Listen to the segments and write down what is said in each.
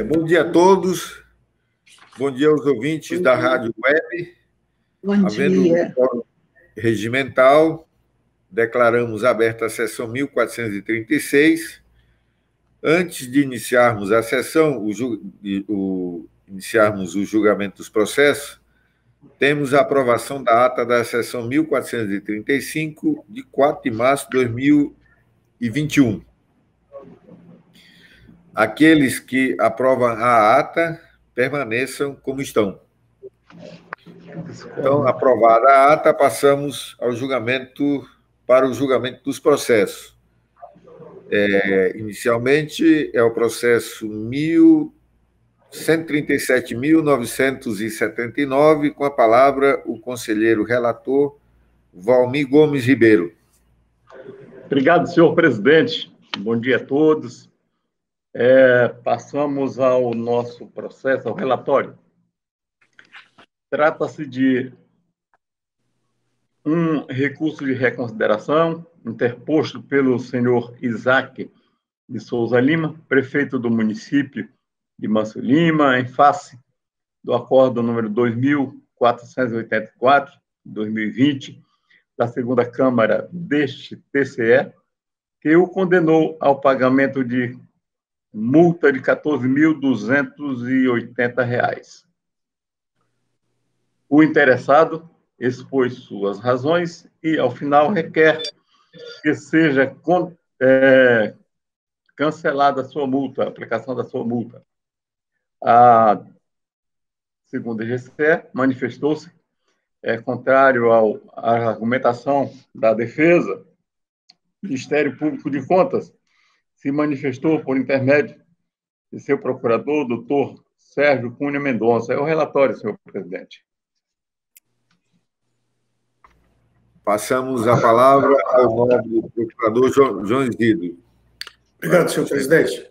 Bom dia a todos, bom dia aos ouvintes da Rádio Web. Bom dia. Havendo regimental, declaramos aberta a sessão 1436. Antes de iniciarmos a sessão, iniciarmos o julgamento dos processos, temos a aprovação da ata da sessão 1435, de 4 de março de 2021. Aqueles que aprovam a ata permaneçam como estão. Então, aprovada a ata, passamos ao para o julgamento dos processos. Inicialmente, é o processo 137.979, com a palavra o conselheiro relator Valmir Gomes Ribeiro. Obrigado, senhor presidente. Bom dia a todos. Passamos ao nosso processo, ao relatório. Trata-se de um recurso de reconsideração interposto pelo senhor Isaac de Souza Lima, prefeito do município de Manso Lima, em face do acordo número 2.484, de 2020, da segunda Câmara deste TCE, que o condenou ao pagamento de multa de R$ 14.280. O interessado expôs suas razões e, ao final, requer que seja cancelada a sua multa, a aplicação da sua multa. A segunda GCE manifestou-se contrário à argumentação da defesa. O Ministério Público de Contas se manifestou por intermédio de seu procurador, doutor Sérgio Cunha Mendonça. É o relatório, senhor presidente. Passamos a palavra ao nobre procurador João Isidro. Obrigado, senhor presidente.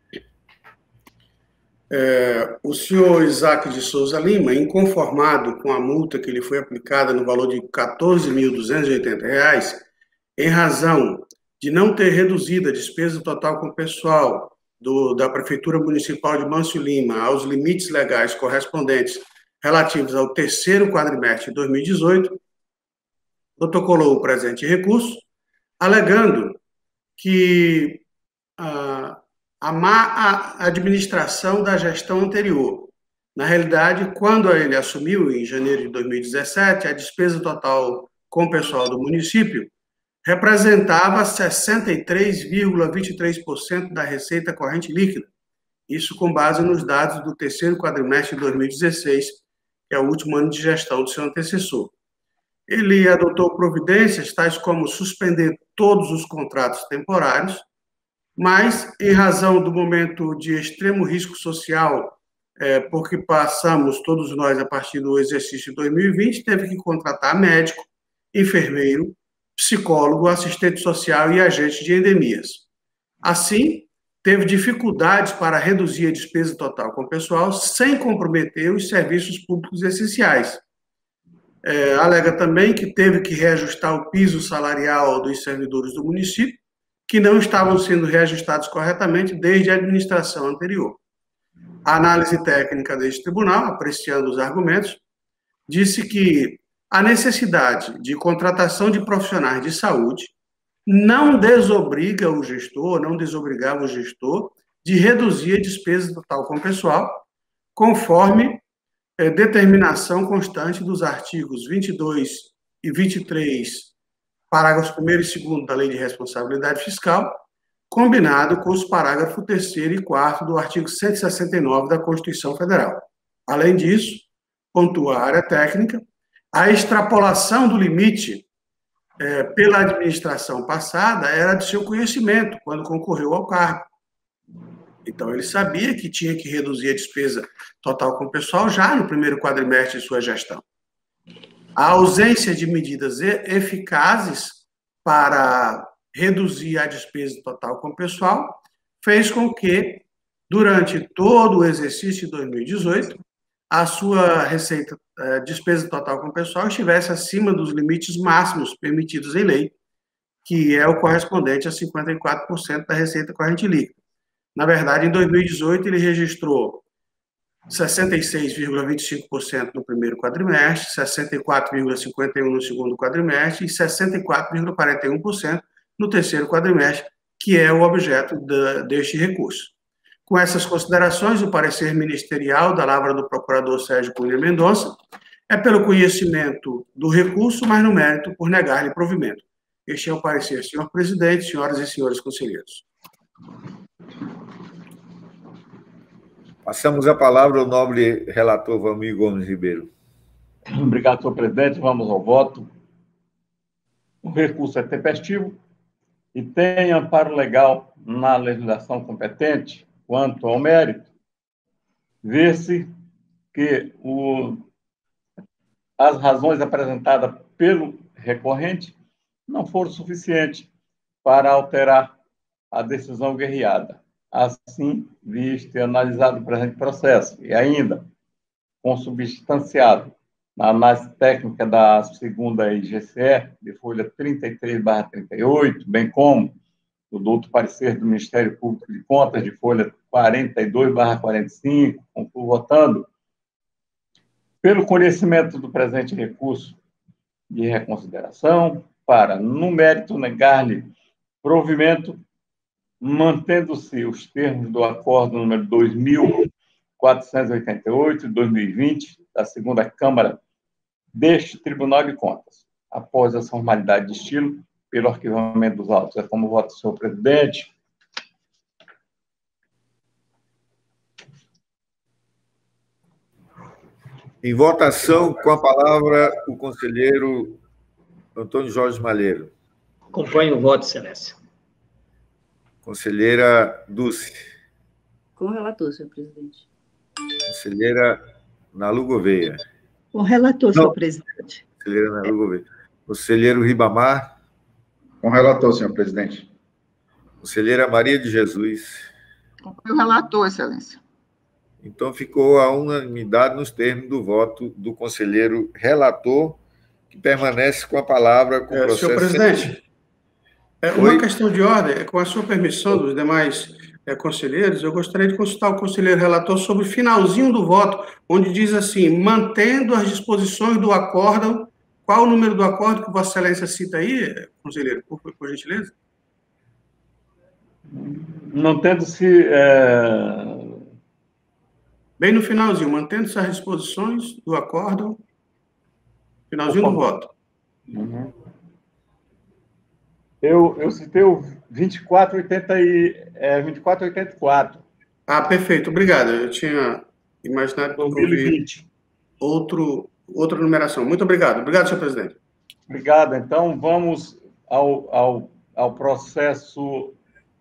O senhor Isaac de Souza Lima, inconformado com a multa que lhe foi aplicada no valor de R$ 14.280, em razão de não ter reduzido a despesa total com o pessoal da Prefeitura Municipal de Manso Lima aos limites legais correspondentes relativos ao terceiro quadrimestre de 2018, protocolou o presente recurso, alegando que a má administração da gestão anterior. Na realidade, quando ele assumiu, em janeiro de 2017, a despesa total com o pessoal do município representava 63,23% da receita corrente líquida. Isso com base nos dados do terceiro quadrimestre de 2016, que é o último ano de gestão do seu antecessor. Ele adotou providências tais como suspender todos os contratos temporários, mas, em razão do momento de extremo risco social, porque passamos todos nós a partir do exercício de 2020, teve que contratar médico, enfermeiro, psicólogo, assistente social e agente de endemias. Assim, teve dificuldades para reduzir a despesa total com o pessoal sem comprometer os serviços públicos essenciais. Alega também que teve que reajustar o piso salarial dos servidores do município, que não estavam sendo reajustados corretamente desde a administração anterior. A análise técnica deste tribunal, apreciando os argumentos, disse que a necessidade de contratação de profissionais de saúde não desobrigava o gestor de reduzir a despesa total com o pessoal, conforme determinação constante dos artigos 22 e 23, parágrafos 1º e 2º da Lei de Responsabilidade Fiscal, combinado com os parágrafos 3º e 4º do artigo 169 da Constituição Federal. Além disso, pontua a área técnica, a extrapolação do limite pela administração passada era de seu conhecimento, quando concorreu ao cargo. Então, ele sabia que tinha que reduzir a despesa total com o pessoal já no primeiro quadrimestre de sua gestão. A ausência de medidas eficazes para reduzir a despesa total com o pessoal fez com que, durante todo o exercício de 2018, a sua despesa total com o pessoal estivesse acima dos limites máximos permitidos em lei, que é o correspondente a 54% da receita corrente líquida. Na verdade, em 2018, ele registrou 66,25% no primeiro quadrimestre, 64,51% no segundo quadrimestre e 64,41% no terceiro quadrimestre, que é o objeto deste recurso. Com essas considerações, o parecer ministerial da Lavra do procurador Sérgio Cunha Mendonça é pelo conhecimento do recurso, mas no mérito por negar-lhe provimento. Este é o parecer, senhor presidente, senhoras e senhores conselheiros. Passamos a palavra ao nobre relator Valmir Gomes Ribeiro. Obrigado, senhor presidente. Vamos ao voto. O recurso é tempestivo e tem amparo legal na legislação competente quanto ao mérito. Vê-se que as razões apresentadas pelo recorrente não foram suficientes para alterar a decisão guerreada. Assim, visto e analisado o presente processo, e ainda consubstanciado na análise técnica da segunda IGCE, de folha 33/38, bem como do outro parecer do Ministério Público de Contas, de folha 42/45, concluo votando, pelo conhecimento do presente recurso de reconsideração, para, no mérito, negar-lhe provimento, mantendo-se os termos do acordo número 2488 de 2020, da segunda Câmara deste Tribunal de Contas. Após a formalidade de estilo, pelo arquivamento dos autos. É como voto, senhor presidente. Em votação, com a palavra, o conselheiro Antônio Jorge Malheiro. Acompanho o voto, excelência. Conselheira Dulce. Com o relator, senhor presidente. Conselheira Nalu Gouveia. Com o relator, senhor presidente. Conselheira Nalu Gouveia. Conselheiro Ribamar. Com o relator, senhor presidente. Conselheira Maria de Jesus. Com o relator, excelência. Então, ficou a unanimidade nos termos do voto do conselheiro relator, que permanece com a palavra com o processo. Senhor presidente, uma questão de ordem, com a sua permissão dos demais conselheiros, eu gostaria de consultar o conselheiro relator sobre o finalzinho do voto, onde diz assim, mantendo as disposições do acórdão. Qual o número do acórdão que Vossa Excelência cita aí, conselheiro, por gentileza? Mantendo-se... Bem no finalzinho, mantendo-se as disposições do acórdão, finalzinho do voto. Uhum. Eu citei o 2484. Ah, perfeito, obrigado. Eu tinha imaginado que 2020. Outra numeração. Muito obrigado. Obrigado, senhor presidente. Obrigado. Então, vamos ao processo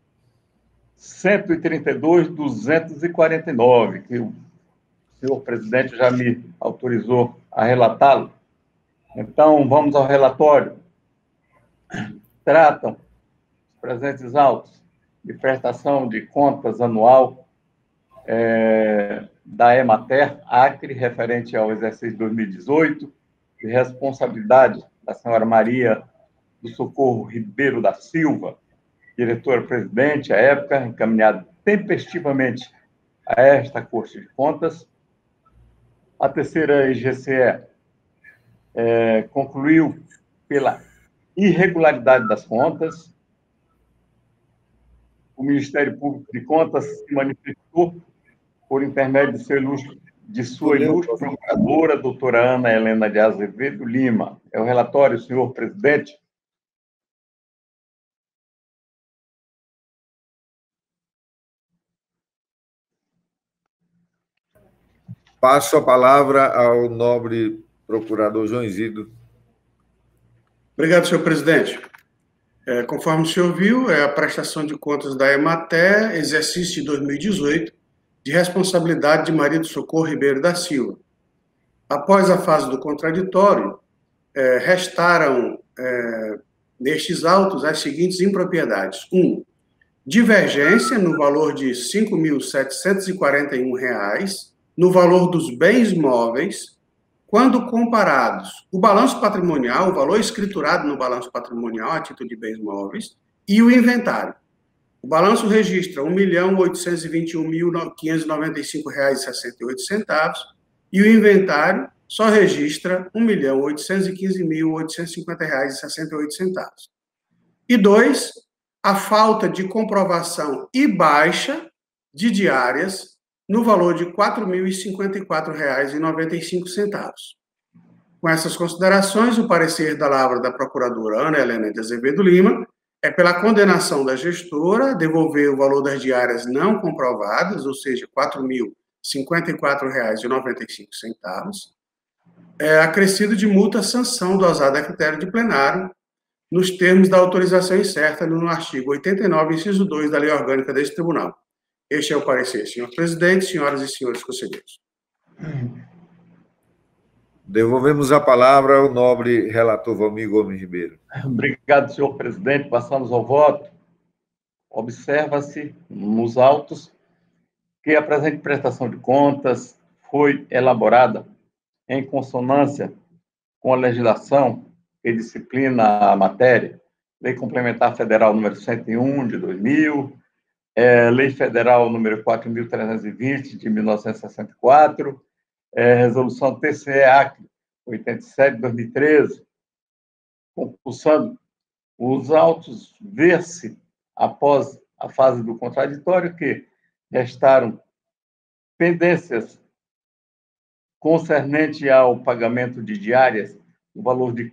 132.249, que o senhor presidente já me autorizou a relatá-lo. Então, vamos ao relatório. Tratam os presentes autos de prestação de contas anual da Emater, Acre, referente ao exercício de 2018, de responsabilidade da senhora Maria do Socorro Ribeiro da Silva, diretora-presidente, à época, encaminhado tempestivamente a esta Corte de Contas. A terceira IGCE concluiu pela irregularidade das contas. O Ministério Público de Contas se manifestou por intermédio de sua ilustre procuradora, doutora Ana Helena de Azevedo Lima. É o relatório, senhor presidente. Passo a palavra ao nobre procurador João Isidro. Obrigado, senhor presidente. Conforme o senhor viu, é a prestação de contas da Emater, exercício de 2018, de responsabilidade de Maria do Socorro Ribeiro da Silva. Após a fase do contraditório, restaram nestes autos as seguintes impropriedades. 1. Divergência no valor de R$ 5.741, no valor dos bens móveis, quando comparados o balanço patrimonial, o valor escriturado no balanço patrimonial a título de bens móveis, e o inventário. O balanço registra R$ 1.821.595,68 e o inventário só registra R$ 1.815.850,68. E 2, a falta de comprovação e baixa de diárias no valor de R$ 4.054,95. Com essas considerações, o parecer da lavra da procuradora Ana Helena de Azevedo Lima é pela condenação da gestora, devolver o valor das diárias não comprovadas, ou seja, R$ 4.054,95, acrescido de multa sanção dosada a critério de plenário, nos termos da autorização incerta no artigo 89, inciso 2 da Lei Orgânica deste Tribunal. Este é o parecer, senhor presidente, senhoras e senhores conselheiros. Devolvemos a palavra ao nobre relator Valmir Gomes Ribeiro. Obrigado, senhor presidente. Passamos ao voto. Observa-se nos autos que a presente prestação de contas foi elaborada em consonância com a legislação que disciplina a matéria, Lei Complementar Federal número 101 de 2000, Lei Federal número 4.320 de 1964, Resolução TCE-AC 87 de 2013, compulsando os autos ver-se, após a fase do contraditório, que restaram pendências concernente ao pagamento de diárias no valor de R$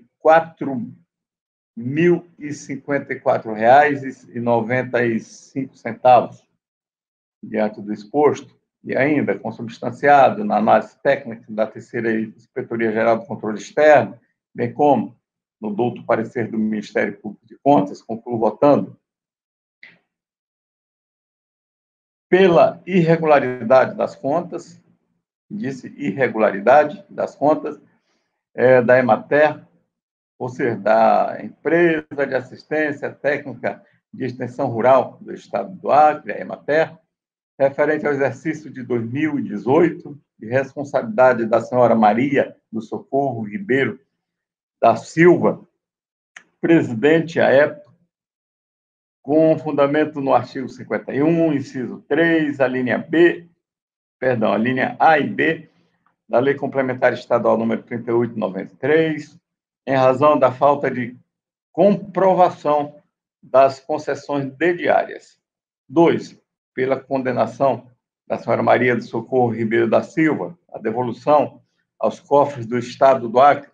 4.054,95, diante do exposto, e ainda consubstanciado na análise técnica da terceira Inspetoria Geral do Controle Externo, bem como no douto parecer do Ministério Público de Contas, concluo votando pela irregularidade das contas, disse irregularidade das contas, da Emater, ou seja, da Empresa de Assistência Técnica de Extensão Rural do Estado do Acre, a Emater, referente ao exercício de 2018, de responsabilidade da senhora Maria do Socorro Ribeiro da Silva, presidente à época, com fundamento no artigo 51, inciso 3, a linha A e B, da Lei Complementar Estadual número 38/93, em razão da falta de comprovação das concessões de diárias. 2, pela condenação da senhora Maria do Socorro Ribeiro da Silva, a devolução aos cofres do Estado do Acre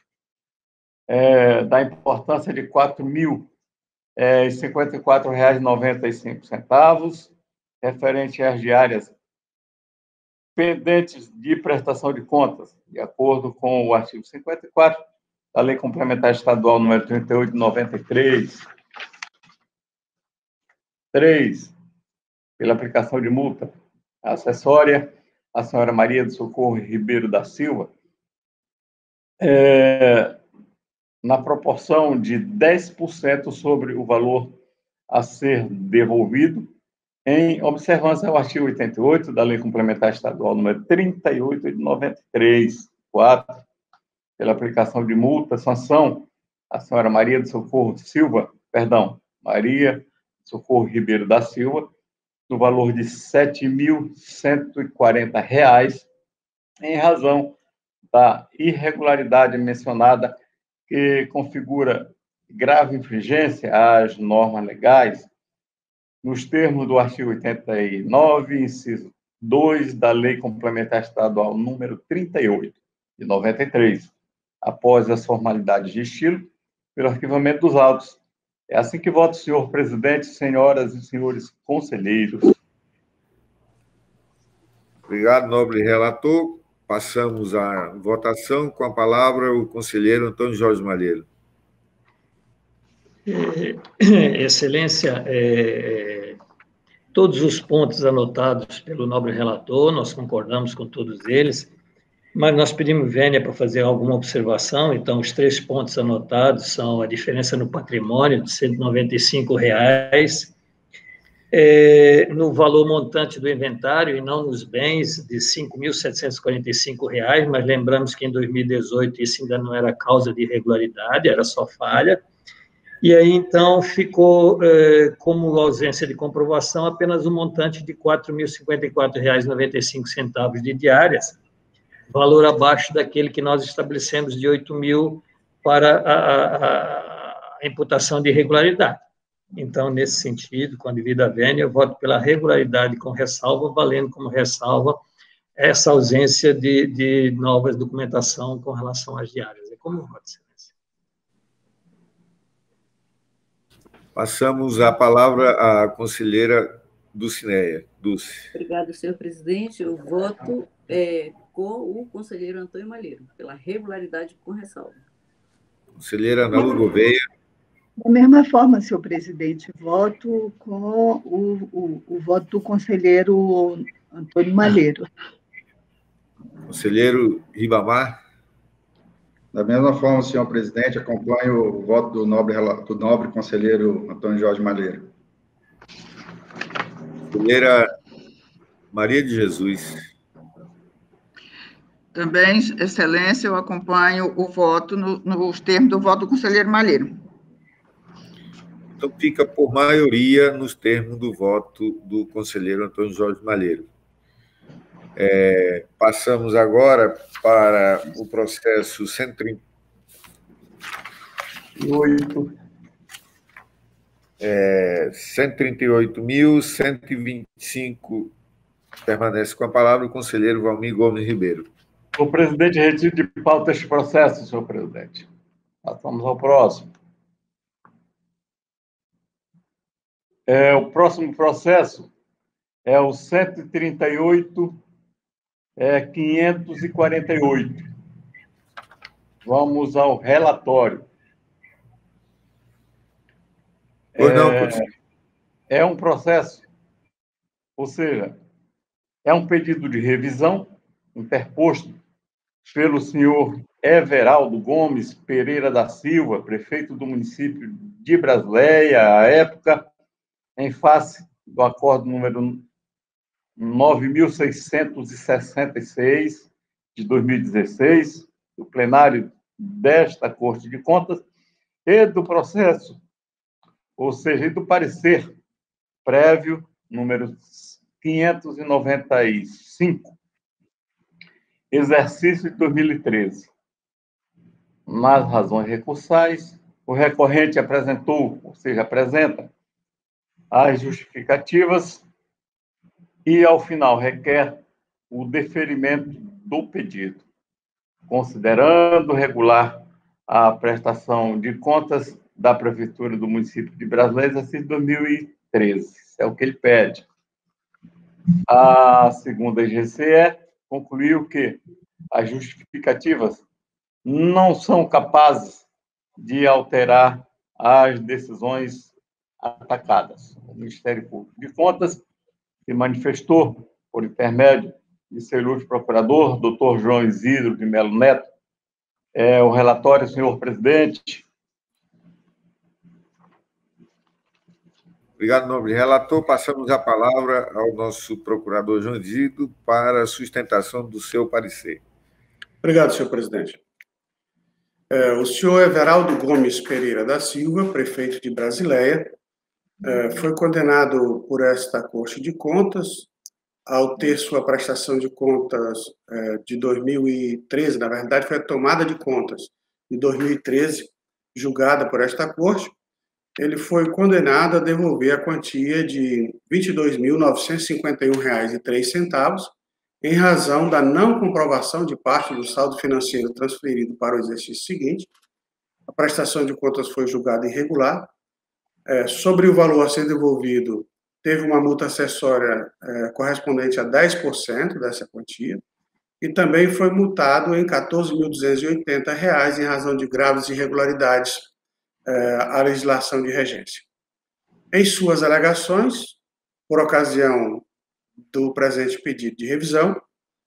da importância de R$ 4.054,95, referente às diárias pendentes de prestação de contas, de acordo com o artigo 54 da Lei Complementar Estadual número 38/93. 3, pela aplicação de multa acessória à senhora Maria do Socorro Ribeiro da Silva, na proporção de 10% sobre o valor a ser devolvido, em observância ao artigo 88 da Lei Complementar Estadual número 38 de 93. 4, pela aplicação de multa, sanção à senhora Maria do Socorro Maria do Socorro Ribeiro da Silva, no valor de R$ 7.140, em razão da irregularidade mencionada, que configura grave infringência às normas legais, nos termos do artigo 89, inciso 2 da Lei Complementar Estadual número 38, de 93, após as formalidades de estilo, pelo arquivamento dos autos. É assim que voto, senhor presidente, senhoras e senhores conselheiros. Obrigado, nobre relator. Passamos à votação. Com a palavra, o conselheiro Antônio Jorge Malheiro. Excelência, todos os pontos anotados pelo nobre relator, nós concordamos com todos eles, mas nós pedimos vênia para fazer alguma observação. Então, os 3 pontos anotados são a diferença no patrimônio de R$ 195, no valor montante do inventário e não nos bens, de R$ 5.745, mas lembramos que em 2018 isso ainda não era causa de irregularidade, era só falha. E aí, então, ficou como ausência de comprovação apenas um montante de R$ 4.054,95 de diárias, valor abaixo daquele que nós estabelecemos de 8.000 para a imputação de irregularidade. Então, nesse sentido, com a devida vênia, eu voto pela regularidade com ressalva, valendo como ressalva essa ausência de novas documentação com relação às diárias. É como voto, excelência. Passamos a palavra à conselheira Dulcineia. Dulce. Obrigado, senhor presidente. Eu voto com o conselheiro Antônio Malheiro, pela regularidade com ressalva. Conselheira Ana Lu Gouveia. Da mesma forma, senhor presidente, voto com o voto do conselheiro Antônio Malheiro. Conselheiro Ribamar. Da mesma forma, senhor presidente, acompanho o voto do nobre conselheiro Antônio Jorge Malheiro. Conselheira Maria de Jesus. Também, excelência, eu acompanho o voto nos termos do voto do conselheiro Malheiro. Então, fica por maioria nos termos do voto do conselheiro Antônio Jorge Malheiro. Passamos agora para o processo 138.125. Permanece com a palavra o conselheiro Valmir Gomes Ribeiro. O presidente retira de pauta este processo, senhor presidente. Passamos ao próximo. O próximo processo é o 138.548. Vamos ao relatório. Pois não, é um processo, ou seja, é um pedido de revisão interposto pelo senhor Everaldo Gomes Pereira da Silva, prefeito do município de Brasileia, à época, em face do acordo número 9.666 de 2016, do plenário desta Corte de Contas, e do processo, ou seja, do parecer prévio número 595, exercício de 2013. Nas razões recursais, o recorrente apresentou, ou seja, apresenta as justificativas e, ao final, requer o deferimento do pedido, considerando regular a prestação de contas da Prefeitura do município de Brasileia, exercício de 2013. É o que ele pede. A segunda IGCE concluiu que as justificativas não são capazes de alterar as decisões atacadas. O Ministério Público de Contas se manifestou, por intermédio de seu ilustre procurador, doutor João Isidro de Melo Neto, o relatório, senhor presidente. Obrigado, nobre relator. Passamos a palavra ao nosso procurador João Isidro para a sustentação do seu parecer. Obrigado, senhor presidente. O senhor Everaldo Gomes Pereira da Silva, prefeito de Brasileia, foi condenado por esta Corte de Contas ao ter sua prestação de contas de 2013, na verdade foi a tomada de contas de 2013, julgada por esta Corte. Ele foi condenado a devolver a quantia de R$ 22.951,03, em razão da não comprovação de parte do saldo financeiro transferido para o exercício seguinte. A prestação de contas foi julgada irregular. Sobre o valor a ser devolvido, teve uma multa acessória correspondente a 10% dessa quantia, e também foi multado em R$ 14.280 em razão de graves irregularidades à legislação de regência. Em suas alegações, por ocasião do presente pedido de revisão,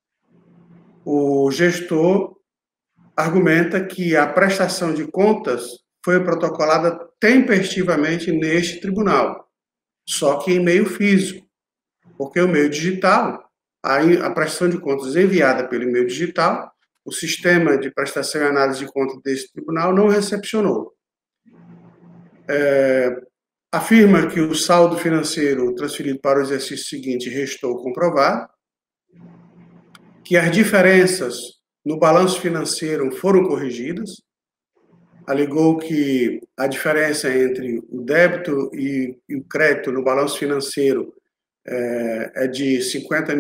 o gestor argumenta que a prestação de contas foi protocolada tempestivamente neste tribunal, só que em meio físico, porque o meio digital, a prestação de contas enviada pelo meio digital, o sistema de prestação e análise de contas desse tribunal não recepcionou. afirma que o saldo financeiro transferido para o exercício seguinte restou comprovado, que as diferenças no balanço financeiro foram corrigidas, alegou que a diferença entre o débito e o crédito no balanço financeiro é de R$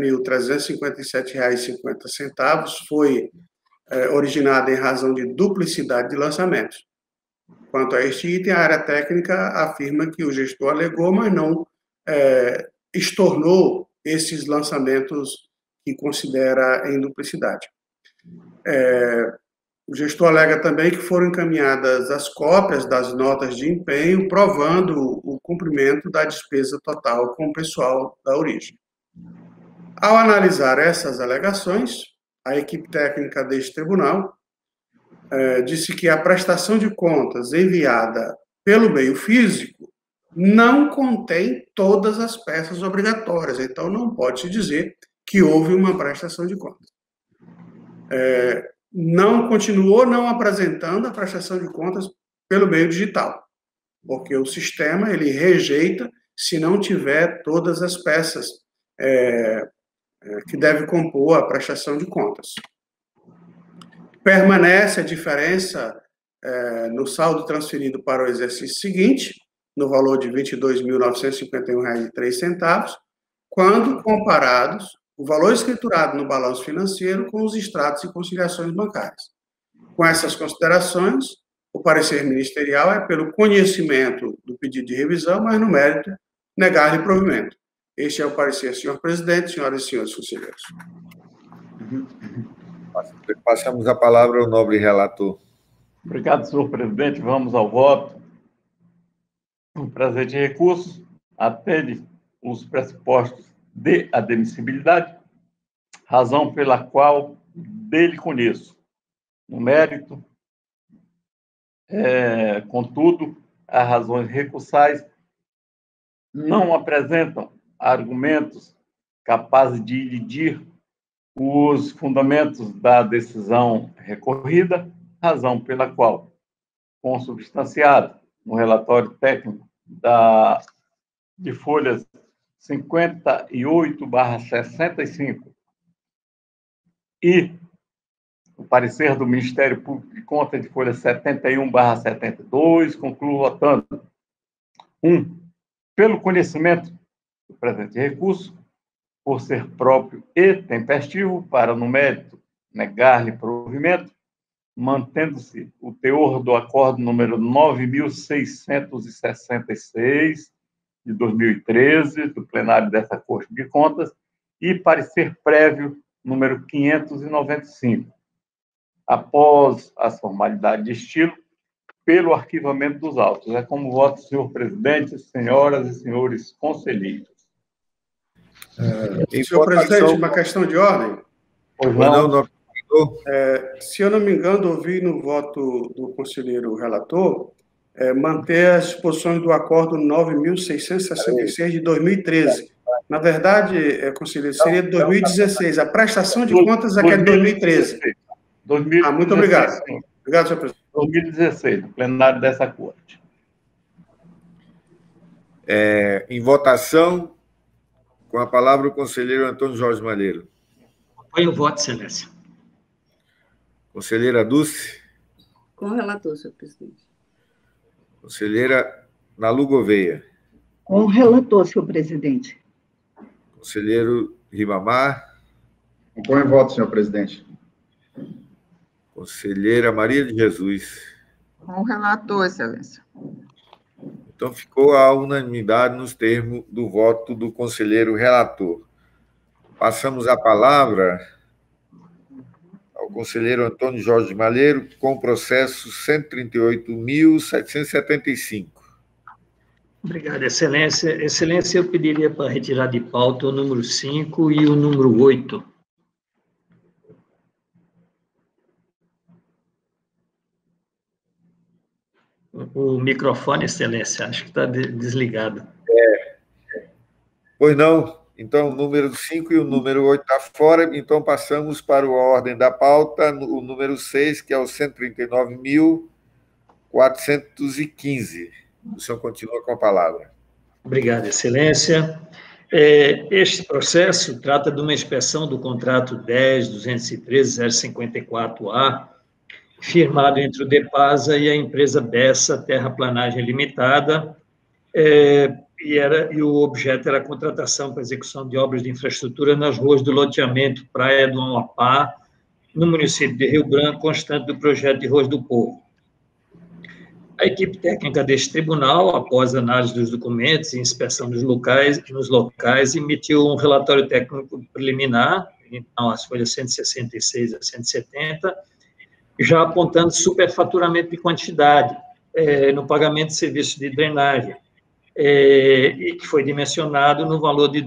50.357,50, foi originada em razão de duplicidade de lançamentos. Quanto a este item, a área técnica afirma que o gestor alegou, mas não estornou esses lançamentos que considera em duplicidade. O gestor alega também que foram encaminhadas as cópias das notas de empenho, provando o cumprimento da despesa total com o pessoal da origem. Ao analisar essas alegações, a equipe técnica deste tribunal disse que a prestação de contas enviada pelo meio físico não contém todas as peças obrigatórias, então não pode-se dizer que houve uma prestação de contas. Continuou não apresentando a prestação de contas pelo meio digital, porque o sistema ele rejeita se não tiver todas as peças que devem compor a prestação de contas. Permanece a diferença no saldo transferido para o exercício seguinte, no valor de R$ 22.951,03, quando comparados o valor escriturado no balanço financeiro com os extratos e conciliações bancárias. Com essas considerações, o parecer ministerial é pelo conhecimento do pedido de revisão, mas no mérito, negar-lhe provimento. Este é o parecer, senhor presidente, senhoras e senhores conselheiros. Passamos a palavra ao nobre relator. Obrigado, senhor presidente. Vamos ao voto. O presente recurso atende os pressupostos de admissibilidade, razão pela qual dele conheço. No mérito, contudo, as razões recursais não apresentam argumentos capazes de ilidir os fundamentos da decisão recorrida, razão pela qual, consubstanciado no relatório técnico de folhas 58/65 e o parecer do Ministério Público de Contas de folha 71/72, concluo votando: 1. Pelo conhecimento do presente recurso, por ser próprio e tempestivo, para, no mérito, negar-lhe provimento, mantendo-se o teor do acordo número 9.666, de 2013, do plenário dessa Corte de Contas, e parecer prévio número 595. Após as formalidades de estilo, pelo arquivamento dos autos. É como voto, senhor presidente, senhoras e senhores conselheiros. Senhor presidente, uma questão de ordem? Pois não. Se eu não me engano, ouvi no voto do conselheiro relator manter as disposições do acordo 9.666 de 2013. Na verdade, conselheiro, seria de 2016. A prestação de contas é que é de 2013. 2016. Muito obrigado. Obrigado, senhor presidente. 2016, no plenário dessa Corte. Em votação, com a palavra o conselheiro Antônio Jorge Malheiro. Apoio o voto, excelência. Conselheira Dulce. Com o relator, senhor presidente. Conselheira Nalu Gouveia. Com o relator, senhor presidente. Conselheiro Ribamar. Apoio o voto, senhor presidente. Conselheira Maria de Jesus. Com o relator, excelência. Então, ficou a unanimidade nos termos do voto do conselheiro relator. Passamos a palavra ao conselheiro Antônio Jorge Malheiro, com o processo 138.775. Obrigado, excelência. Excelência, eu pediria para retirar de pauta o número 5 e o número 8. O microfone, excelência, acho que está desligado. Pois não. Então, o número 5 e o número 8 está fora. Então, passamos para a ordem da pauta, o número 6, que é o 139.415. O senhor continua com a palavra. Obrigado, Excelência. Este processo trata de uma inspeção do contrato 10.213.054A, firmado entre o DEPASA e a empresa Bessa Terraplanagem Limitada, e o objeto era a contratação para execução de obras de infraestrutura nas ruas do loteamento Praia do Amapá, no município de Rio Branco, constante do projeto de Ruas do Povo. A equipe técnica deste tribunal, após análise dos documentos e inspeção nos locais, emitiu um relatório técnico preliminar, então, as folhas 166 a 170, já apontando superfaturamento de quantidade no pagamento de serviços de drenagem, e que foi dimensionado no valor de R$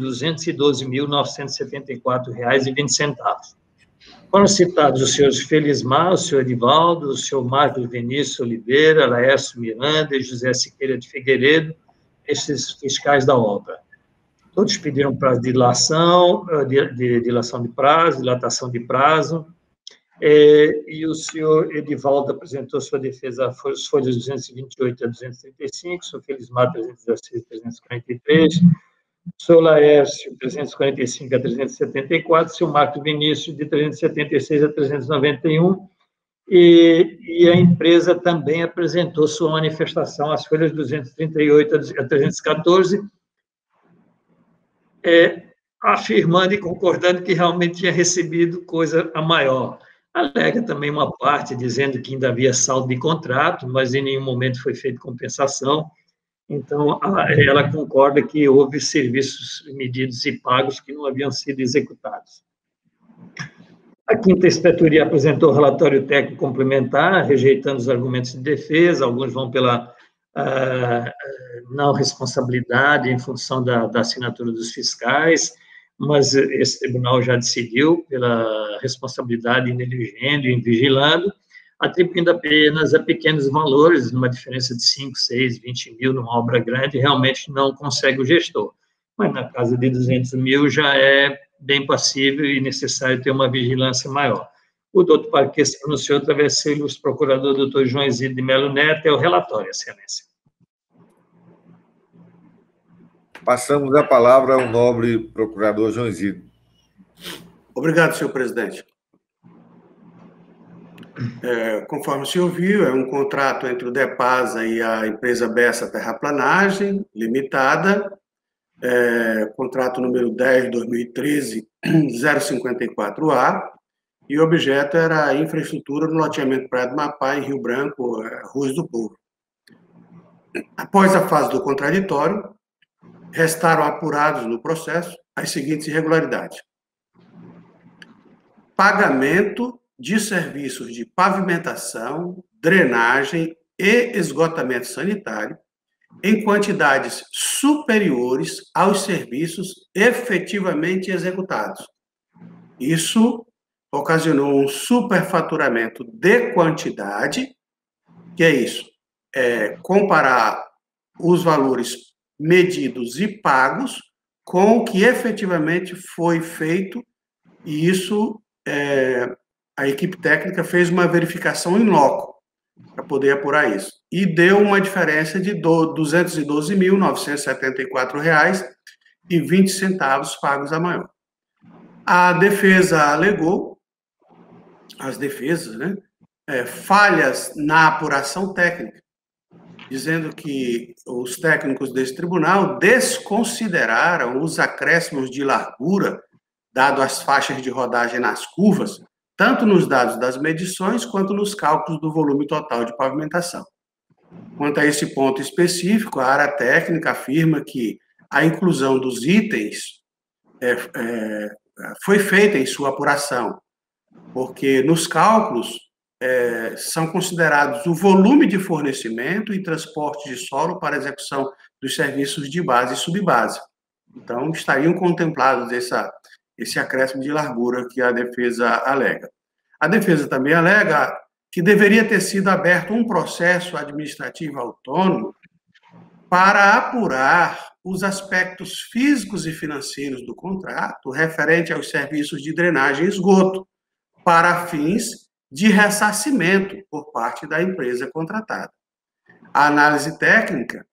212.974,20. Foram citados os senhores Felismar, o senhor Edivaldo, o senhor Marcos Vinícius Oliveira, Laércio Miranda e José Siqueira de Figueiredo, esses fiscais da obra. Todos pediram prazo de dilação, dilatação de prazo, e o senhor Edivaldo apresentou sua defesa, as folhas 228 a 235, o senhor Felismar 316 a 343, o senhor Laércio 345 a 374, o senhor Marcos Vinícius de 376 a 391, e a empresa também apresentou sua manifestação, as folhas 238 a 314, afirmando e concordando que realmente tinha recebido coisa a maior. Alega também uma parte dizendo que ainda havia saldo de contrato, mas em nenhum momento foi feita compensação. Então, ela concorda que houve serviços medidos e pagos que não haviam sido executados. A quinta inspetoria apresentou o relatório técnico complementar, rejeitando os argumentos de defesa, alguns vão pela não responsabilidade em função da assinatura dos fiscais, mas esse tribunal já decidiu pela responsabilidade ineligendo e vigilando, atribuindo apenas a pequenos valores, numa diferença de 5, 6, 20 mil numa obra grande, realmente não consegue o gestor. Mas na casa de 200 mil já é bem passível e necessário ter uma vigilância maior. O doutor Parque se pronunciou através do seu ilustre procurador, doutor João Isidro de Melo Neto, é o relatório, Excelência. Passamos a palavra ao nobre procurador João Isidro. Obrigado, senhor presidente. Conforme o senhor viu, é um contrato entre o DEPASA e a empresa Bessa Terraplanagem Limitada, contrato número 10/2013-054A, e o objeto era a infraestrutura no loteamento Praia do Amapá, em Rio Branco, Ruas do Povo. Após a fase do contraditório, restaram apurados no processo as seguintes irregularidades: pagamento de serviços de pavimentação, drenagem e esgotamento sanitário em quantidades superiores aos serviços efetivamente executados. Isso ocasionou um superfaturamento de quantidade, que é isso, comparar os valores medidos e pagos com o que efetivamente foi feito, e isso a equipe técnica fez uma verificação in loco para poder apurar isso. E deu uma diferença de R$ 212.974,20 pagos a maior. A defesa alegou, as defesas, né, falhas na apuração técnica, dizendo que os técnicos desse tribunal desconsideraram os acréscimos de largura dado as faixas de rodagem nas curvas, tanto nos dados das medições quanto nos cálculos do volume total de pavimentação. Quanto a esse ponto específico, a área técnica afirma que a inclusão dos itens foi feita em sua apuração, porque nos cálculos são considerados o volume de fornecimento e transporte de solo para execução dos serviços de base e subbase. Então, estariam contemplados esse acréscimo de largura que a defesa alega. A defesa também alega que deveria ter sido aberto um processo administrativo autônomo para apurar os aspectos físicos e financeiros do contrato referente aos serviços de drenagem e esgoto, para fins de ressarcimento por parte da empresa contratada. A análise técnica,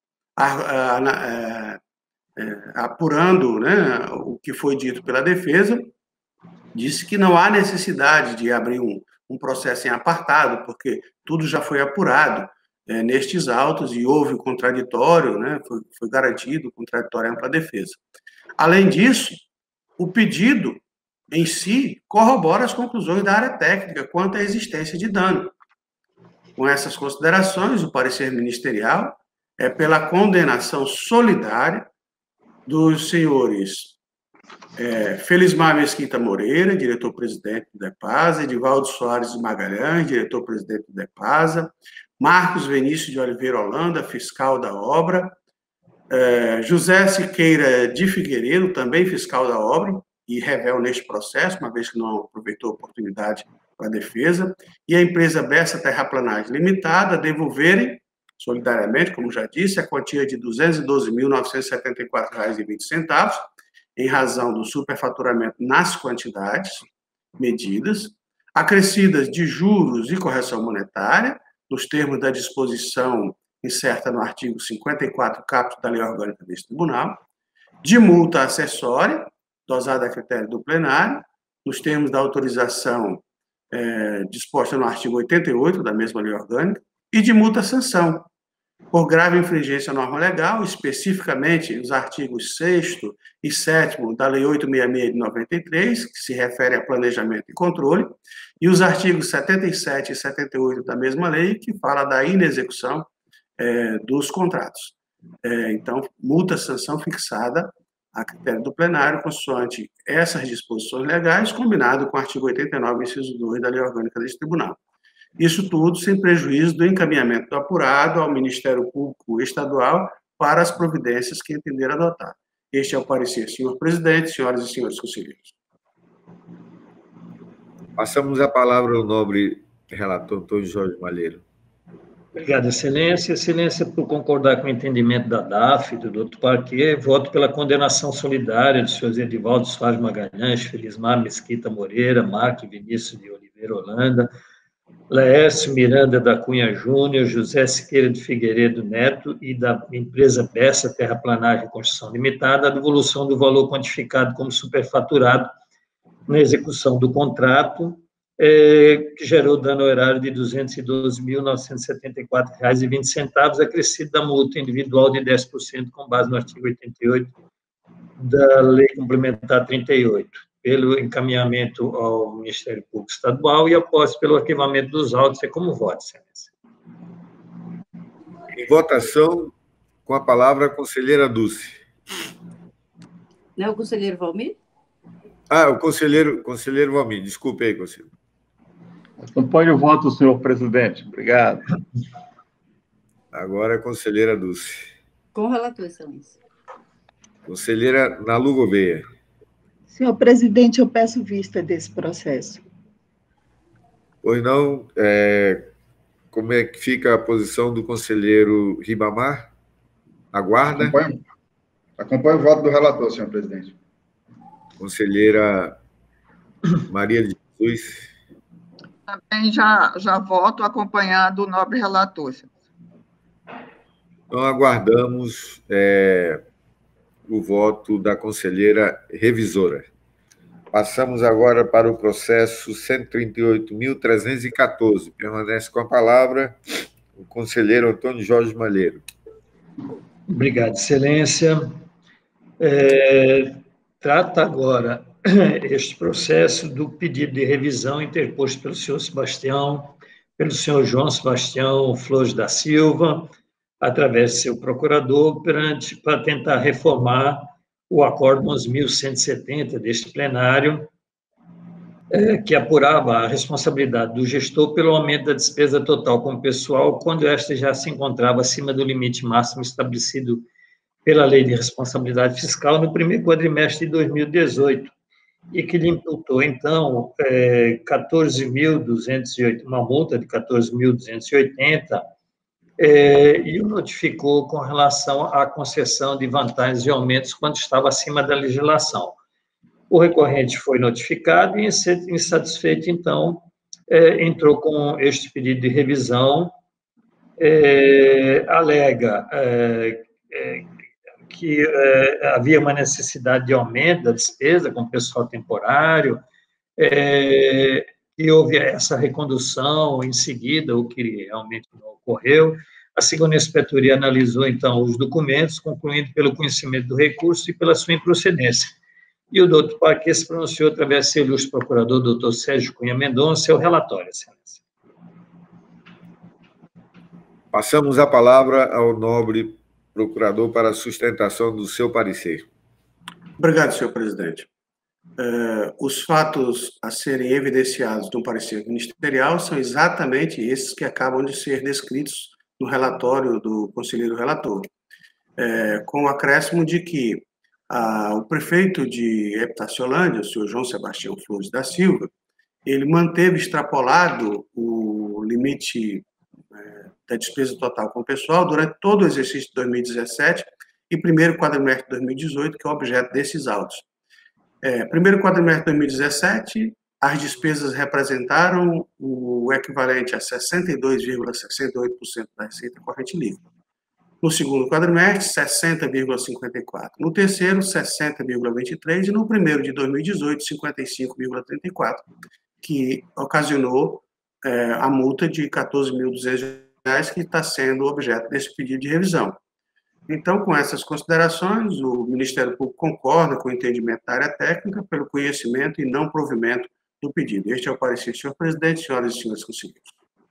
apurando, né, o que foi dito pela defesa, disse que não há necessidade de abrir um processo em apartado, porque tudo já foi apurado nestes autos e houve o contraditório, né, foi garantido o contraditório ampla defesa. Além disso, o pedido em si corrobora as conclusões da área técnica quanto à existência de dano. Com essas considerações, o parecer ministerial é pela condenação solidária dos senhores Felismar Mesquita Moreira, diretor-presidente do DEPASA, Edivaldo Soares de Magalhães, diretor-presidente do DEPASA, Marcos Vinícius de Oliveira Holanda, fiscal da obra, José Siqueira de Figueiredo, também fiscal da obra, e revel neste processo, uma vez que não aproveitou a oportunidade para a defesa, e a empresa Bessa Terraplanagem Limitada devolverem, solidariamente, como já disse, a quantia de R$ 212.974,20, em razão do superfaturamento nas quantidades medidas, acrescidas de juros e correção monetária, nos termos da disposição incerta no artigo 54, caput da Lei Orgânica deste Tribunal, de multa acessória, dosada a critério do plenário, nos termos da autorização disposta no artigo 88 da mesma Lei Orgânica, e de multa-sanção, por grave infringência à norma legal, especificamente os artigos 6º e 7º da Lei 866 de 93, que se refere a planejamento e controle, e os artigos 77 e 78 da mesma lei, que fala da inexecução dos contratos. Então, multa-sanção fixada a critério do plenário, consoante essas disposições legais, combinado com o artigo 89, inciso 2 da Lei Orgânica deste Tribunal. Isso tudo sem prejuízo do encaminhamento do apurado ao Ministério Público Estadual para as providências que entender adotar. Este é o parecer, senhor presidente, senhoras e senhores conselheiros. Passamos a palavra ao nobre relator Antônio Jorge Malheiro. Obrigado, Excelência. Excelência, por concordar com o entendimento da DAF e do Dr. Parquet, voto pela condenação solidária dos senhores Edivaldo Soares Magalhães, Felismar Mesquita Moreira, Marcos Vinícius de Oliveira Holanda, Laércio Miranda da Cunha Júnior, José Siqueira de Figueiredo Neto e da empresa Bessa Terraplanagem e Construção Limitada, a devolução do valor quantificado como superfaturado na execução do contrato, que gerou dano horário de R$ 212.974,20, acrescido da multa individual de 10%, com base no artigo 88 da Lei Complementar 38, pelo encaminhamento ao Ministério Público Estadual e após pelo arquivamento dos autos. É como voto, Excelência. Em votação, com a palavra a conselheira Dulce. Não é o conselheiro Valmir? O conselheiro Valmir. Desculpe aí, conselheiro. Acompanhe o voto, senhor presidente. Obrigado. Agora a conselheira Dulce. Com o relator, Excelência. Conselheira Nalu Gouveia. Senhor presidente, eu peço vista desse processo. Pois não, como é que fica a posição do conselheiro Ribamar? Aguarda? Acompanho o voto do relator, senhor presidente. Conselheira Maria de Jesus. Também já voto acompanhando o nobre relator. Então, aguardamos o voto da conselheira revisora. Passamos agora para o processo 138.314. Permanece com a palavra o conselheiro Antônio Jorge Malheiro. Obrigado, Excelência. Trata agora este processo do pedido de revisão interposto pelo senhor Sebastião, pelo senhor João Sebastião Flores da Silva, através de seu procurador, para tentar reformar o Acórdão 11.170 deste plenário, que apurava a responsabilidade do gestor pelo aumento da despesa total com o pessoal, quando esta já se encontrava acima do limite máximo estabelecido pela Lei de Responsabilidade Fiscal no primeiro quadrimestre de 2018, e que lhe imputou, então, 14.280, uma multa de 14.280, e o notificou com relação à concessão de vantagens e aumentos quando estava acima da legislação. O recorrente foi notificado e, insatisfeito, então, entrou com este pedido de revisão, alega que havia uma necessidade de aumento da despesa com pessoal temporário, que houve essa recondução em seguida, o que realmente não ocorreu. A segunda inspetoria analisou, então, os documentos, concluindo pelo conhecimento do recurso e pela sua improcedência. E o doutor Parquet se pronunciou através do seu ilustre procurador, doutor Sérgio Cunha Mendonça, seu relatório, excelência. Passamos a palavra ao nobre procurador para a sustentação do seu parecer. Obrigado, senhor presidente. Os fatos a serem evidenciados no parecer ministerial são exatamente esses que acabam de ser descritos no relatório do conselheiro relator, com o acréscimo de que o prefeito de Epitaciolândia, o senhor João Sebastião Flores da Silva, ele manteve extrapolado o limite da despesa total com o pessoal durante todo o exercício de 2017 e primeiro quadrimestre de 2018, que é o objeto desses autos. Primeiro quadrimestre de 2017, as despesas representaram o equivalente a 62,68% da receita corrente líquida. No segundo quadrimestre, 60,54%. No terceiro, 60,23%. E no primeiro de 2018, 55,34%, que ocasionou a multa de R$ 14.200, que está sendo objeto desse pedido de revisão. Então, com essas considerações, o Ministério Público concorda com o entendimento da área técnica pelo conhecimento e não provimento do pedido. Este é o parecer, senhor presidente, senhoras e senhores conselheiros.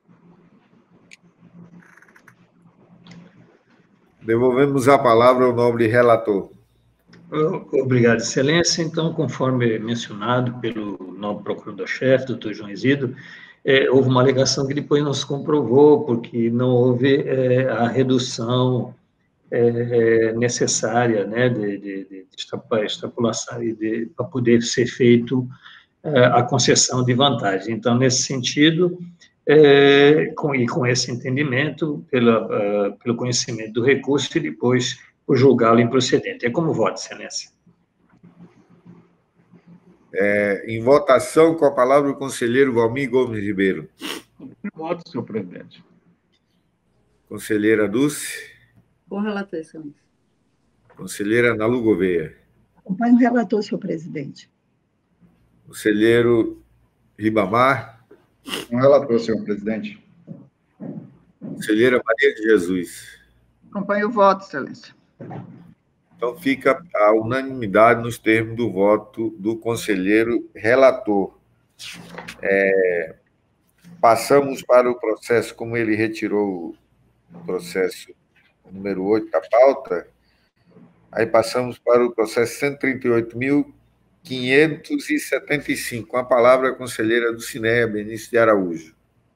Devolvemos a palavra ao nobre relator. Obrigado, excelência. Então, conforme mencionado pelo nobre procurador-chefe, doutor João Isidro, houve uma alegação que depois não se comprovou, porque não houve a redução necessária, né, de extrapolação para poder ser feito a concessão de vantagem. Então, nesse sentido, com esse entendimento, pelo conhecimento do recurso e depois por julgá-lo improcedente. É como voto, excelência. Em votação, com a palavra o conselheiro Valmir Gomes Ribeiro. Voto, senhor presidente. Conselheira Dulce. Com relator, excelência. Conselheira Nalu Gouveia. Acompanho o relator, senhor presidente. Conselheiro Ribamar. Com o relator, senhor presidente. Conselheira Maria de Jesus. Acompanho o voto, excelência. Então, fica a unanimidade nos termos do voto do conselheiro relator. Passamos para o processo, como ele retirou o processo número 8 da pauta, aí passamos para o processo 138.575. Com a palavra a conselheira do Cineia, Benício de Araújo.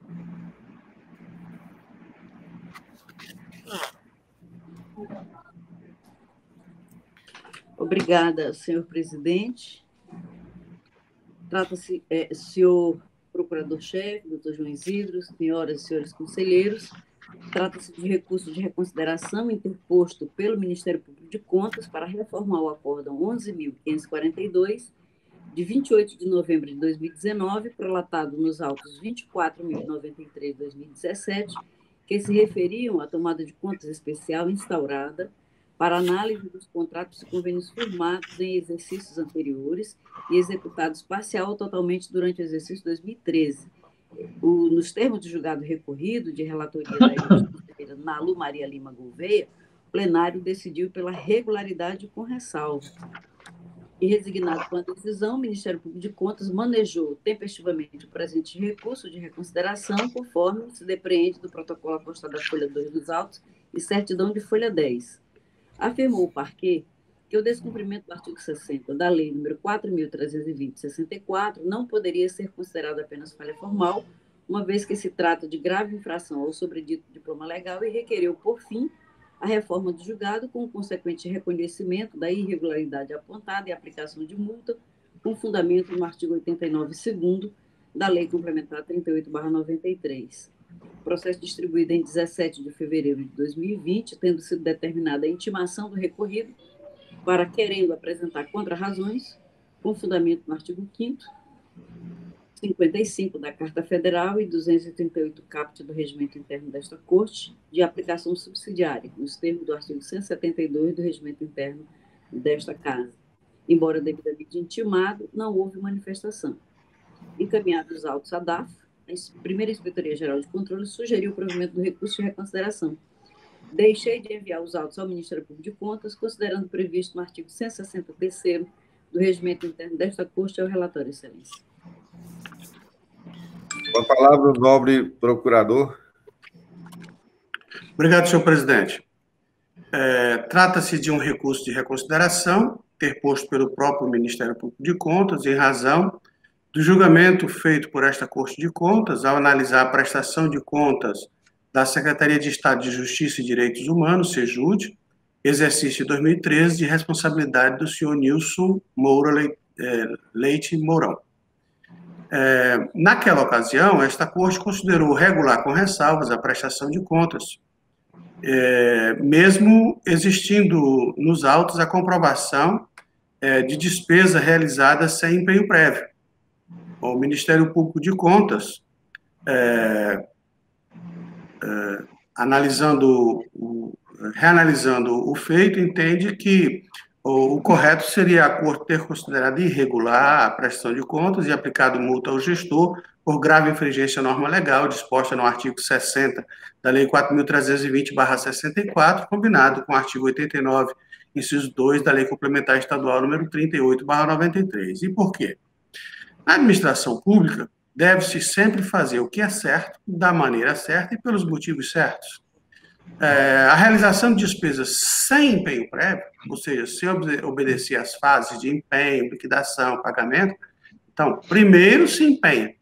Obrigada, senhor presidente. Trata-se, senhor procurador-chefe, doutor João Isidro, senhoras e senhores conselheiros, trata-se de recurso de reconsideração interposto pelo Ministério Público de Contas para reformar o acórdão 11.542, de 28 de novembro de 2019, prolatado nos autos 24.093 de 2017, que se referiam à tomada de contas especial instaurada para análise dos contratos e convênios firmados em exercícios anteriores e executados parcial ou totalmente durante o exercício 2013. Nos termos do julgado recorrido de relatoria da conselheira Nalu Maria Lima Gouveia, o plenário decidiu pela regularidade com ressalva. E, resignado com a decisão, o Ministério Público de Contas manejou tempestivamente o presente recurso de reconsideração, conforme se depreende do protocolo apostado da folha 2 dos autos e certidão de folha 10. Afirmou o Parquet que o descumprimento do artigo 60 da Lei nº 4.320/64 não poderia ser considerado apenas falha formal, uma vez que se trata de grave infração ao sobredito diploma legal e requereu, por fim, a reforma do julgado com o consequente reconhecimento da irregularidade apontada e aplicação de multa, com fundamento no artigo 89, segundo, da Lei Complementar 38/93. Processo distribuído em 17 de fevereiro de 2020, tendo sido determinada a intimação do recorrido para, querendo apresentar contrarrazões, com fundamento no artigo 5º, 55 da Carta Federal e 238 caput do Regimento Interno desta Corte, de aplicação subsidiária, nos termos do artigo 172 do Regimento Interno desta Casa. Embora devidamente intimado, não houve manifestação. Encaminhados os autos à DAF, a primeira Inspetoria-Geral de Controle sugeriu o provimento do recurso de reconsideração. Deixei de enviar os autos ao Ministério Público de Contas, considerando previsto no artigo 163º do Regimento Interno desta Corte ao relatório, Excelência. Com a palavra, o nobre procurador. Obrigado, senhor presidente. Trata-se de um recurso de reconsideração, interposto pelo próprio Ministério Público de Contas, em razão do julgamento feito por esta Corte de Contas, ao analisar a prestação de contas da Secretaria de Estado de Justiça e Direitos Humanos, SEJUD, exercício de 2013, de responsabilidade do senhor Nilson Moura Leite Mourão. Naquela ocasião, esta Corte considerou regular com ressalvas a prestação de contas, mesmo existindo nos autos a comprovação de despesa realizada sem empenho prévio. O Ministério Público de Contas, reanalisando o feito, entende que o correto seria a Corte ter considerado irregular a prestação de contas e aplicado multa ao gestor por grave infringência à norma legal disposta no artigo 60 da Lei 4.320/64, combinado com o artigo 89, inciso 2 da Lei Complementar Estadual número 38/93. E por quê? Na administração pública, deve-se sempre fazer o que é certo, da maneira certa e pelos motivos certos. A realização de despesas sem empenho prévio, ou seja, sem obedecer às fases de empenho, liquidação, pagamento, então, primeiro se empenha.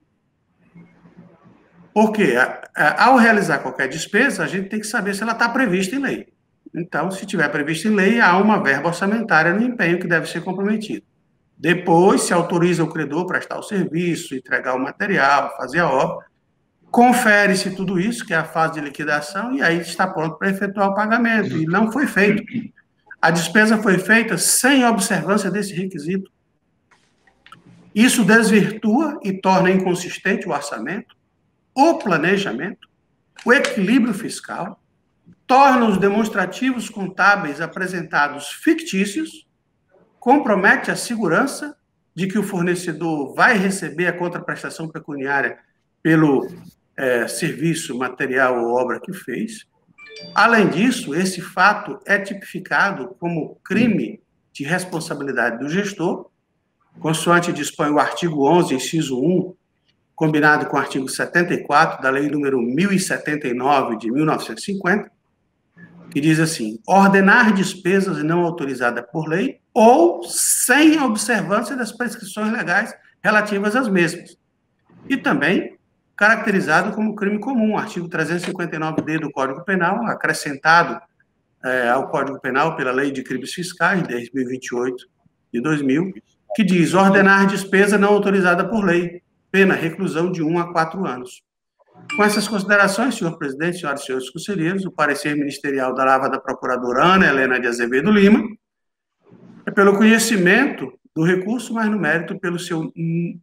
Porque, ao realizar qualquer despesa, a gente tem que saber se ela está prevista em lei. Então, se estiver prevista em lei, há uma verba orçamentária no empenho que deve ser comprometido. Depois, se autoriza o credor a prestar o serviço, entregar o material, fazer a obra, confere-se tudo isso, que é a fase de liquidação, e aí está pronto para efetuar o pagamento. E não foi feito. A despesa foi feita sem observância desse requisito. Isso desvirtua e torna inconsistente o orçamento, o planejamento, o equilíbrio fiscal, torna os demonstrativos contábeis apresentados fictícios, compromete a segurança de que o fornecedor vai receber a contraprestação pecuniária pelo serviço, material ou obra que fez. Além disso, esse fato é tipificado como crime de responsabilidade do gestor, consoante dispõe o artigo 11, inciso 1, combinado com o artigo 74 da Lei número 1079 de 1950, que diz assim: ordenar despesas não autorizadas por lei ou sem observância das prescrições legais relativas às mesmas. E também caracterizado como crime comum, artigo 359-D do Código Penal, acrescentado ao Código Penal pela Lei de Crimes Fiscais, 10.028 de 2000, que diz ordenar despesa não autorizada por lei, pena reclusão de 1 a 4 anos. Com essas considerações, senhor presidente, senhoras e senhores conselheiros, o parecer ministerial da Lava da procuradora Ana Helena de Azevedo Lima é pelo conhecimento do recurso, mas no mérito pelo seu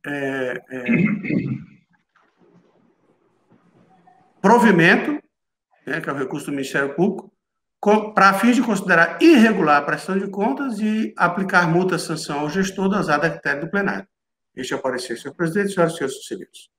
provimento, que é o recurso do Ministério Público, para fins de considerar irregular a prestação de contas e aplicar multa e sanção ao gestor dosada a critério do plenário. Este é o parecer, senhor presidente, senhoras e senhores conselheiros.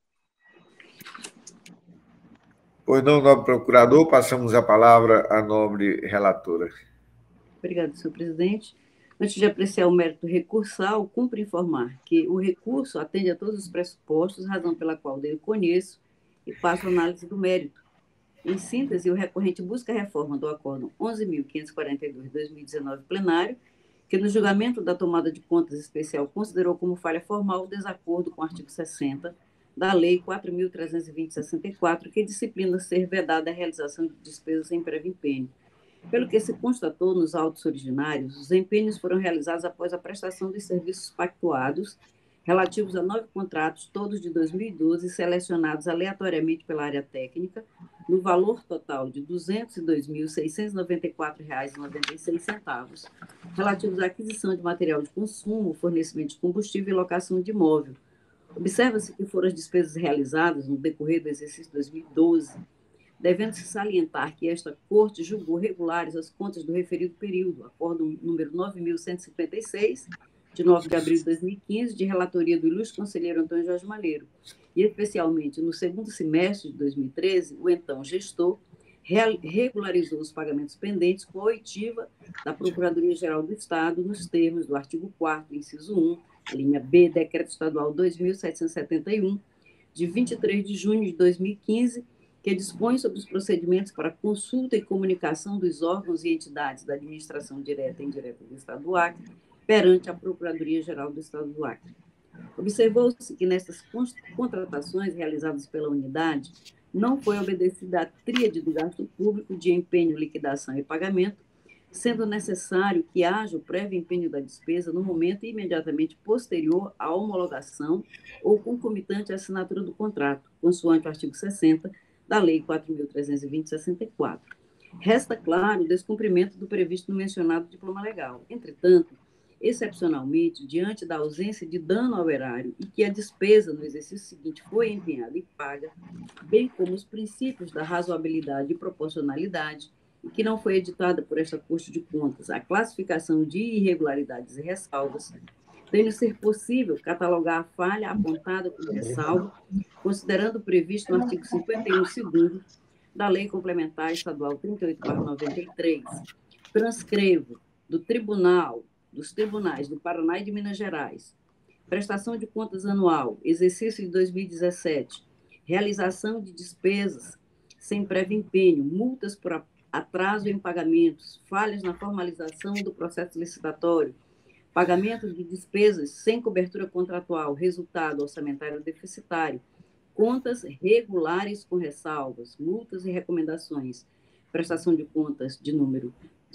Pois não, nobre procurador, passamos a palavra à nobre relatora. Obrigada, senhor presidente. Antes de apreciar o mérito recursal, cumpre informar que o recurso atende a todos os pressupostos, razão pela qual eu conheço e passo a análise do mérito. Em síntese, o recorrente busca a reforma do Acórdão 11.542/2019 plenário, que no julgamento da tomada de contas especial considerou como falha formal o desacordo com o artigo 60 da Lei 4.320/64, que disciplina ser vedada a realização de despesas sem prévio empenho. Pelo que se constatou nos autos originários, os empenhos foram realizados após a prestação dos serviços pactuados, relativos a 9 contratos, todos de 2012, selecionados aleatoriamente pela área técnica, no valor total de R$ 202.694,96, relativos à aquisição de material de consumo, fornecimento de combustível e locação de imóvel, Observa-se que foram as despesas realizadas no decorrer do exercício 2012, devendo-se salientar que esta Corte julgou regulares as contas do referido período, acórdão número 9.156, de 9 de abril de 2015, de relatoria do ilustre conselheiro Antônio Jorge Malheiro, e especialmente no segundo semestre de 2013, o então gestor regularizou os pagamentos pendentes com a oitiva da Procuradoria-Geral do Estado nos termos do artigo 4º, inciso 1, a linha B, Decreto Estadual 2.771, de 23 de junho de 2015, que dispõe sobre os procedimentos para consulta e comunicação dos órgãos e entidades da administração direta e indireta do Estado do Acre perante a Procuradoria-Geral do Estado do Acre. Observou-se que nessas contratações realizadas pela unidade não foi obedecida a tríade do gasto público de empenho, liquidação e pagamento, sendo necessário que haja o prévio empenho da despesa no momento imediatamente posterior à homologação ou concomitante à assinatura do contrato, consoante o artigo 60 da Lei 4.320/64. Resta claro o descumprimento do previsto no mencionado diploma legal. Entretanto, excepcionalmente, diante da ausência de dano ao erário e que a despesa no exercício seguinte foi empenhada e paga, bem como os princípios da razoabilidade e proporcionalidade, e que não foi editada por esta Corte de Contas a classificação de irregularidades e ressalvas, tendo ser possível catalogar a falha apontada como ressalva, considerando o previsto no artigo 51, segundo da Lei Complementar Estadual 38/93. Transcrevo dos tribunais do Paraná e de Minas Gerais, prestação de contas anual, exercício de 2017, realização de despesas sem prévio empenho, multas por atraso em pagamentos, falhas na formalização do processo licitatório, pagamento de despesas sem cobertura contratual, resultado orçamentário deficitário, contas regulares com ressalvas, multas e recomendações, prestação de contas de número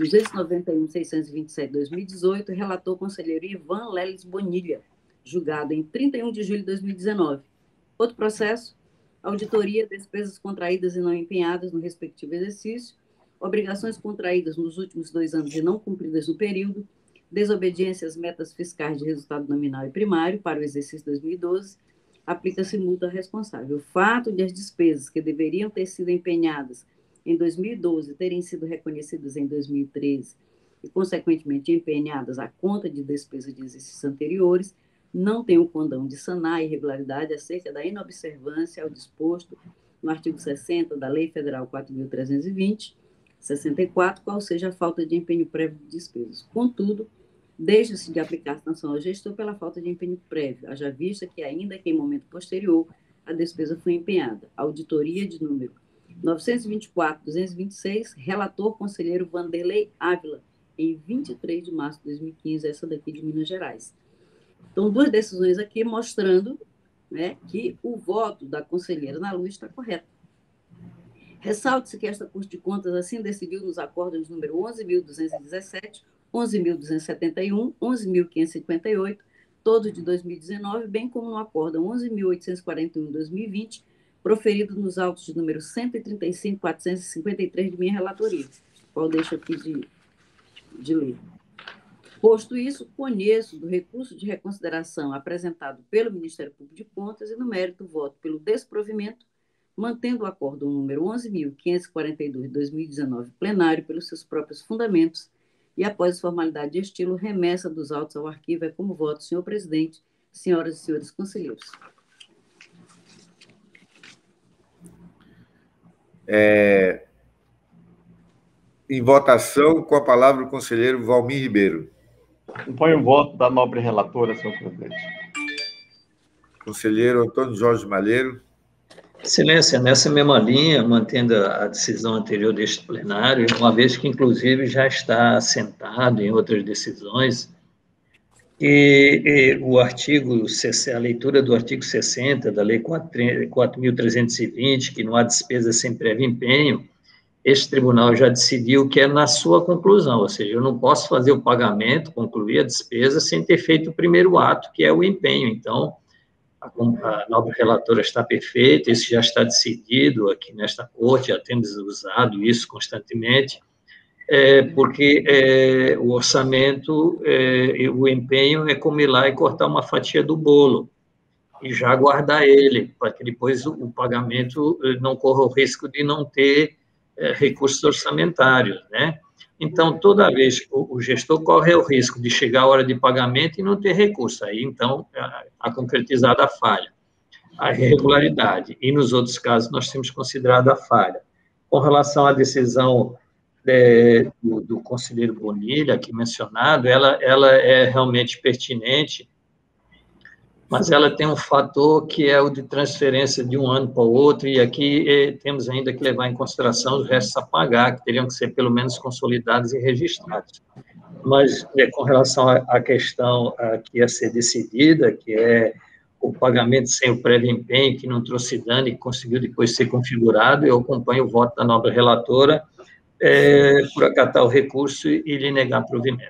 291.627/2018, relator conselheiro Ivan Leles Bonilha, julgado em 31 de julho de 2019. Outro processo, auditoria, despesas contraídas e não empenhadas no respectivo exercício, obrigações contraídas nos últimos 2 anos e não cumpridas no período, desobediência às metas fiscais de resultado nominal e primário para o exercício 2012, aplica-se multa responsável. O fato de as despesas que deveriam ter sido empenhadas em 2012 terem sido reconhecidas em 2013 e, consequentemente, empenhadas à conta de despesas de exercícios anteriores, não tem o condão de sanar a irregularidade acerca da inobservância ao disposto no artigo 60 da Lei Federal 4.320/64, qual seja a falta de empenho prévio de despesas. Contudo, deixa-se de aplicar sanção ao gestor pela falta de empenho prévio, haja vista que, ainda que em momento posterior, a despesa foi empenhada. Auditoria de número 924.226, relator conselheiro Vanderlei Ávila, em 23 de março de 2015, essa daqui de Minas Gerais. Então, 2 decisões aqui mostrando, né, que o voto da conselheira Ana Luz está correto. Ressalte-se que esta Corte de Contas assim decidiu nos acórdãos número 11.217, 11.271, 11.558, todos de 2019, bem como no acórdão 11.841 de 2020, proferido nos autos de número 135.453 de minha relatoria, qual deixo aqui de ler. Posto isso, conheço do recurso de reconsideração apresentado pelo Ministério Público de Contas e, no mérito, voto pelo desprovimento, mantendo o acórdão número 11.542 de 2019 plenário pelos seus próprios fundamentos e, após formalidade de estilo, remessa dos autos ao arquivo. É como voto, senhor presidente, senhoras e senhores conselheiros. Em votação, com a palavra o conselheiro Valmir Ribeiro. Acompanho o voto da nobre relatora, senhor presidente. Conselheiro Antônio Jorge Malheiro. Excelência, nessa mesma linha, mantendo a decisão anterior deste plenário, uma vez que, inclusive, já está assentado em outras decisões, e a leitura do artigo 60 da Lei 4.320, que não há despesa sem prévio empenho, este tribunal já decidiu que é na sua conclusão, ou seja, eu não posso fazer o pagamento, concluir a despesa, sem ter feito o primeiro ato, que é o empenho. Então, a nobre relatora está perfeita, isso já está decidido aqui nesta corte, já temos usado isso constantemente, porque o orçamento, o empenho é como ir lá e cortar uma fatia do bolo. e já guardar ele, para que depois o pagamento não corra o risco de não ter recursos orçamentários, né? Então, toda vez que o gestor corre o risco de chegar a hora de pagamento e não ter recurso, aí, então, a concretizada a falha, a irregularidade. E, nos outros casos, nós temos considerado a falha. Com relação à decisão do conselheiro Bonilha, aqui mencionado, ela é realmente pertinente, mas ela tem um fator que é o de transferência de um ano para o outro, e aqui temos ainda que levar em consideração os restos a pagar, que teriam que ser pelo menos consolidados e registrados. Mas, com relação à questão que ia ser decidida, que é o pagamento sem o prévio empenho, que não trouxe dano e conseguiu depois ser configurado, eu acompanho o voto da nobre relatora por acatar o recurso e lhe negar provimento.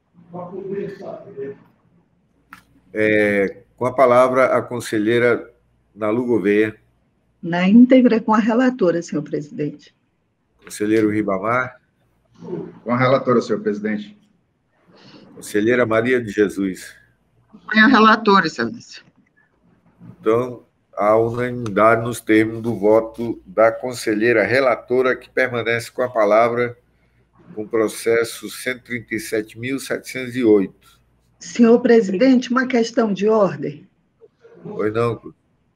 Com a palavra, a conselheira Nalu Gouveia. Na íntegra, com a relatora, senhor presidente. Conselheiro Ribamar. Com a relatora, senhor presidente. Conselheira Maria de Jesus. Com a relatora, excelência. Então, há unanimidade nos termos do voto da conselheira relatora, que permanece com a palavra com o processo 137.708. Senhor presidente, uma questão de ordem. Pois não.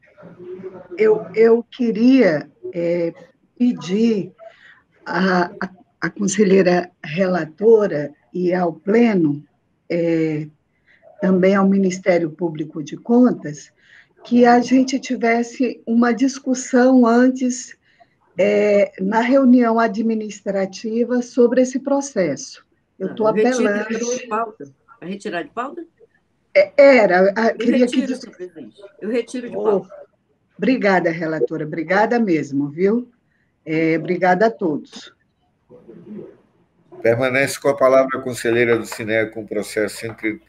Eu queria pedir à conselheira relatora e ao pleno, também ao Ministério Público de Contas, que a gente tivesse uma discussão antes, na reunião administrativa, sobre esse processo. Eu estou apelando... Para retirar de pauta? Queria retiro, senhor presidente. Eu retiro de pauta. Obrigada, relatora. Obrigada mesmo, viu? Obrigada a todos. Permanece com a palavra a conselheira do SINER com o processo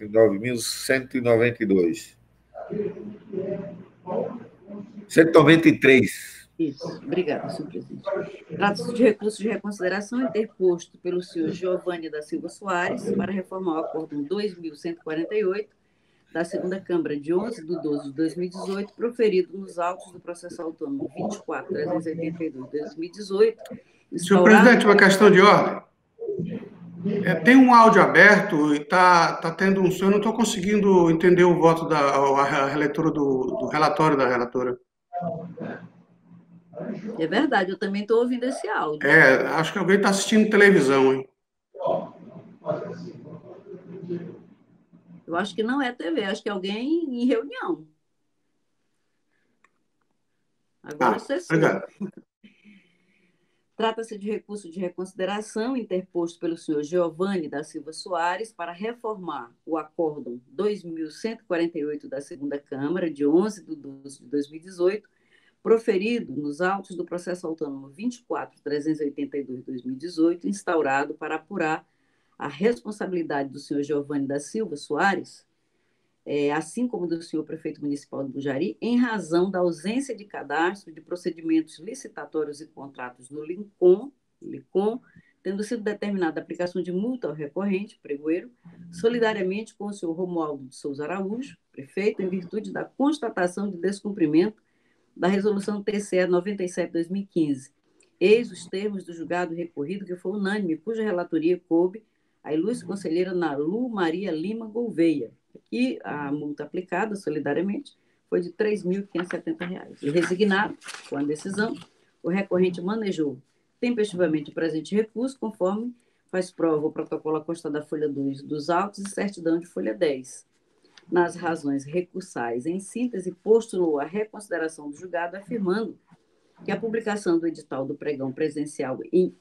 139.192. 193. Isso, obrigada, senhor presidente. Trata-se de recurso de reconsideração interposto pelo senhor Giovanni da Silva Soares para reformar o acórdão 2148 da segunda Câmara de 11/12/2018, proferido nos autos do processo autônomo 24.382/2018. Senhor presidente, uma questão de ordem. Tem um áudio aberto e está tendo um som, eu não estou conseguindo entender o voto a leitura do relatório da relatora. É verdade, eu também estou ouvindo esse áudio. Acho que alguém está assistindo televisão, hein? Eu acho que não é TV, acho que é alguém em reunião. Agora cessou. Obrigado. Trata-se de recurso de reconsideração interposto pelo senhor Giovanni da Silva Soares para reformar o acórdão 2148 da segunda Câmara, de 11/12/2018, proferido nos autos do processo autônomo 24.382/2018, instaurado para apurar a responsabilidade do senhor Giovanni da Silva Soares, assim como do senhor prefeito municipal de Bujari, em razão da ausência de cadastro de procedimentos licitatórios e contratos no LICOM, tendo sido determinada a aplicação de multa ao recorrente, pregoeiro, solidariamente com o senhor Romualdo de Souza Araújo, prefeito, em virtude da constatação de descumprimento da resolução TCE 97/2015. Eis os termos do julgado recorrido, que foi unânime, cuja relatoria coube à ilustre conselheira Nalu Maria Lima Gouveia. E a multa aplicada solidariamente foi de R$ 3.570. E resignado com a decisão, o recorrente manejou tempestivamente o presente recurso, conforme faz prova o protocolo à consta da folha 2 dos autos e certidão de folha 10. Nas razões recursais, em síntese, postulou a reconsideração do julgado, afirmando que a publicação do edital do pregão presidencial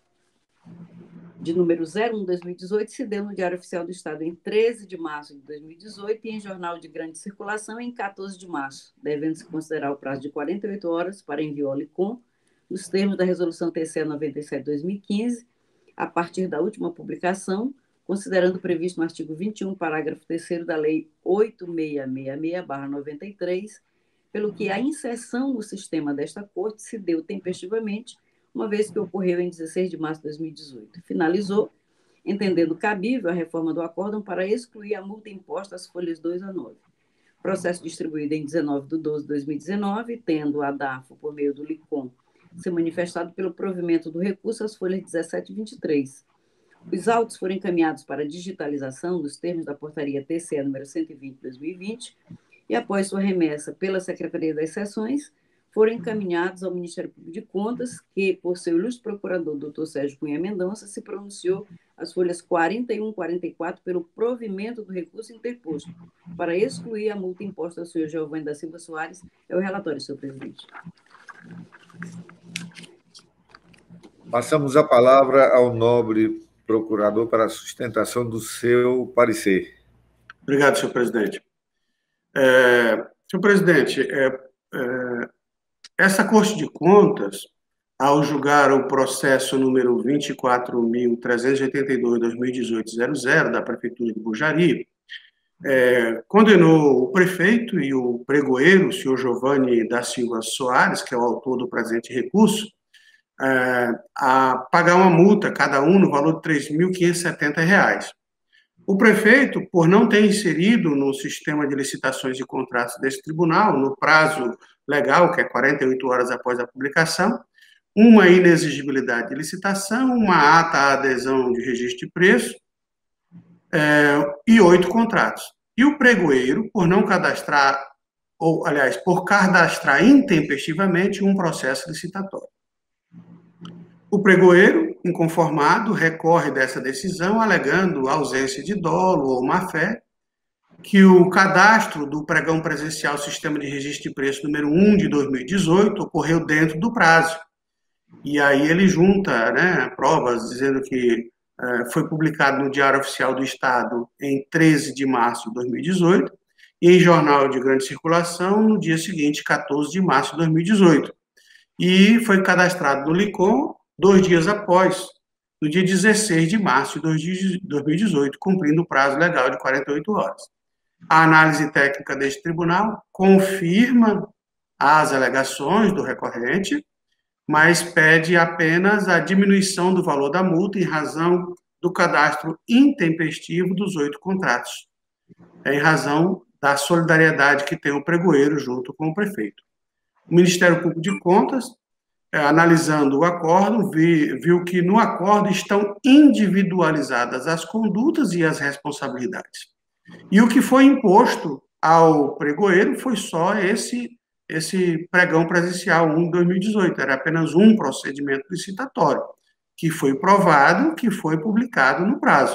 de número 01/2018 se deu no Diário Oficial do Estado em 13 de março de 2018 e em jornal de grande circulação em 14 de março, devendo-se considerar o prazo de 48 horas para envio ao LICOM, nos termos da Resolução TCE 97/2015, a partir da última publicação, considerando previsto no artigo 21, parágrafo 3º da Lei 8666/93, pelo que a inserção no sistema desta Corte se deu tempestivamente, uma vez que ocorreu em 16 de março de 2018. Finalizou, entendendo cabível a reforma do acórdão para excluir a multa imposta às folhas 2 a 9. Processo distribuído em 19/12/2019, tendo a DAFO, por meio do LICOM, se manifestado pelo provimento do recurso às folhas 17 e 23. Os autos foram encaminhados para digitalização nos termos da portaria TCE número 120/2020 e, após sua remessa pela Secretaria das Seções, foram encaminhados ao Ministério Público de Contas, que, por seu ilustre procurador, Dr. Sérgio Cunha Mendonça, se pronunciou as folhas 41 e 44 pelo provimento do recurso interposto, para excluir a multa imposta ao senhor Giovanni da Silva Soares. É o relatório, senhor presidente. Passamos a palavra ao nobre procurador para a sustentação do seu parecer. Obrigado, senhor presidente. Senhor presidente, essa Corte de Contas, ao julgar o processo número 24.382/2018-00 da Prefeitura de Bujari, condenou o prefeito e o pregoeiro, o senhor Giovanni da Silva Soares, que é o autor do presente recurso, a pagar uma multa, cada um, no valor de R$ 3.570. O prefeito, por não ter inserido no sistema de licitações e contratos desse tribunal, no prazo legal, que é 48 horas após a publicação, uma inexigibilidade de licitação, uma ata à adesão de registro de preço e 8 contratos. E o pregoeiro, por não cadastrar, ou, aliás, por cadastrar intempestivamente um processo licitatório. O pregoeiro, inconformado, recorre dessa decisão, alegando ausência de dolo ou má-fé, que o cadastro do pregão presencial Sistema de Registro de Preço número 1 de 2018 ocorreu dentro do prazo. E aí ele junta, provas dizendo que foi publicado no Diário Oficial do Estado em 13 de março de 2018 e em jornal de grande circulação no dia seguinte, 14 de março de 2018. E foi cadastrado no LICOM 2 dias após, no dia 16 de março de 2018, cumprindo o prazo legal de 48 horas. A análise técnica deste tribunal confirma as alegações do recorrente, mas pede apenas a diminuição do valor da multa em razão do cadastro intempestivo dos 8 contratos, em razão da solidariedade que tem o pregoeiro junto com o prefeito. O Ministério Público de Contas, analisando o acordo, viu que no acordo estão individualizadas as condutas e as responsabilidades. E o que foi imposto ao pregoeiro foi só esse pregão presencial 1 de 2018, era apenas um procedimento licitatório, que foi provado, que foi publicado no prazo.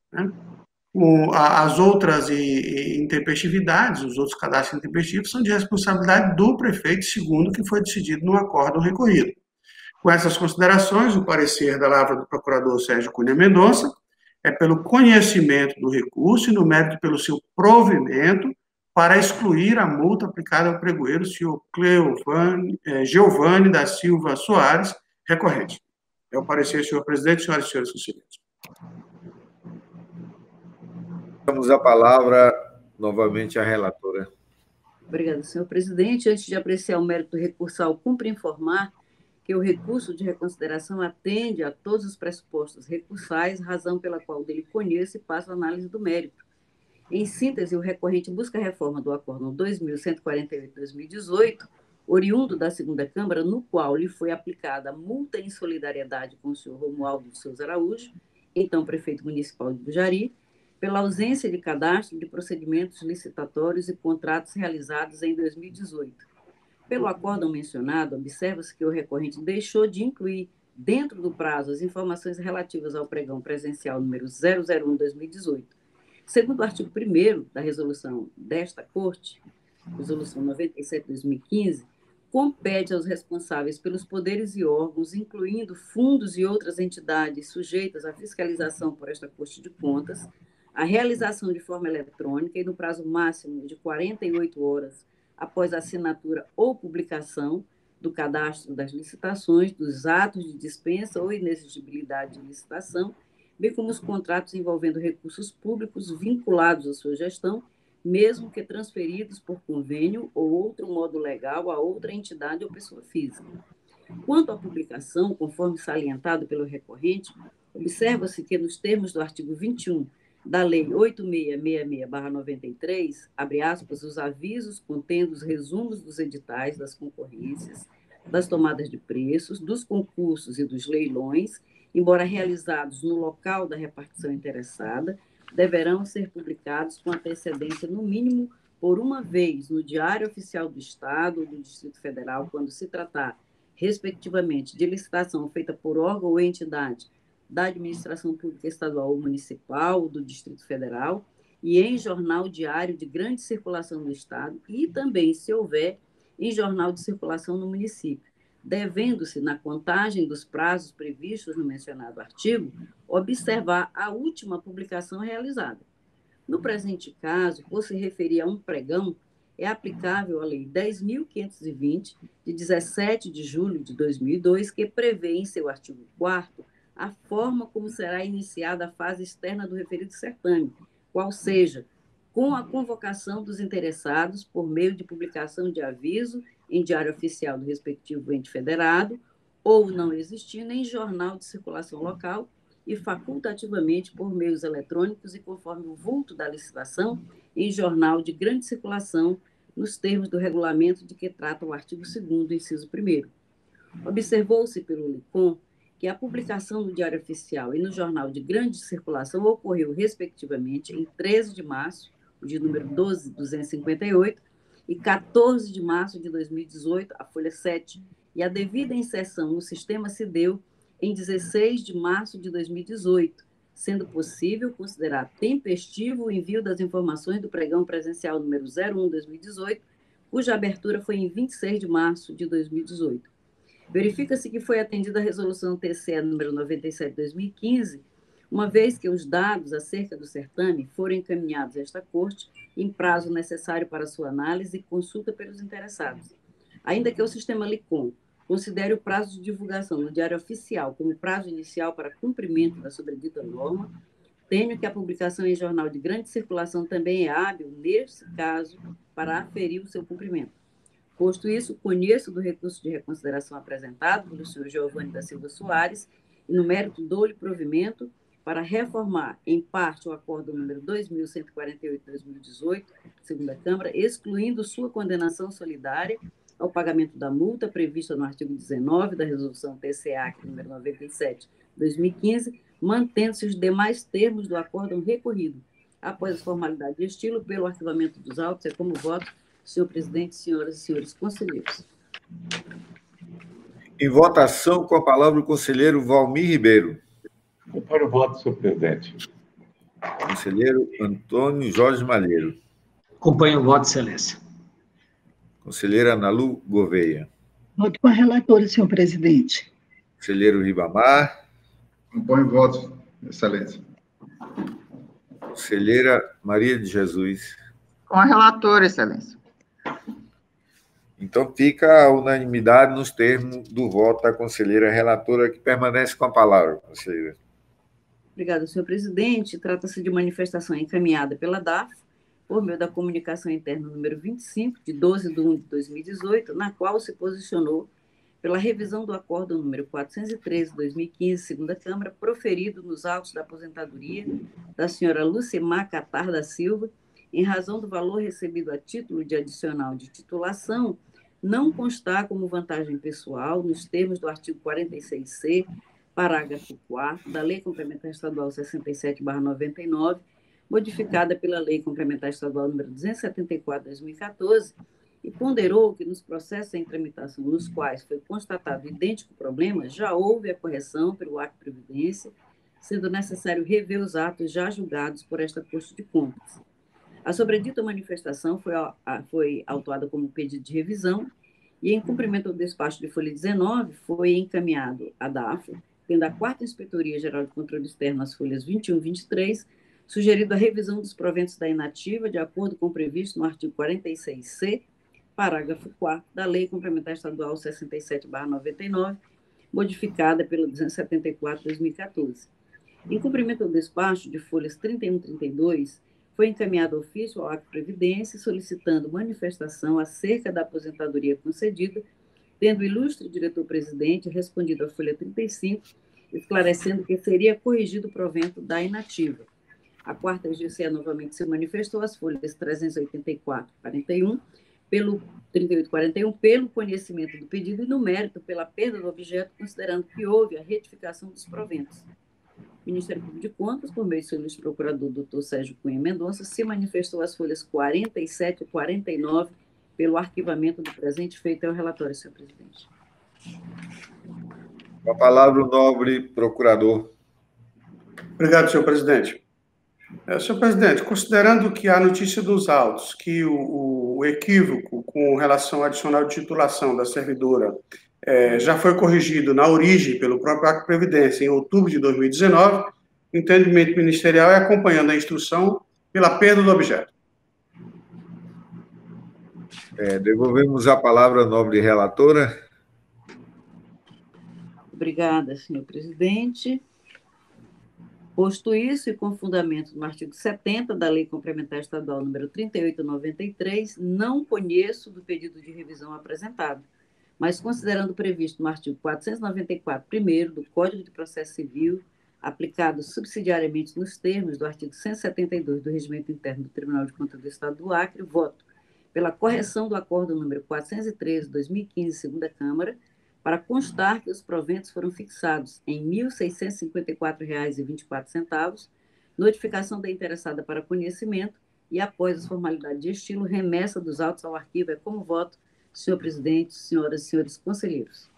As outras intempestividades, os outros cadastros intempestivos, são de responsabilidade do prefeito, segundo o que foi decidido no acordo recorrido. Com essas considerações, o parecer da lavra do procurador Sérgio Cunha Mendonça é pelo conhecimento do recurso e, no mérito, pelo seu provimento para excluir a multa aplicada ao pregoeiro, senhor Giovanni da Silva Soares, recorrente. É o parecer, senhor presidente, senhoras e senhores conselheiros. Damos a palavra novamente à relatora. Obrigada, senhor presidente. Antes de apreciar o mérito recursal, cumpre informar que o recurso de reconsideração atende a todos os pressupostos recursais, razão pela qual dele conheço e passo a análise do mérito. Em síntese, o recorrente busca a reforma do Acórdão 2148/2018, oriundo da segunda Câmara, no qual lhe foi aplicada multa em solidariedade com o senhor Romualdo de Souza Araújo, então prefeito municipal de Bujari, pela ausência de cadastro de procedimentos licitatórios e contratos realizados em 2018. Pelo acórdão mencionado, observa-se que o recorrente deixou de incluir, dentro do prazo, as informações relativas ao pregão presencial número 001/2018. Segundo o artigo 1º da resolução desta Corte, resolução 97/2015, compete aos responsáveis pelos poderes e órgãos, incluindo fundos e outras entidades sujeitas à fiscalização por esta Corte de Contas, a realização de forma eletrônica e no prazo máximo de 48 horas após a assinatura ou publicação do cadastro das licitações, dos atos de dispensa ou inexigibilidade de licitação, bem como os contratos envolvendo recursos públicos vinculados à sua gestão, mesmo que transferidos por convênio ou outro modo legal a outra entidade ou pessoa física. Quanto à publicação, conforme salientado pelo recorrente, observa-se que, nos termos do artigo 21 da Lei 8666/93, abre aspas, os avisos contendo os resumos dos editais das concorrências, das tomadas de preços, dos concursos e dos leilões, embora realizados no local da repartição interessada, deverão ser publicados com antecedência, no mínimo, por uma vez no Diário Oficial do Estado ou do Distrito Federal, quando se tratar, respectivamente, de licitação feita por órgão ou entidade da administração pública estadual ou municipal, do Distrito Federal, e em jornal diário de grande circulação no Estado, e também, se houver, em jornal de circulação no município, devendo-se, na contagem dos prazos previstos no mencionado artigo, observar a última publicação realizada. No presente caso, por se referir a um pregão, é aplicável a Lei 10.520, de 17 de julho de 2002, que prevê em seu artigo 4º a forma como será iniciada a fase externa do referido certame, qual seja, com a convocação dos interessados por meio de publicação de aviso em diário oficial do respectivo ente federado, ou não existindo em jornal de circulação local e facultativamente por meios eletrônicos e conforme o vulto da licitação em jornal de grande circulação nos termos do regulamento de que trata o artigo 2º, inciso 1º. Observou-se pelo LICOM que a publicação no Diário Oficial e no Jornal de Grande Circulação ocorreu, respectivamente, em 13 de março, de número 12.258, e 14 de março de 2018, a folha 7, e a devida inserção no sistema se deu em 16 de março de 2018, sendo possível considerar tempestivo o envio das informações do pregão presencial número 01/2018, cuja abertura foi em 26 de março de 2018. Verifica-se que foi atendida a resolução TCE número 97/2015, uma vez que os dados acerca do certame foram encaminhados a esta Corte em prazo necessário para sua análise e consulta pelos interessados. Ainda que o sistema LICOM considere o prazo de divulgação no Diário Oficial como prazo inicial para cumprimento da sobredita norma, tenho que a publicação em jornal de grande circulação também é hábil, nesse caso, para aferir o seu cumprimento. Posto isso, conheço do recurso de reconsideração apresentado pelo senhor Giovanni da Silva Soares e, no mérito, dou-lhe provimento para reformar, em parte, o Acórdão número 2.148/2018, segunda Câmara, excluindo sua condenação solidária ao pagamento da multa prevista no artigo 19 da Resolução TCA, número 97/2015, mantendo-se os demais termos do acórdão recorrido. Após as formalidades de estilo, pelo arquivamento dos autos, é como voto, senhor presidente, senhoras e senhores conselheiros. Em votação, com a palavra o conselheiro Valmir Ribeiro. Para o voto, senhor presidente. Conselheiro Antônio Jorge Malheiro. Acompanho o voto, excelência. Conselheira Analu Gouveia. Voto com a relatora, senhor presidente. Conselheiro Ribamar. Acompanho o voto, excelência. Conselheira Maria de Jesus. Com a relatora, excelência. Então, fica a unanimidade nos termos do voto da conselheira relatora, que permanece com a palavra, conselheira. Obrigada, senhor presidente. Trata-se de manifestação encaminhada pela DAF, por meio da comunicação interna número 25, de 12/1/2018, na qual se posicionou pela revisão do acórdão número 413/2015, segunda Câmara, proferido nos autos da aposentadoria da senhora Lucimar Catar da Silva, em razão do valor recebido a título de adicional de titulação, não constar como vantagem pessoal nos termos do artigo 46C, parágrafo 4º, da Lei Complementar Estadual 67/99, modificada pela Lei Complementar Estadual número 274/2014, e ponderou que nos processos em tramitação nos quais foi constatado idêntico problema, já houve a correção pelo ato de previdência, sendo necessário rever os atos já julgados por esta Corte de Contas. A sobredita manifestação foi autuada como pedido de revisão e, em cumprimento ao despacho de folha 19, foi encaminhado à DAF, tendo a 4ª Inspetoria Geral de Controle Externo, as folhas 21 e 23, sugerido a revisão dos proventos da inativa, de acordo com o previsto no artigo 46C, parágrafo 4º, da Lei Complementar Estadual 67/99, modificada pela 274/2014. Em cumprimento ao despacho de folhas 31 e 32, foi encaminhado ofício ao ato de previdência solicitando manifestação acerca da aposentadoria concedida, tendo o ilustre diretor-presidente respondido à folha 35, esclarecendo que seria corrigido o provento da inativa. A quarta GCE novamente se manifestou, as folhas 384 e 41, pelo 38 e 41, pelo conhecimento do pedido e no mérito pela perda do objeto, considerando que houve a retificação dos proventos. O Ministério Público de Contas, por meio do seu ilustre procurador, Dr. Sérgio Cunha Mendonça, se manifestou as folhas 47 e 49 pelo arquivamento do presente feito ao relatório, senhor presidente. Com a palavra, o nobre procurador. Obrigado, senhor presidente. Senhor presidente, considerando que a notícia dos autos, que o equívoco com relação ao adicional de titulação da servidora já foi corrigido na origem pelo próprio Acto de Previdência em outubro de 2019, o entendimento ministerial é acompanhando a instrução pela perda do objeto. Devolvemos a palavra à nobre relatora. Obrigada, senhor presidente. Posto isso, e com fundamento no artigo 70 da Lei Complementar Estadual número 3893, não conheço do pedido de revisão apresentado, mas considerando previsto no artigo 494, primeiro, do Código de Processo Civil, aplicado subsidiariamente nos termos do artigo 172 do Regimento Interno do Tribunal de Contas do Estado do Acre, voto pela correção do acordo número 413/2015, segunda Câmara, para constar que os proventos foram fixados em R$ 1.654,24, notificação da interessada para conhecimento e, após as formalidades de estilo, remessa dos autos ao arquivo. É como voto, senhor presidente, senhoras e senhores conselheiros.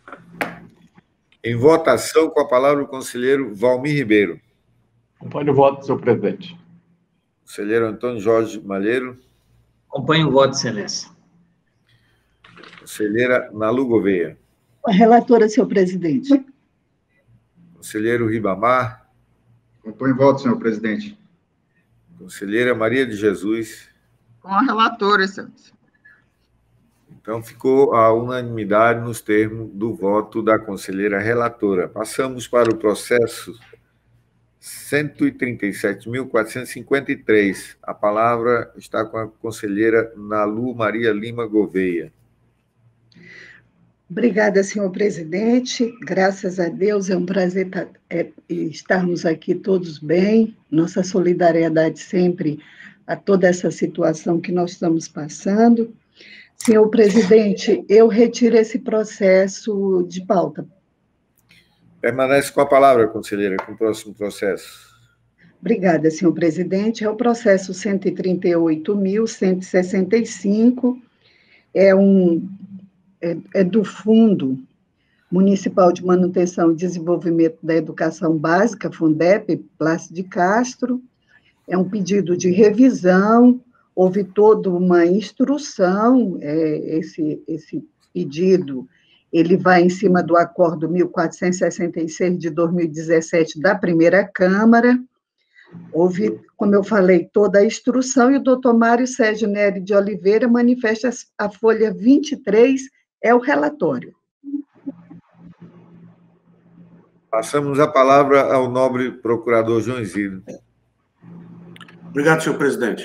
Em votação, com a palavra o conselheiro Valmir Ribeiro. Acompanho o voto, senhor presidente. Conselheiro Antônio Jorge Malheiro. Acompanho o voto, excelência. Conselheira Nalu Gouveia. A relatora, senhor presidente. Conselheiro Ribamar. Acompanho o voto, senhor presidente. Conselheira Maria de Jesus. Com a relatora, excelência. Então, ficou a unanimidade nos termos do voto da conselheira relatora. Passamos para o processo 137.453. A palavra está com a conselheira Nalu Maria Lima Gouveia. Obrigada, senhor presidente. Graças a Deus, é um prazer estarmos aqui todos bem. Nossa solidariedade sempre a toda essa situação que nós estamos passando. Senhor presidente, eu retiro esse processo de pauta. Permanece com a palavra, conselheira, com o próximo processo. Obrigada, senhor presidente. É o processo 138.165, é do Fundo Municipal de Manutenção e Desenvolvimento da Educação Básica, Fundep, Plácido de Castro. É um pedido de revisão, houve toda uma instrução, esse pedido, ele vai em cima do acordo 1466 de 2017 da primeira Câmara. Houve, como eu falei, toda a instrução, e o doutor Mário Sérgio Nery de Oliveira manifesta a folha 23, é o relatório. Passamos a palavra ao nobre procurador João Isidro. Obrigado, senhor presidente.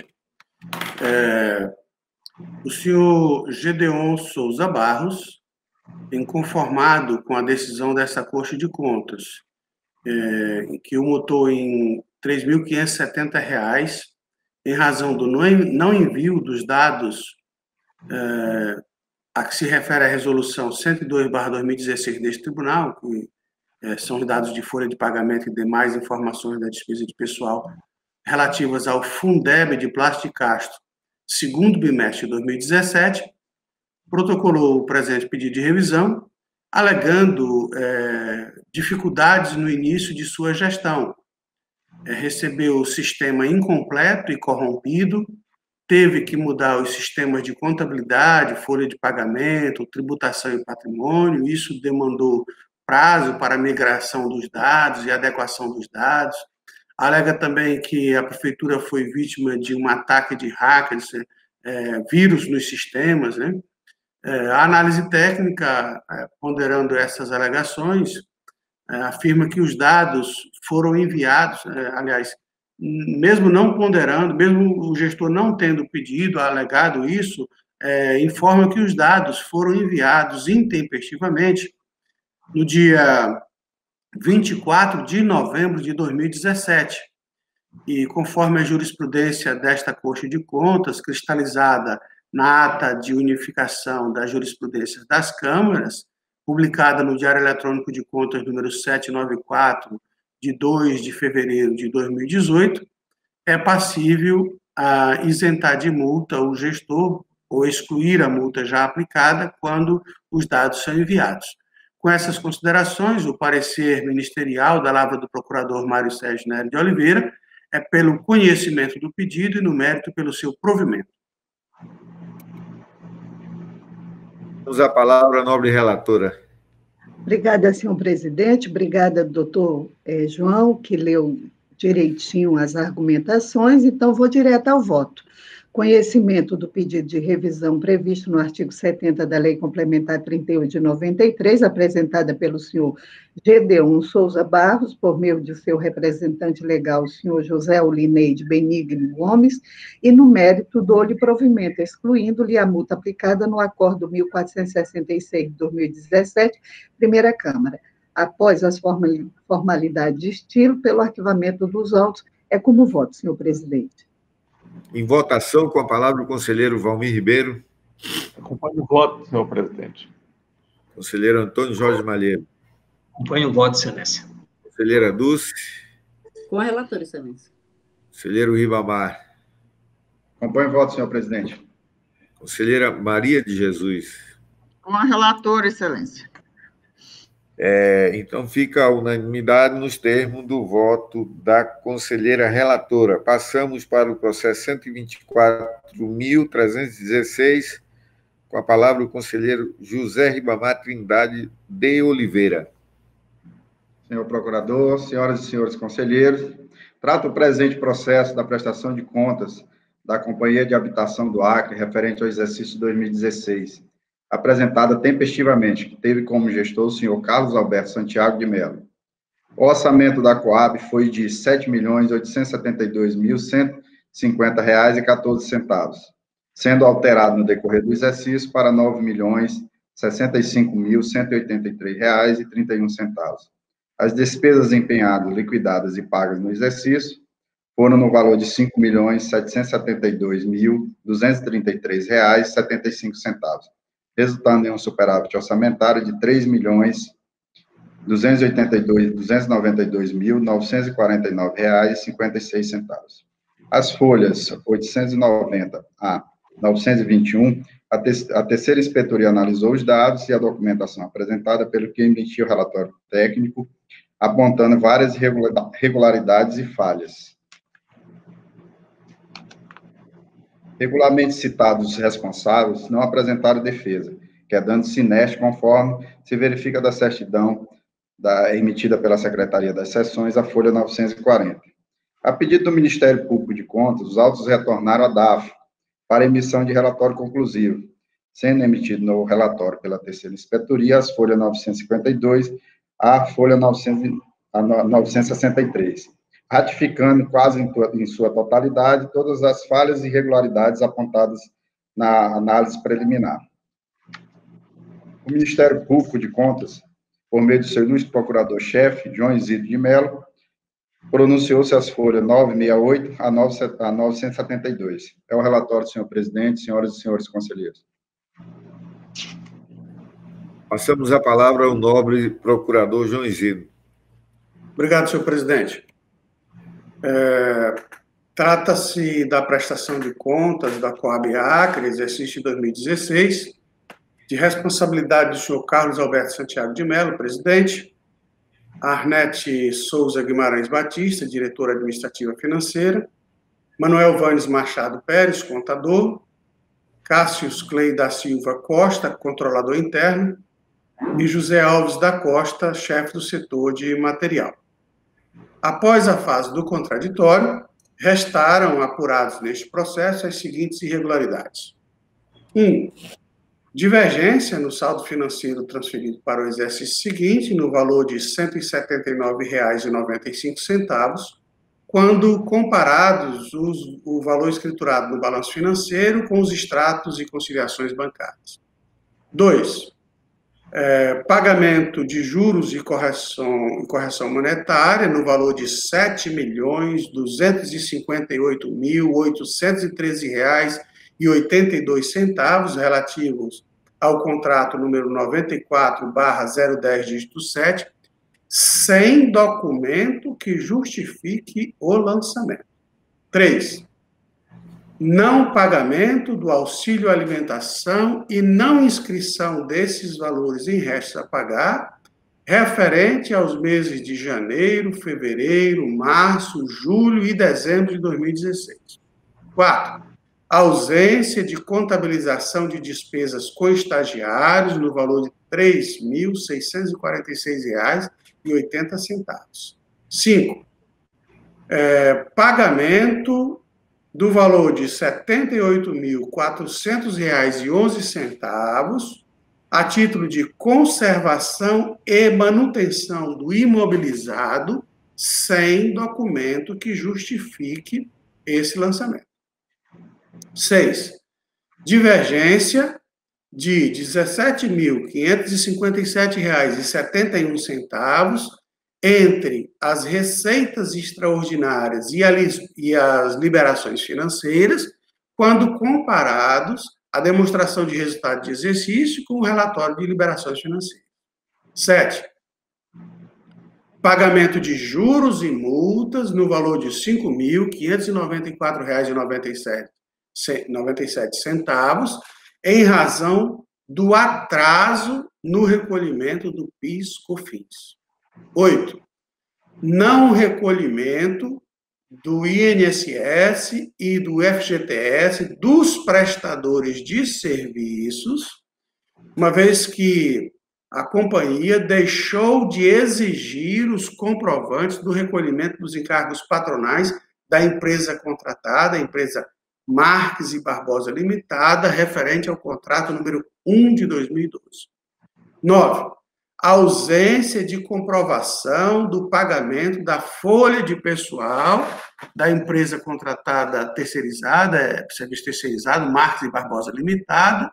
O senhor Gedeon Souza Barros, inconformado com a decisão dessa Corte de Contas, que o multou em R$ 3.570, em razão do não envio dos dados a que se refere a resolução 102/2016 deste tribunal, que são os dados de folha de pagamento e demais informações da despesa de pessoal relativas ao Fundeb de Plácido de Castro, segundo bimestre de 2017, protocolou o presente pedido de revisão, alegando dificuldades no início de sua gestão. Recebeu o sistema incompleto e corrompido, teve que mudar os sistemas de contabilidade, folha de pagamento, tributação e patrimônio, isso demandou prazo para a migração dos dados e adequação dos dados. Alega também que a prefeitura foi vítima de um ataque de hackers, vírus nos sistemas, né? A análise técnica, ponderando essas alegações, afirma que os dados foram enviados, aliás, mesmo não ponderando, mesmo o gestor não tendo pedido, alegado isso, informa que os dados foram enviados intempestivamente no dia 24 de novembro de 2017. e conforme a jurisprudência desta Corte de Contas, cristalizada na ata de unificação das jurisprudências das câmaras, publicada no Diário Eletrônico de Contas número 794, de 2 de fevereiro de 2018, é passível a isentar de multa o gestor ou excluir a multa já aplicada quando os dados são enviados. Com essas considerações, o parecer ministerial da lavra do procurador Mário Sérgio Nery de Oliveira é pelo conhecimento do pedido e no mérito pelo seu provimento. Temos a palavra, nobre relatora. Obrigada, senhor presidente. Obrigada, doutor João, que leu direitinho as argumentações. Então, vou direto ao voto. Conhecimento do pedido de revisão previsto no artigo 70 da Lei Complementar 38 de 93, apresentada pelo senhor Gedeon Souza Barros, por meio de seu representante legal, o senhor José Olineide Benigno Gomes, e no mérito dou-lhe provimento, excluindo-lhe a multa aplicada no Acordo 1466 de 2017, Primeira Câmara. Após as formalidades de estilo, pelo arquivamento dos autos, é como voto, senhor presidente. Em votação, com a palavra o conselheiro Valmir Ribeiro. Acompanho o voto, senhor presidente. Conselheiro Antônio Jorge Malheiro. Acompanho o voto, excelência. Conselheira Dulce. Com a relatora, excelência. Conselheiro Ribamar. Acompanho o voto, senhor presidente. Conselheira Maria de Jesus. Com a relatora, excelência. Então, fica a unanimidade nos termos do voto da conselheira relatora. Passamos para o processo 124.316, com a palavra o conselheiro José Ribamar Trindade de Oliveira. Senhor procurador, senhoras e senhores conselheiros, trato o presente processo da prestação de contas da Companhia de Habitação do Acre, referente ao exercício 2016, apresentada tempestivamente, que teve como gestor o senhor Carlos Alberto Santiago de Mello. O orçamento da Coab foi de R$ 7.872.150,14, sendo alterado no decorrer do exercício para R$ 9.065.183,31. As despesas empenhadas, liquidadas e pagas no exercício foram no valor de R$ 5.772.233,75, resultando em um superávit orçamentário de R$ 3.282.949,56. As folhas 890 a 921, a terceira inspetoria analisou os dados e a documentação apresentada pelo que emitiu o relatório técnico, apontando várias irregularidades e falhas. Regularmente citados os responsáveis não apresentaram defesa, quedando sinérgico conforme se verifica da certidão emitida pela Secretaria das Seções, a folha 940. A pedido do Ministério Público de Contas, os autos retornaram à DAF para emissão de relatório conclusivo, sendo emitido no relatório pela terceira inspetoria as folhas 952 à folha 963. Ratificando quase em sua totalidade todas as falhas e irregularidades apontadas na análise preliminar. O Ministério Público de Contas, por meio do seu ilustre procurador-chefe, João Isidro de Mello, pronunciou-se as folhas 968 a 972. É o relatório, senhor presidente, senhoras e senhores conselheiros. Passamos a palavra ao nobre procurador João Isidro. Obrigado, senhor presidente. Trata-se da prestação de contas da Coab Acre, exercício de 2016, de responsabilidade do senhor Carlos Alberto Santiago de Mello, presidente, Arnete Souza Guimarães Batista, diretora administrativa financeira, Manuel Vanes Machado Pérez, contador, Cássius Clay da Silva Costa, controlador interno, e José Alves da Costa, chefe do setor de material. Após a fase do contraditório, restaram apurados neste processo as seguintes irregularidades. 1. Divergência no saldo financeiro transferido para o exercício seguinte, no valor de R$ 179,95, quando comparados o valor escriturado no balanço financeiro com os extratos e conciliações bancárias. 2. Pagamento de juros e correção monetária no valor de R$ 7.258.813,82 relativos ao contrato número 94/010, dígito 7, sem documento que justifique o lançamento. 3. Não pagamento do auxílio alimentação e não inscrição desses valores em restos a pagar, referente aos meses de janeiro, fevereiro, março, julho e dezembro de 2016. 4. Ausência de contabilização de despesas com estagiários no valor de R$ 3.646,80. 5. Pagamento do valor de R$ 78.400,11 a título de conservação e manutenção do imobilizado, sem documento que justifique esse lançamento. 6. Divergência de R$ 17.557,71 entre as receitas extraordinárias e as liberações financeiras, quando comparados à demonstração de resultado de exercício com o relatório de liberações financeiras. 7. Pagamento de juros e multas no valor de R$ 5.594,97 em razão do atraso no recolhimento do PIS/COFINS. 8. Não recolhimento do INSS e do FGTS dos prestadores de serviços, uma vez que a companhia deixou de exigir os comprovantes do recolhimento dos encargos patronais da empresa contratada, a empresa Marques e Barbosa Limitada, referente ao contrato número 1 de 2012. 9. Ausência de comprovação do pagamento da folha de pessoal da empresa contratada terceirizada, serviço terceirizado, Marques e Barbosa Limitada,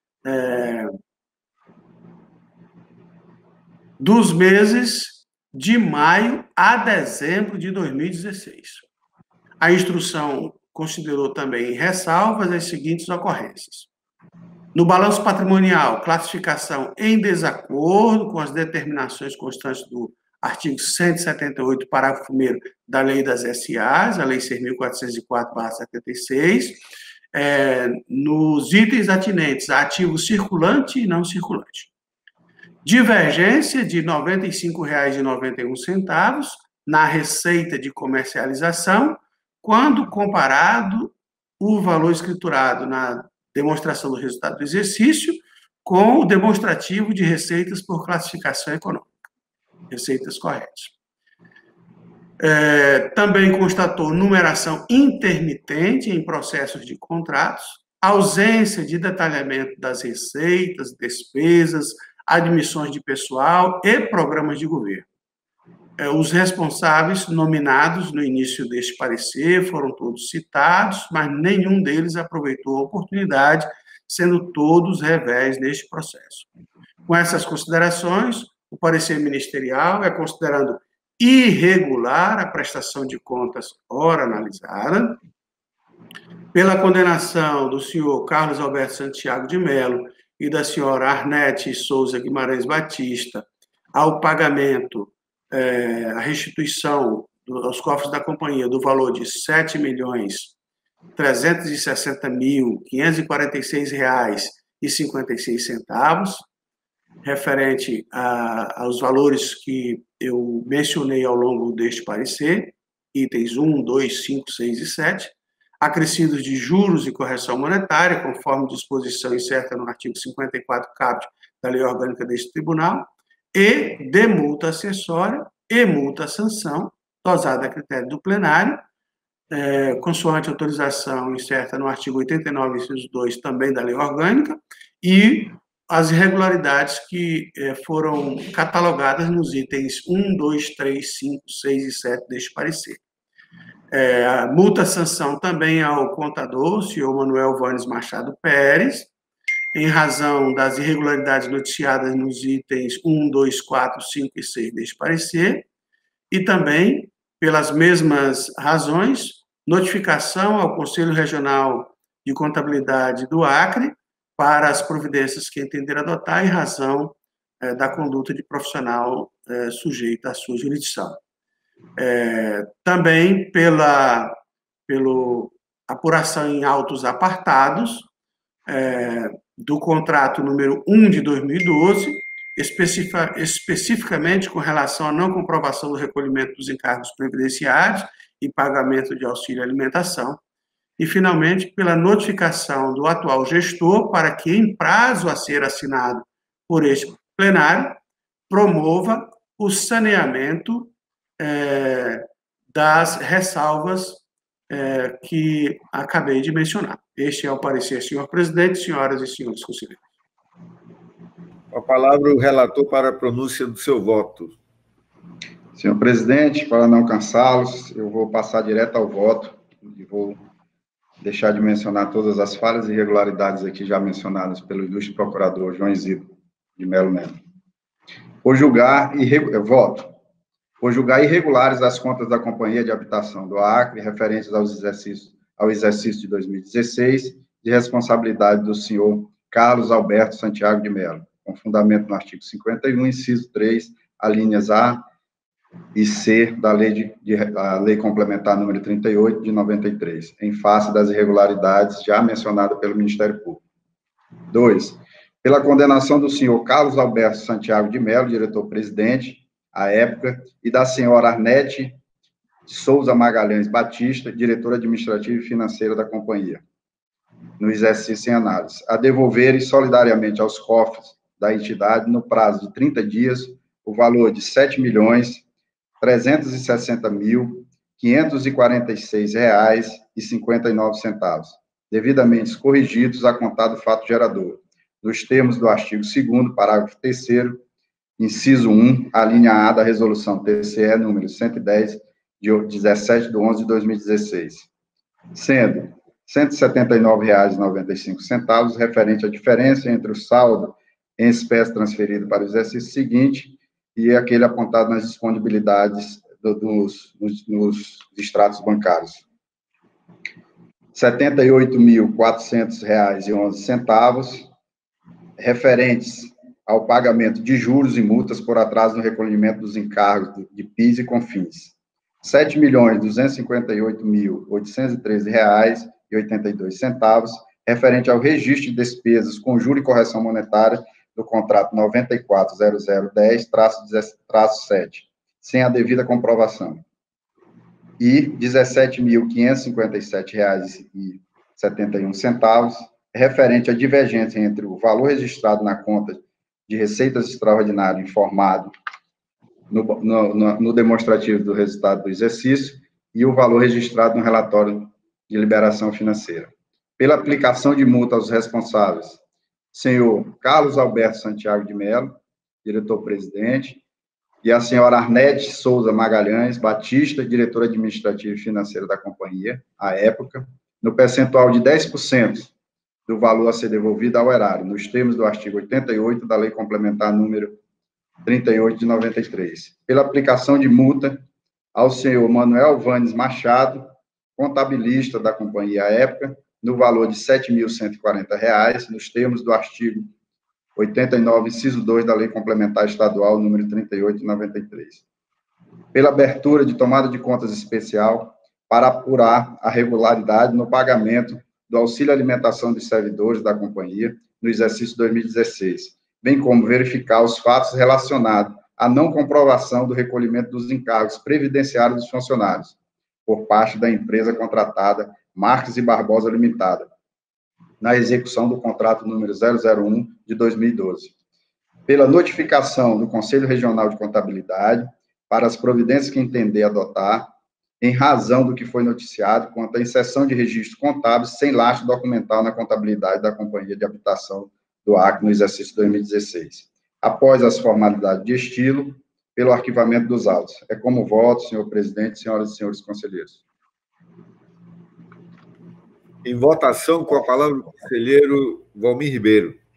dos meses de maio a dezembro de 2016. A instrução considerou também em ressalvas as seguintes ocorrências. No balanço patrimonial, classificação em desacordo com as determinações constantes do artigo 178, parágrafo 1º da Lei das SAs, a Lei 6.404/76, nos itens atinentes a ativo circulante e não circulante. Divergência de R$ 95,91 na receita de comercialização, quando comparado o valor escriturado na demonstração do resultado do exercício com o demonstrativo de receitas por classificação econômica. Receitas corretas. Também constatou numeração intermitente em processos de contratos, ausência de detalhamento das receitas, despesas, admissões de pessoal e programas de governo. Os responsáveis nominados no início deste parecer foram todos citados, mas nenhum deles aproveitou a oportunidade, sendo todos revés neste processo. Com essas considerações, o parecer ministerial é considerando irregular a prestação de contas ora analisada, pela condenação do senhor Carlos Alberto Santiago de Mello e da senhora Arnete Souza Guimarães Batista ao pagamento, a restituição aos cofres da companhia do valor de R$ 7.360.546,56, referente aos valores que eu mencionei ao longo deste parecer, itens 1, 2, 5, 6 e 7, acrescidos de juros e correção monetária, conforme disposição incerta no artigo 54 caput da Lei Orgânica deste Tribunal, e de multa acessória e multa sanção, dosada a critério do plenário, consoante autorização incerta no artigo 89, inciso 2, também da Lei Orgânica, e as irregularidades que foram catalogadas nos itens 1, 2, 3, 5, 6 e 7 deste parecer. A multa sanção também ao contador, senhor Manuel Vanes Machado Pérez, em razão das irregularidades noticiadas nos itens 1, 2, 4, 5 e 6 deste parecer, e também, pelas mesmas razões, notificação ao Conselho Regional de Contabilidade do Acre para as providências que entender adotar em razão da conduta de profissional sujeita à sua jurisdição. Também pela apuração em autos apartados do contrato número 1 de 2012, especificamente com relação à não comprovação do recolhimento dos encargos previdenciários e pagamento de auxílio alimentação, e, finalmente, pela notificação do atual gestor para que, em prazo a ser assinado por este plenário, promova o saneamento das ressalvas que acabei de mencionar. Este é o parecer, senhor presidente, senhoras e senhores conselheiros. Com a palavra, o relator para a pronúncia do seu voto. Senhor presidente, para não cansá-los, eu vou passar direto ao voto e vou deixar de mencionar todas as falhas e irregularidades aqui já mencionadas pelo ilustre procurador João Isidro de Melo Neto. Por julgar irregulares as contas da Companhia de Habitação do Acre, referentes ao exercício de 2016, de responsabilidade do senhor Carlos Alberto Santiago de Melo, com fundamento no artigo 51, inciso 3, alíneas A e C da Lei Complementar número 38, de 93, em face das irregularidades já mencionadas pelo Ministério Público. 2. Pela condenação do senhor Carlos Alberto Santiago de Melo, diretor-presidente, à época, e da senhora Arnete Souza Magalhães Batista, diretora administrativa e financeira da companhia, no exercício em análise, a devolverem solidariamente aos cofres da entidade, no prazo de 30 dias, o valor de R$ 7.360.546,59, devidamente corrigidos a contar do fato gerador, nos termos do artigo 2º, parágrafo 3º, inciso 1, a linha A da resolução TCE número 110, de 17/11/2016, sendo R$ 179,95, referente à diferença entre o saldo em espécie transferido para o exercício seguinte e aquele apontado nas disponibilidades nos extratos bancários. R$ 78.400,11, referentes ao pagamento de juros e multas por atraso no recolhimento dos encargos de PIS e COFINS. R$ 7.258.813,82, referente ao registro de despesas com juro e correção monetária do contrato 940010-7, sem a devida comprovação. E R$ 17.557,71, referente à divergência entre o valor registrado na conta de receitas extraordinárias informado no demonstrativo do resultado do exercício e o valor registrado no relatório de liberação financeira. Pela aplicação de multa aos responsáveis, senhor Carlos Alberto Santiago de Melo, diretor-presidente, e a senhora Arnete Souza Magalhães Batista, diretora administrativa e financeira da companhia, à época, no percentual de 10% do valor a ser devolvido ao erário, nos termos do artigo 88 da Lei Complementar número 38 de 93. Pela aplicação de multa ao senhor Manuel Vanes Machado, contabilista da companhia à época, no valor de R$ 7.140, nos termos do artigo 89, inciso 2 da Lei Complementar Estadual número 38 de 93. Pela abertura de tomada de contas especial para apurar a regularidade no pagamento do auxílio alimentação dos servidores da companhia no exercício 2016, bem como verificar os fatos relacionados à não comprovação do recolhimento dos encargos previdenciários dos funcionários, por parte da empresa contratada Marques e Barbosa Limitada, na execução do contrato número 001 de 2012. Pela notificação do Conselho Regional de Contabilidade para as providências que entender adotar, em razão do que foi noticiado quanto à inserção de registros contábeis sem lastro documental na contabilidade da Companhia de Habitação do Acre no exercício 2016. Após as formalidades de estilo, pelo arquivamento dos autos. É como voto, senhor presidente, senhoras e senhores conselheiros. Em votação, com a palavra o conselheiro Valmir Ribeiro.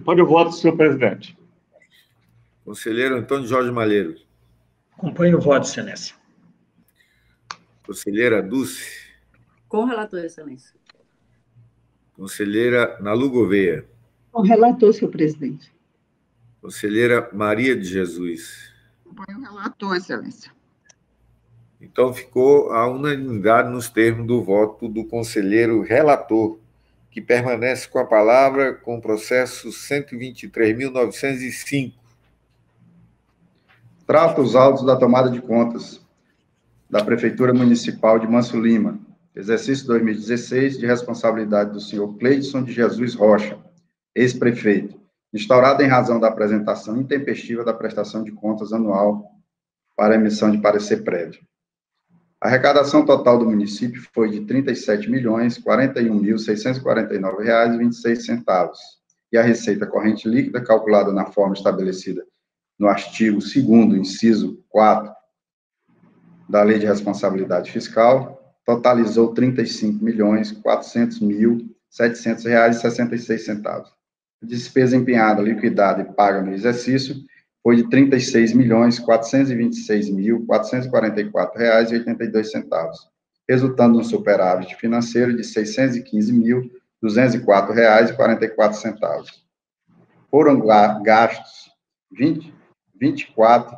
Acompanho o voto, senhor presidente. Conselheiro Antônio Jorge Malheiro. Acompanho o voto, excelência. Conselheira Dulce. Com o relator, excelência. Conselheira Nalu Gouveia. Com o relator, senhor presidente. Conselheira Maria de Jesus. Acompanho o relator, excelência. Então, ficou a unanimidade nos termos do voto do conselheiro relator, que permanece com a palavra com o processo 123.905. Trata os autos da tomada de contas da Prefeitura Municipal de Manso Lima, exercício 2016, de responsabilidade do senhor Cleidson de Jesus Rocha, ex-prefeito, instaurado em razão da apresentação intempestiva da prestação de contas anual para emissão de parecer prévio. A arrecadação total do município foi de R$ 37.041.649,26, e a receita corrente líquida, calculada na forma estabelecida no artigo 2º, inciso 4, da Lei de Responsabilidade Fiscal, totalizou R$ 35.400.700,66. A despesa empenhada, liquidada e paga no exercício foi de R$ 36.426.444,82, resultando num superávit financeiro de R$ 615.204,44. Foram gastos 24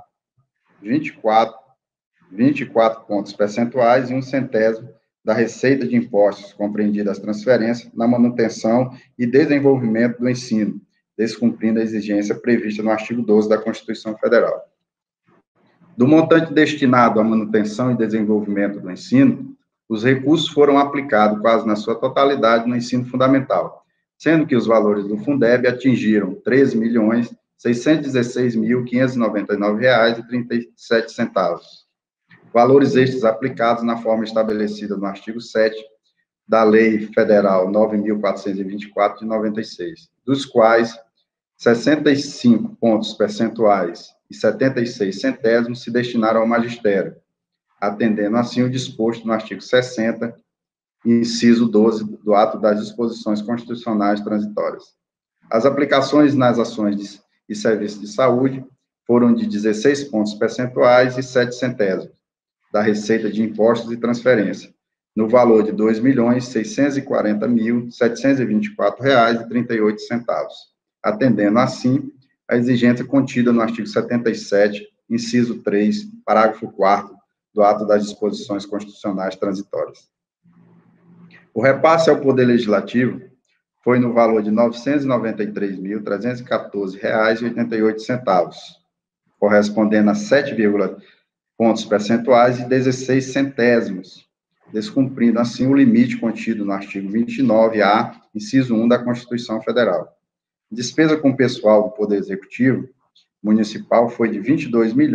pontos percentuais e 1 centésimo da receita de impostos compreendida as transferências na manutenção e desenvolvimento do ensino, descumprindo a exigência prevista no artigo 12 da Constituição Federal. Do montante destinado à manutenção e desenvolvimento do ensino, os recursos foram aplicados quase na sua totalidade no ensino fundamental, sendo que os valores do Fundeb atingiram R$ 13.616.599,37. Valores estes aplicados na forma estabelecida no artigo 7 da Lei Federal 9.424, de 96, dos quais 65 pontos percentuais e 76 centésimos se destinaram ao magistério, atendendo assim o disposto no artigo 60, inciso 12 do ato das disposições constitucionais transitórias. As aplicações nas ações e serviços de saúde foram de 16 pontos percentuais e 7 centésimos da receita de impostos e transferência, no valor de R$ 2.640.724,38, atendendo, assim, a exigência contida no artigo 77, inciso 3, parágrafo 4º, do ato das disposições constitucionais transitórias. O repasse ao Poder Legislativo foi no valor de R$ 993.314,88, correspondendo a 7, pontos percentuais e 16 centésimos, descumprindo, assim, o limite contido no artigo 29A, inciso 1 da Constituição Federal. Despesa com pessoal do Poder Executivo Municipal foi de R$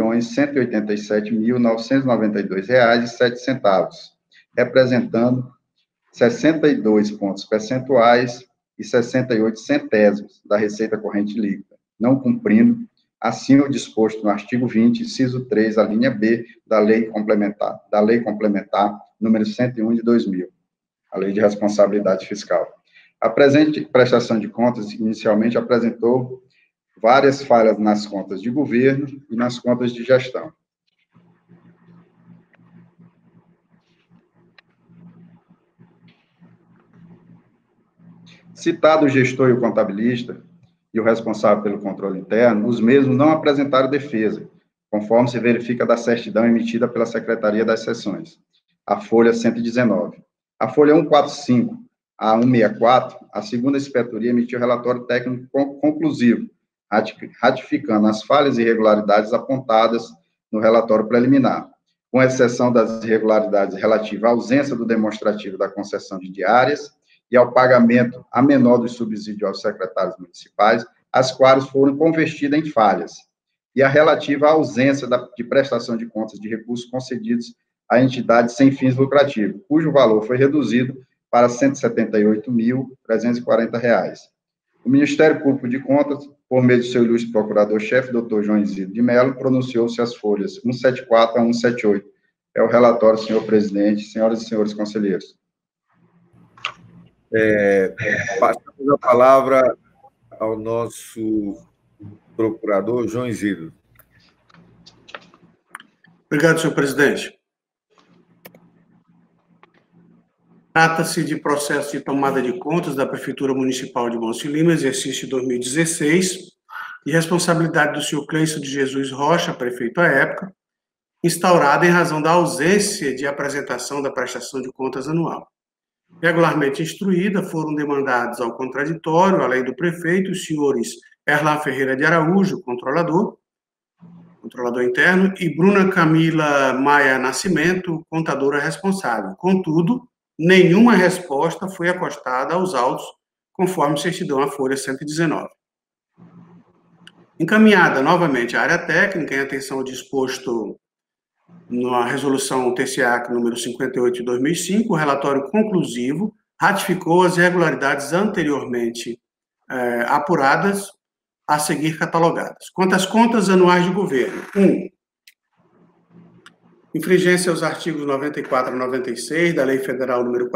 22.187.992,07, representando 62 pontos percentuais e 68 centésimos da receita corrente líquida, não cumprindo, assim, o disposto no artigo 20, inciso 3, a linha B da Lei Complementar número 101 de 2000, a Lei de Responsabilidade Fiscal. A presente prestação de contas inicialmente apresentou várias falhas nas contas de governo e nas contas de gestão. Citado o gestor e o contabilista, e o responsável pelo controle interno, os mesmos não apresentaram defesa, conforme se verifica da certidão emitida pela Secretaria das Seções, a folha 119. A folha 145 a 164, a segunda inspetoria emitiu relatório técnico conclusivo, ratificando as falhas e irregularidades apontadas no relatório preliminar, com exceção das irregularidades relativas à ausência do demonstrativo da concessão de diárias e ao pagamento a menor dos subsídios aos secretários municipais, as quais foram convertidas em falhas, e a relativa à ausência de prestação de contas de recursos concedidos a entidades sem fins lucrativos, cujo valor foi reduzido para R$ 178.340. O Ministério Público de Contas, por meio do seu ilustre procurador-chefe, doutor João Isidro de Mello, pronunciou-se as folhas 174 a 178. É o relatório, senhor presidente, senhoras e senhores conselheiros. Passamos a palavra ao nosso procurador João Isidro. Obrigado, senhor presidente. Trata-se de processo de tomada de contas da Prefeitura Municipal de Monte Lima, exercício 2016, de responsabilidade do senhor Cleison de Jesus Rocha, prefeito à época, instaurada em razão da ausência de apresentação da prestação de contas anual. Regularmente instruída, foram demandados ao contraditório, além do prefeito, os senhores Erlan Ferreira de Araújo, controlador interno, e Bruna Camila Maia Nascimento, contadora responsável. Contudo, nenhuma resposta foi acostada aos autos, conforme certidão à folha 119. Encaminhada novamente à área técnica, em atenção ao disposto na resolução TCAC número 58 de 2005, o relatório conclusivo ratificou as irregularidades anteriormente apuradas, a seguir catalogadas. Quanto às contas anuais de governo, 1. Infringência aos artigos 94 a 96 da Lei Federal número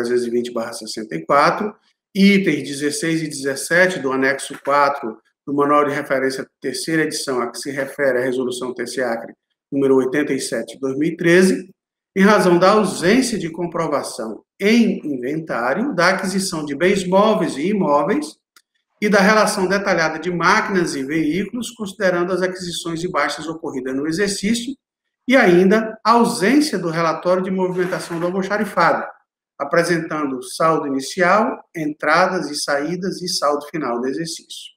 4.320/64, itens 16 e 17 do anexo 4 do Manual de Referência terceira edição, a que se refere a resolução TCAC número 87 de 2013, em razão da ausência de comprovação em inventário da aquisição de bens móveis e imóveis e da relação detalhada de máquinas e veículos, considerando as aquisições e baixas ocorridas no exercício, e ainda a ausência do relatório de movimentação do almoxarifado, apresentando saldo inicial, entradas e saídas e saldo final do exercício.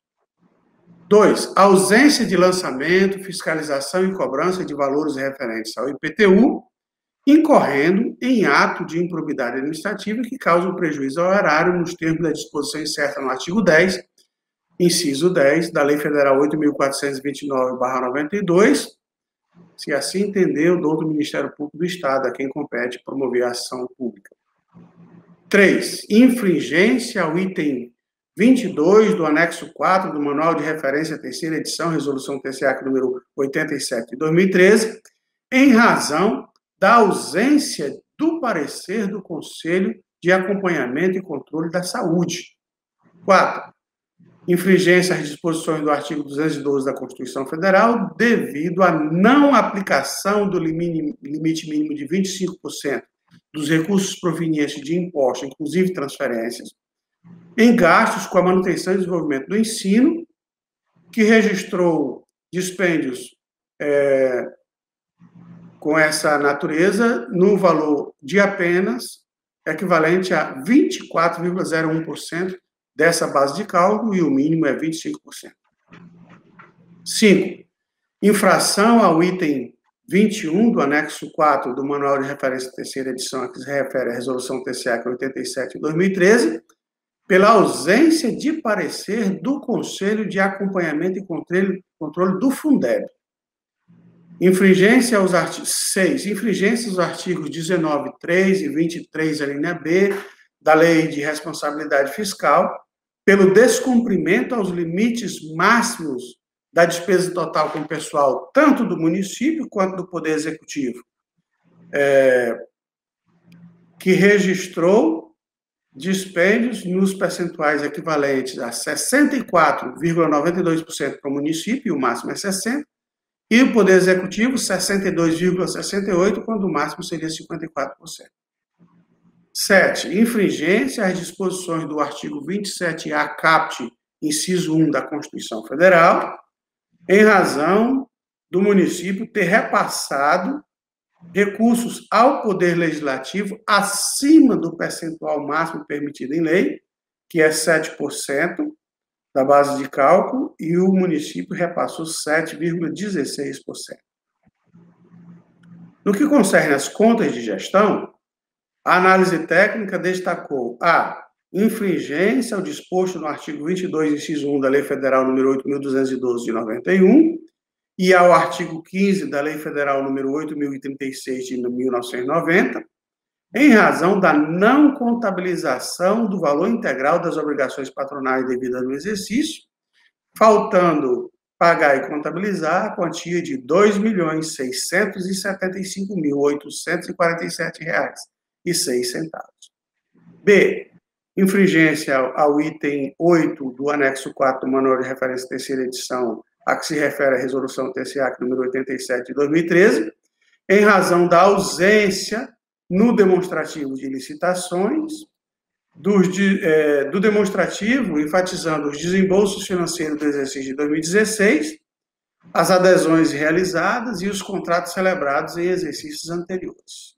2. A ausência de lançamento, fiscalização e cobrança de valores referentes ao IPTU, incorrendo em ato de improbidade administrativa que causa um prejuízo ao erário nos termos da disposição incerta no artigo 10, inciso 10, da Lei Federal 8.429/92, se assim entender, do Ministério Público do Estado, a quem compete promover a ação pública. 3. Infringência ao item 22 do anexo 4 do Manual de Referência terceira edição, resolução TCAC número 87 de 2013, em razão da ausência do parecer do Conselho de Acompanhamento e Controle da Saúde. 4. Infringência às disposições do artigo 212 da Constituição Federal, devido à não aplicação do limite mínimo de 25% dos recursos provenientes de impostos, inclusive transferências, em gastos com a manutenção e desenvolvimento do ensino, que registrou dispêndios com essa natureza no valor de apenas equivalente a 24,01% dessa base de cálculo, e o mínimo é 25%. 5. Infração ao item 21 do anexo 4 do Manual de Referência terceira edição, a que se refere à resolução TCAC 87 de 2013, pela ausência de parecer do Conselho de Acompanhamento e Controle do Fundeb. Infringência aos artigos 6. Infringência aos artigos 19.3 e 23, a linha B, da Lei de Responsabilidade Fiscal, pelo descumprimento aos limites máximos da despesa total com pessoal, tanto do município quanto do Poder Executivo, que registrou dispêndios nos percentuais equivalentes a 64,92% para o município, e o máximo é 60%, e o Poder Executivo 62,68%, quando o máximo seria 54%. 7. Infringência às disposições do artigo 27A caput, inciso 1 da Constituição Federal, em razão do município ter repassado recursos ao Poder Legislativo acima do percentual máximo permitido em lei, que é 7% da base de cálculo, e o município repassou 7,16%. No que concerne às contas de gestão, a análise técnica destacou a infringência ao disposto no artigo 22, inciso 1 da Lei Federal número 8.212 de 91 e ao artigo 15 da Lei Federal número 8.036 de 1990, em razão da não contabilização do valor integral das obrigações patronais devidas no exercício, faltando pagar e contabilizar a quantia de R$ 2.675.847,06. B. infringência ao item 8 do anexo 4 do Manual de Referência terceira edição, a que se refere à resolução TCA número 87 de 2013, em razão da ausência no demonstrativo de licitações, do demonstrativo, enfatizando os desembolsos financeiros do exercício de 2016, as adesões realizadas e os contratos celebrados em exercícios anteriores.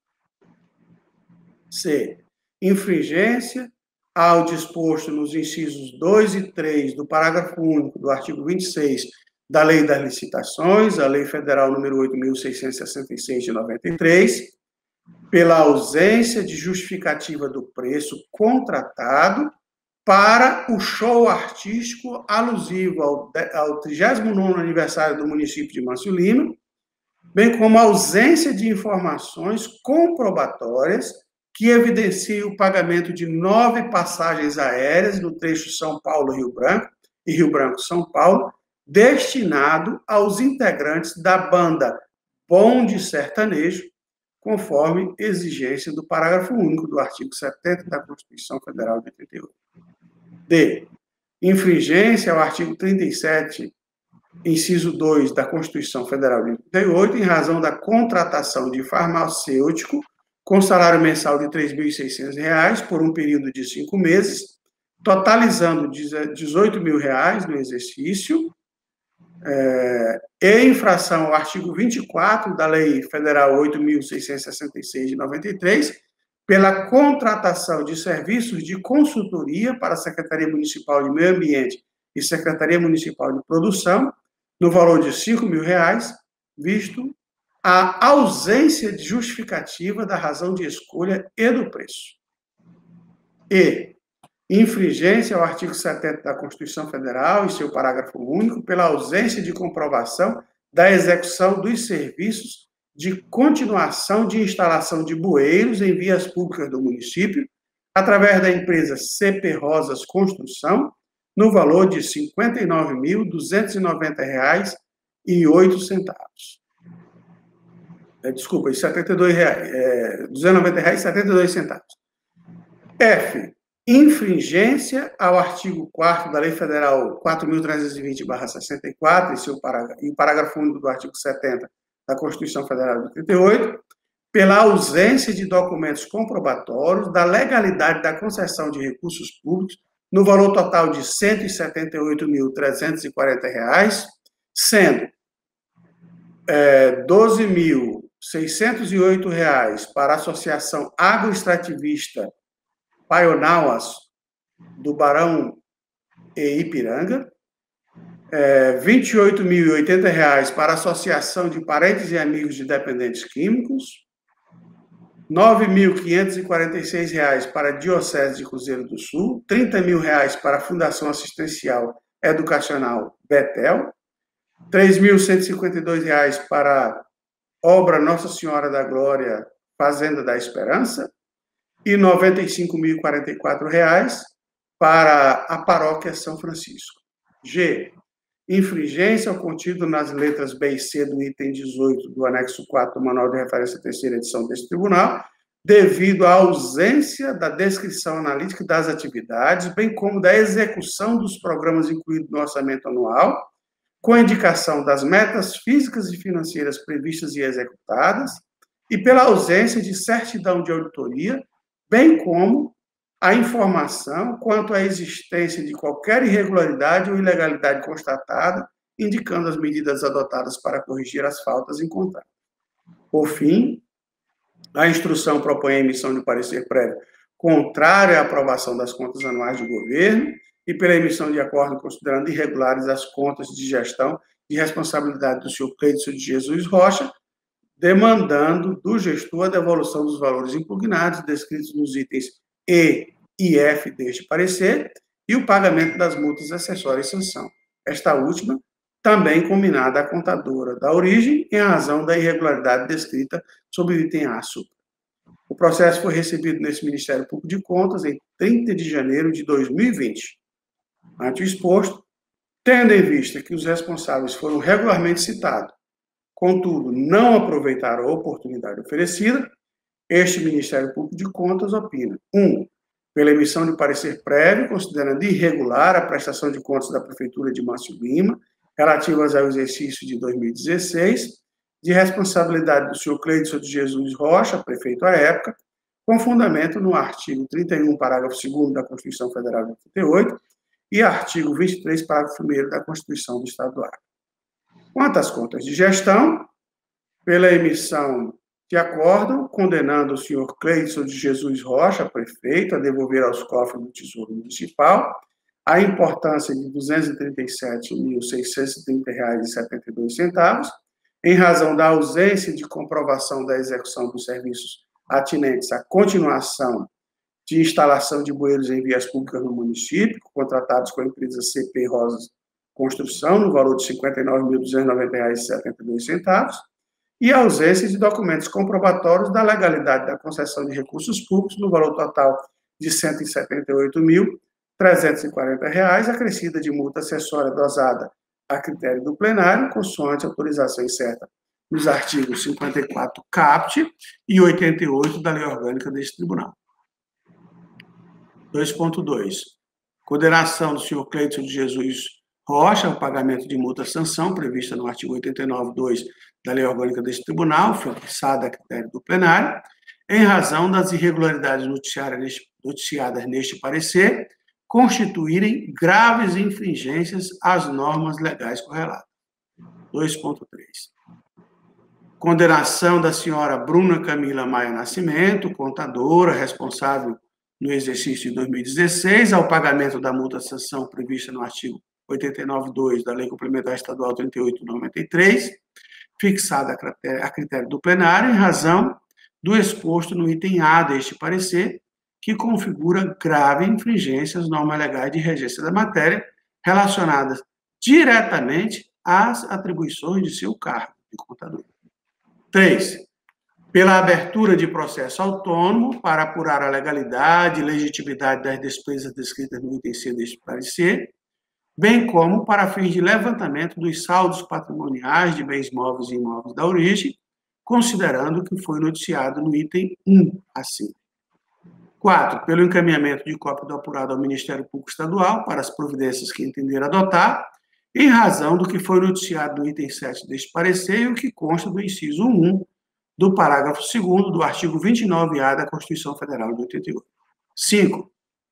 C. Infringência ao disposto nos incisos 2 e 3 do parágrafo único do artigo 26 da Lei das Licitações, a Lei Federal número 8.666 de 93, pela ausência de justificativa do preço contratado para o show artístico alusivo ao 39º aniversário do município de Mâncio Lima, bem como a ausência de informações comprobatórias que evidenciem o pagamento de 9 passagens aéreas no trecho São Paulo-Rio Branco e Rio Branco-São Paulo, destinado aos integrantes da banda Bonde Sertanejo, conforme exigência do parágrafo único do artigo 70 da Constituição Federal de 88. D. Infringência ao artigo 37, inciso 2 da Constituição Federal de 88, em razão da contratação de farmacêutico com salário mensal de R$ 3.600 por um período de 5 meses, totalizando R$ 18.000 no exercício, e infração ao artigo 24 da Lei Federal 8.666 de 93, pela contratação de serviços de consultoria para a Secretaria Municipal de Meio Ambiente e Secretaria Municipal de Produção, no valor de R$ 5.000, visto a ausência de justificativa da razão de escolha e do preço. E infringência ao artigo 70 da Constituição Federal e seu parágrafo único pela ausência de comprovação da execução dos serviços de continuação de instalação de bueiros em vias públicas do município, através da empresa CP Rosas Construção, no valor de R$ 59.290,08. Desculpa, R$ 290,72. F. Infringência ao artigo 4º da Lei Federal 4.320/64 e o parágrafo único do artigo 70 da Constituição Federal de 88, pela ausência de documentos comprobatórios da legalidade da concessão de recursos públicos no valor total de R$ 178.340, sendo R$ 12.608 para a Associação Agroextrativista Paionauas do Barão e Ipiranga, R$ 28.080 para a Associação de Parentes e Amigos de Dependentes Químicos, R$ 9.546 para a Diocese de Cruzeiro do Sul, R$ 30.000 para a Fundação Assistencial Educacional Betel, R$ 3.152 para a Obra Nossa Senhora da Glória, Fazenda da Esperança, e R$ 95.044 para a Paróquia São Francisco. G. Infringência ao contido nas letras B e C do item 18 do anexo 4 do Manual de Referência terceira edição deste tribunal, devido à ausência da descrição analítica das atividades, bem como da execução dos programas incluídos no orçamento anual, com a indicação das metas físicas e financeiras previstas e executadas, e pela ausência de certidão de auditoria, bem como a informação quanto à existência de qualquer irregularidade ou ilegalidade constatada, indicando as medidas adotadas para corrigir as faltas encontradas. Por fim, a instrução propõe a emissão de parecer prévio contrário à aprovação das contas anuais do governo e pela emissão de acordo considerando irregulares as contas de gestão de responsabilidade do senhor Cleiton de Jesus Rocha, demandando do gestor a devolução dos valores impugnados descritos nos itens E e F deste parecer e o pagamento das multas acessórias e sanção. Esta última também combinada à contadora da origem em razão da irregularidade descrita sob o item A supra. O processo foi recebido nesse Ministério Público de Contas em 30 de janeiro de 2020. Ante o exposto, tendo em vista que os responsáveis foram regularmente citados, contudo, não aproveitaram a oportunidade oferecida, este Ministério Público de Contas opina: 1. pela emissão de parecer prévio, considerando irregular a prestação de contas da Prefeitura de Márcio Lima, relativas ao exercício de 2016, de responsabilidade do senhor Cleidson de Jesus Rocha, prefeito à época, com fundamento no artigo 31, parágrafo 2º da Constituição Federal de 88 e artigo 23, parágrafo 1º da Constituição do Estado do Acre. Quanto às contas de gestão, pela emissão de acórdão, condenando o senhor Cleidson de Jesus Rocha, prefeito, a devolver aos cofres do Tesouro Municipal a importância de R$ 237.630,72, em razão da ausência de comprovação da execução dos serviços atinentes à continuação de instalação de bueiros em vias públicas no município, contratados com a empresa CP Rosas Construção, no valor de R$ 59.290,72, e a ausência de documentos comprobatórios da legalidade da concessão de recursos públicos, no valor total de R$ 178.340, acrescida de multa acessória dosada a critério do plenário, consoante autorização incerta nos artigos 54 caput e 88 da Lei Orgânica deste Tribunal. 2.2. Condenação do senhor Cleidson de Jesus Rocha ao pagamento de multa-sanção prevista no artigo 89.2 da Lei Orgânica deste Tribunal, fixada a critério do plenário, em razão das irregularidades noticiadas neste parecer, constituírem graves infringências às normas legais correlatas. 2.3. Condenação da senhora Bruna Camila Maia Nascimento, contadora, responsável no exercício de 2016, ao pagamento da multa-sanção prevista no artigo 89.2 da Lei Complementar Estadual 38/93, fixada a critério do plenário, em razão do exposto no item A deste parecer, que configura grave infringência às normas legais de regência da matéria, relacionadas diretamente às atribuições de seu cargo de contador. 3. Pela abertura de processo autônomo para apurar a legalidade e legitimidade das despesas descritas no item C deste parecer, bem como para fins de levantamento dos saldos patrimoniais de bens móveis e imóveis da origem, considerando que foi noticiado no item 1 acima. 4. Pelo encaminhamento de cópia do apurado ao Ministério Público Estadual para as providências que entender adotar, em razão do que foi noticiado no item 7 deste parecer e o que consta do inciso 1 do parágrafo 2º do artigo 29A da Constituição Federal de 88. 5.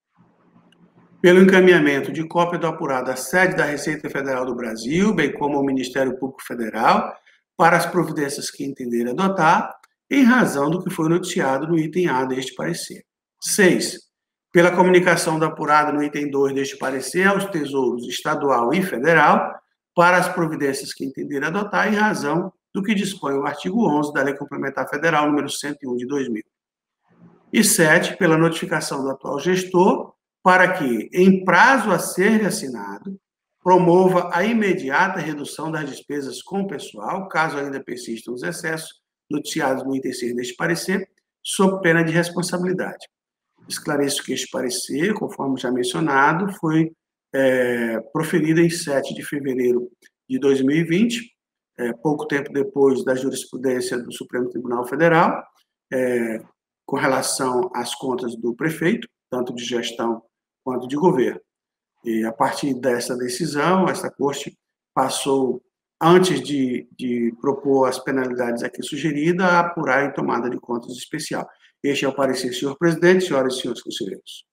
Pelo encaminhamento de cópia do apurado à sede da Receita Federal do Brasil, bem como ao Ministério Público Federal, para as providências que entender adotar, em razão do que foi noticiado no item A deste parecer. 6. Pela comunicação do apurado no item 2 deste parecer aos tesouros estadual e federal, para as providências que entender adotar, em razão do que dispõe o artigo 11 da Lei Complementar Federal número 101 de 2000. E 7. Pela notificação do atual gestor, para que, em prazo a ser assinado, promova a imediata redução das despesas com o pessoal, caso ainda persistam os excessos noticiados no item 6 deste parecer, sob pena de responsabilidade. Esclareço que este parecer, conforme já mencionado, foi proferido em 7 de fevereiro de 2020, pouco tempo depois da jurisprudência do Supremo Tribunal Federal, com relação às contas do prefeito, tanto de gestão quanto de governo. E a partir dessa decisão, esta Corte passou, antes de propor as penalidades aqui sugeridas, a apurar em tomada de contas especial. Este é o parecer, senhor presidente, senhoras e senhores conselheiros.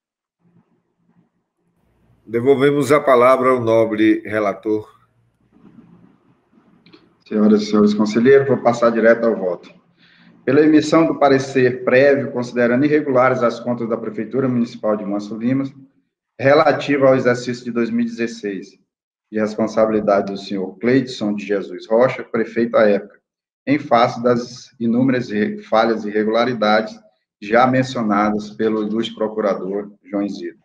Devolvemos a palavra ao nobre relator. Senhoras e senhores conselheiros, vou passar direto ao voto. Pela emissão do parecer prévio, considerando irregulares as contas da Prefeitura Municipal de Márcio Lima, relativa ao exercício de 2016, de responsabilidade do senhor Cleidson de Jesus Rocha, prefeito à época, em face das inúmeras falhas e irregularidades já mencionadas pelo ilustre procurador João Isidro.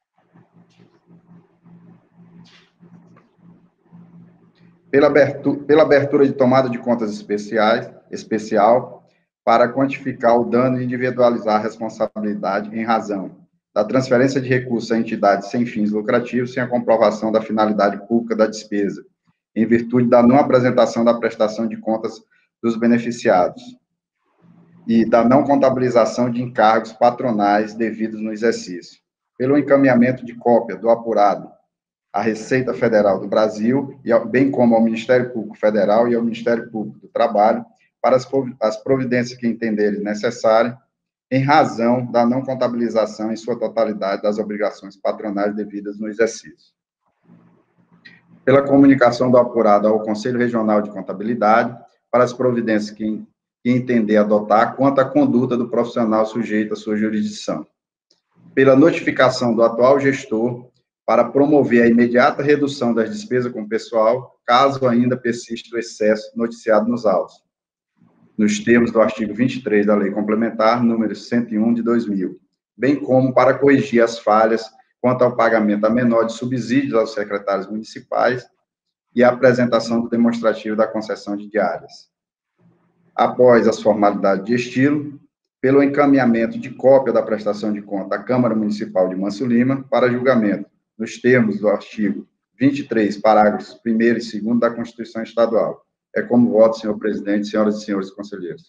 Pela abertura de tomada de contas especial para quantificar o dano e individualizar a responsabilidade em razão da transferência de recursos a entidades sem fins lucrativos sem a comprovação da finalidade pública da despesa, em virtude da não apresentação da prestação de contas dos beneficiados. e da não contabilização de encargos patronais devidos no exercício, pelo encaminhamento de cópia do apurado à Receita Federal do Brasil, bem como ao Ministério Público Federal e ao Ministério Público do Trabalho, para as providências que entenderem necessárias, em razão da não contabilização em sua totalidade das obrigações patronais devidas no exercício. Pela comunicação do apurado ao Conselho Regional de Contabilidade, para as providências que entender adotar quanto à conduta do profissional sujeito à sua jurisdição. Pela notificação do atual gestor para promover a imediata redução das despesas com o pessoal, caso ainda persista o excesso noticiado nos autos, nos termos do artigo 23 da Lei Complementar número 101 de 2000, bem como para corrigir as falhas quanto ao pagamento a menor de subsídios aos secretários municipais e a apresentação do demonstrativo da concessão de diárias. Após as formalidades de estilo, pelo encaminhamento de cópia da prestação de conta à Câmara Municipal de Manso Lima para julgamento, nos termos do artigo 23, parágrafos 1º e 2º da Constituição Estadual. É como voto, senhor presidente, senhoras e senhores conselheiros.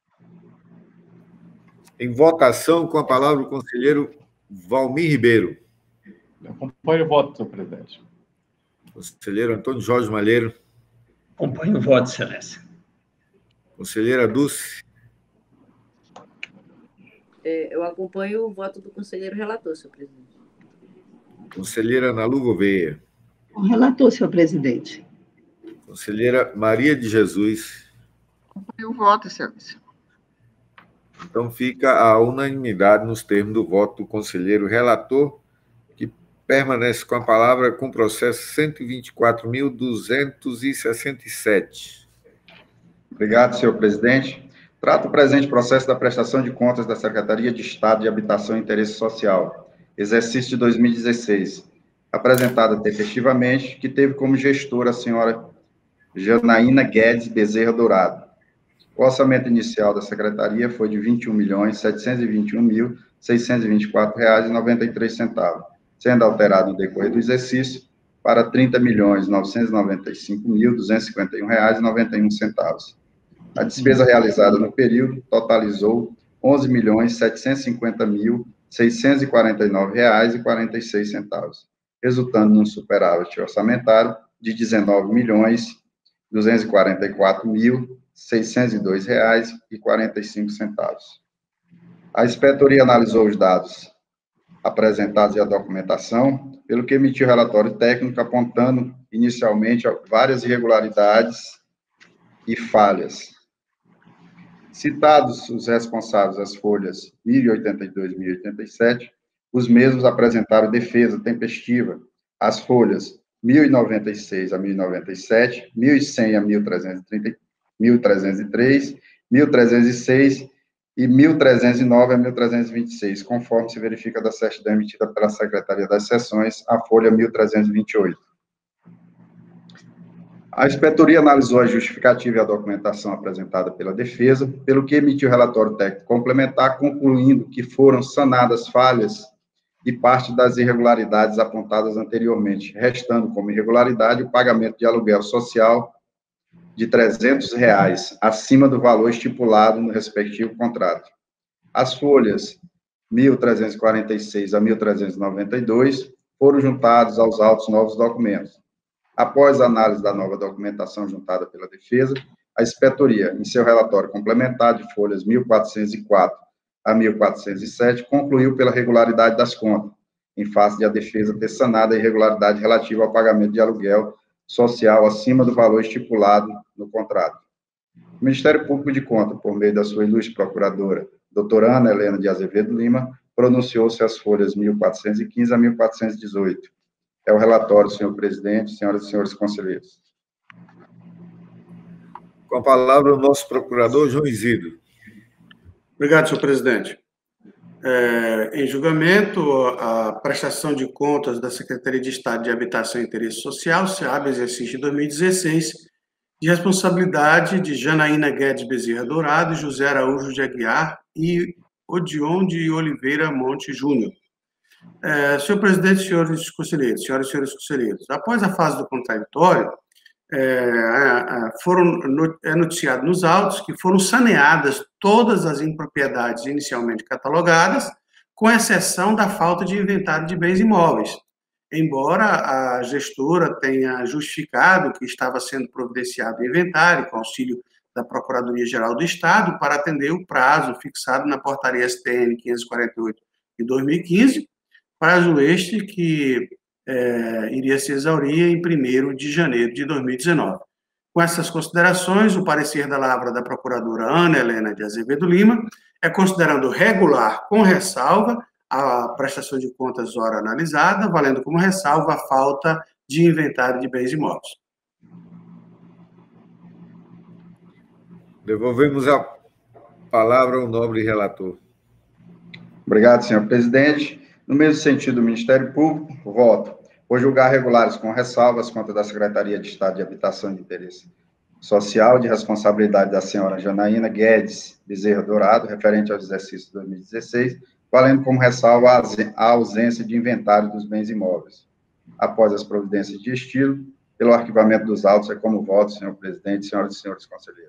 Em votação, com a palavra o conselheiro Valmir Ribeiro. Eu acompanho o voto, senhor presidente. Conselheiro Antônio Jorge Malheiro. Acompanho o voto, excelência. Conselheira Dulce. Eu acompanho o voto do conselheiro relator, senhor presidente. Conselheira Ana Lu Gouveia. O relator, senhor presidente. Conselheira Maria de Jesus. Acompanho o voto, excelência. Então, fica a unanimidade nos termos do voto do conselheiro relator, que permanece com a palavra com o processo 124.267. Obrigado, senhor presidente. Trato o presente processo da prestação de contas da Secretaria de Estado de Habitação e Interesse Social, exercício de 2016, apresentada tempestivamente, que teve como gestora a senhora Janaína Guedes Bezerra Dourado. O orçamento inicial da Secretaria foi de R$ 21.721.624,93, sendo alterado no decorrer do exercício para R$ 30.995.251,91. A despesa realizada no período totalizou R$ 11.750.649,46, resultando num superávit orçamentário de R$ 19.244.602,45. A inspetoria analisou os dados apresentados e a documentação, pelo que emitiu relatório técnico apontando inicialmente várias irregularidades e falhas. Citados os responsáveis às folhas 1082 e 1087, os mesmos apresentaram defesa tempestiva às folhas 1096 a 1097, 1100 a 1303, 1306 e 1309 a 1326, conforme se verifica da certidão emitida pela Secretaria das Seções, a folha 1328. A inspetoria analisou a justificativa e a documentação apresentada pela defesa, pelo que emitiu relatório técnico complementar, concluindo que foram sanadas falhas e parte das irregularidades apontadas anteriormente, restando como irregularidade o pagamento de aluguel social de R$ 300 acima do valor estipulado no respectivo contrato. As folhas 1346 a 1392 foram juntadas aos autos novos documentos. Após a análise da nova documentação juntada pela defesa, a inspetoria, em seu relatório complementar de folhas 1404 a 1407, concluiu pela regularidade das contas, em face de a defesa ter sanado a irregularidade relativa ao pagamento de aluguel social acima do valor estipulado no contrato. O Ministério Público de Contas, por meio da sua ilustre procuradora, doutora Ana Helena de Azevedo Lima, pronunciou-se as folhas 1415 a 1418. É o relatório, senhor presidente, senhoras e senhores conselheiros. Com a palavra o nosso procurador, João Isidro. Obrigado, senhor presidente. Em julgamento, a prestação de contas da Secretaria de Estado de Habitação e Interesse Social, SEAB, exercício de 2016, de responsabilidade de Janaína Guedes Bezerra Dourado, José Araújo de Aguiar e Odion de Oliveira Monte Júnior. Senhor presidente, senhores conselheiros, senhoras e senhores conselheiros, após a fase do contraditório, é noticiado nos autos que foram saneadas todas as impropriedades inicialmente catalogadas, com exceção da falta de inventário de bens imóveis, embora a gestora tenha justificado que estava sendo providenciado o inventário com auxílio da Procuradoria-Geral do Estado para atender o prazo fixado na portaria STN 548 de 2015, prazo este que iria se exaurir em 1º de janeiro de 2019. Com essas considerações, o parecer da lavra da procuradora Ana Helena de Azevedo Lima é considerando regular, com ressalva, a prestação de contas ora analisada, valendo como ressalva a falta de inventário de bens imóveis. Devolvemos a palavra ao nobre relator. Obrigado, senhor presidente. No mesmo sentido do Ministério Público, voto por julgar regulares com ressalvas contra da Secretaria de Estado de Habitação e de Interesse Social, de responsabilidade da senhora Janaína Guedes Bezerra Dourado, referente ao exercício de 2016, valendo como ressalva a ausência de inventário dos bens imóveis. Após as providências de estilo, pelo arquivamento dos autos, é como voto, senhor presidente, senhoras e senhores conselheiros.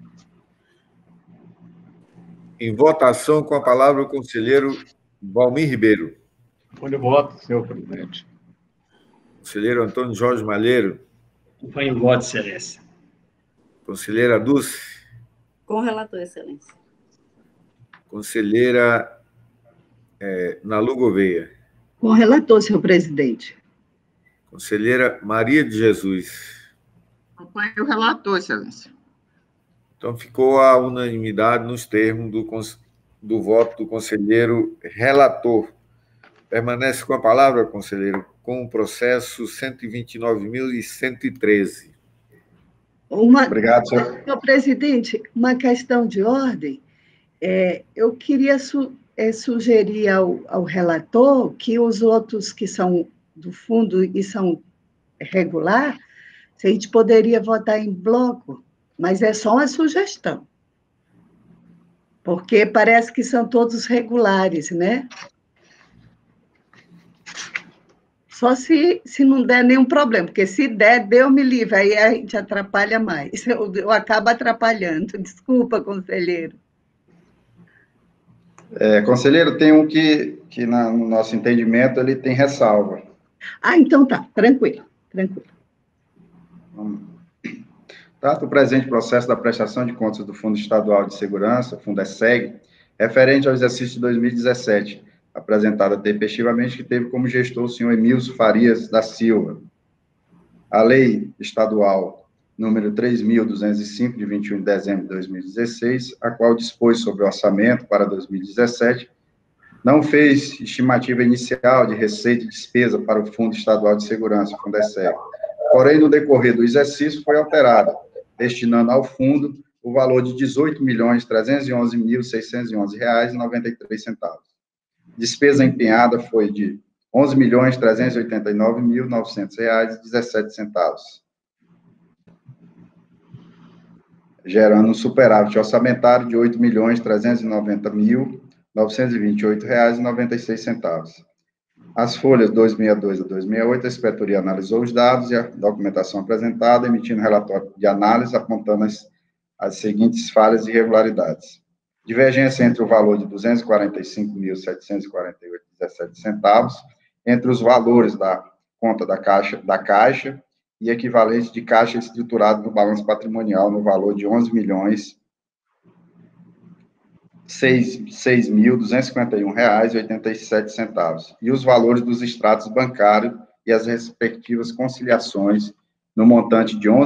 Em votação, com a palavra o conselheiro Valmir Ribeiro. Onde voto, senhor presidente. Conselheiro Antônio Jorge Malheiro. Acompanho o voto, excelência. Conselheira Dulce. Com o relator, excelência. Conselheira Nalu Gouveia. Com o relator, senhor presidente. Conselheira Maria de Jesus. Acompanho o relator, excelência. Então, ficou a unanimidade nos termos do voto do conselheiro relator. Permanece com a palavra, conselheiro, com o processo 129.113. Obrigado, senhor. Senhor presidente, uma questão de ordem. Eu queria sugerir ao relator que os outros que são do fundo e são regular, se a gente poderia votar em bloco, mas é só uma sugestão. Porque parece que são todos regulares, né? Só se não der nenhum problema, porque se der, Deus me livre, aí a gente atrapalha mais. Eu acabo atrapalhando. Desculpa, conselheiro. Conselheiro, tem um que no nosso entendimento, ele tem ressalva. Então tá, tranquilo. Trata o presente processo da prestação de contas do Fundo Estadual de Segurança, Fundeseg, referente ao exercício de 2017, apresentada tempestivamente, que teve como gestor o senhor Emílio Farias da Silva. A Lei Estadual número 3.205, de 21 de dezembro de 2016, a qual dispôs sobre o orçamento para 2017, não fez estimativa inicial de receita e despesa para o Fundo Estadual de Segurança, Fundeseg. Porém, no decorrer do exercício, foi alterada, destinando ao fundo o valor de R$ 18.311.611,93. Despesa empenhada foi de R$ 11.389.900,17, gerando um superávit orçamentário de R$ 8.390.928,96. As folhas 262 a 268, a inspetoria analisou os dados e a documentação apresentada, emitindo relatório de análise, apontando as seguintes falhas e irregularidades. Divergência entre o valor de R$ 245.748,17 entre os valores da conta da Caixa e equivalente de caixa estruturado no balanço patrimonial no valor de R$ 11.6.251,87, e os valores dos extratos bancários e as respectivas conciliações no montante de R$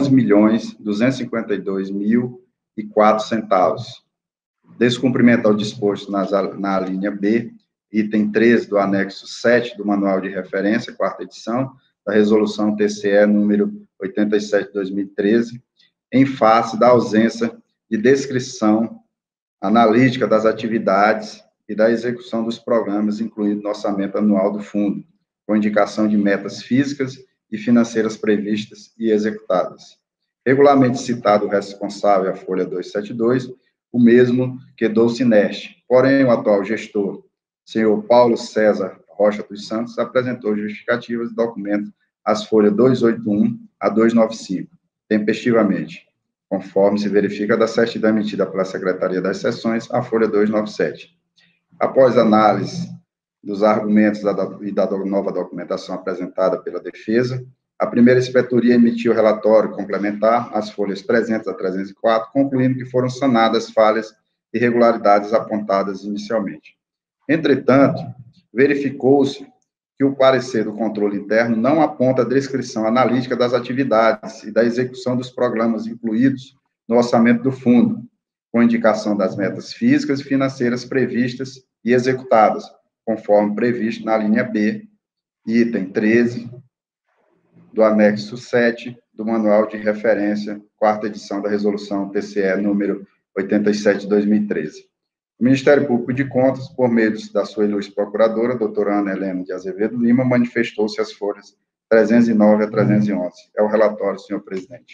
11.252.004. Descumprimento ao disposto na linha B, item 13 do anexo 7 do Manual de Referência, 4ª edição, da Resolução TCE número 87/2013, em face da ausência de descrição analítica das atividades e da execução dos programas incluídos no orçamento anual do fundo, com indicação de metas físicas e financeiras previstas e executadas. Regularmente citado o responsável, a folha 272, o mesmo que do Cineste. Porém, o atual gestor, senhor Paulo César Rocha dos Santos, apresentou justificativas e documentos às folhas 281 a 295. tempestivamente, conforme se verifica da certidão emitida pela Secretaria das Seções, a folha 297. Após análise dos argumentos e da nova documentação apresentada pela defesa, a primeira inspetoria emitiu o relatório complementar, as folhas 300 a 304, concluindo que foram sanadas falhas e irregularidades apontadas inicialmente. Entretanto, verificou-se que o parecer do controle interno não aponta a descrição analítica das atividades e da execução dos programas incluídos no orçamento do fundo, com indicação das metas físicas e financeiras previstas e executadas, conforme previsto na linha B, item 13, do anexo 7 do Manual de Referência, quarta edição da Resolução TCE número 87 de 2013. O Ministério Público de Contas, por meio da sua ilustre procuradora, doutora Ana Helena de Azevedo Lima, manifestou-se as folhas 309 a 311. É o relatório, senhor presidente.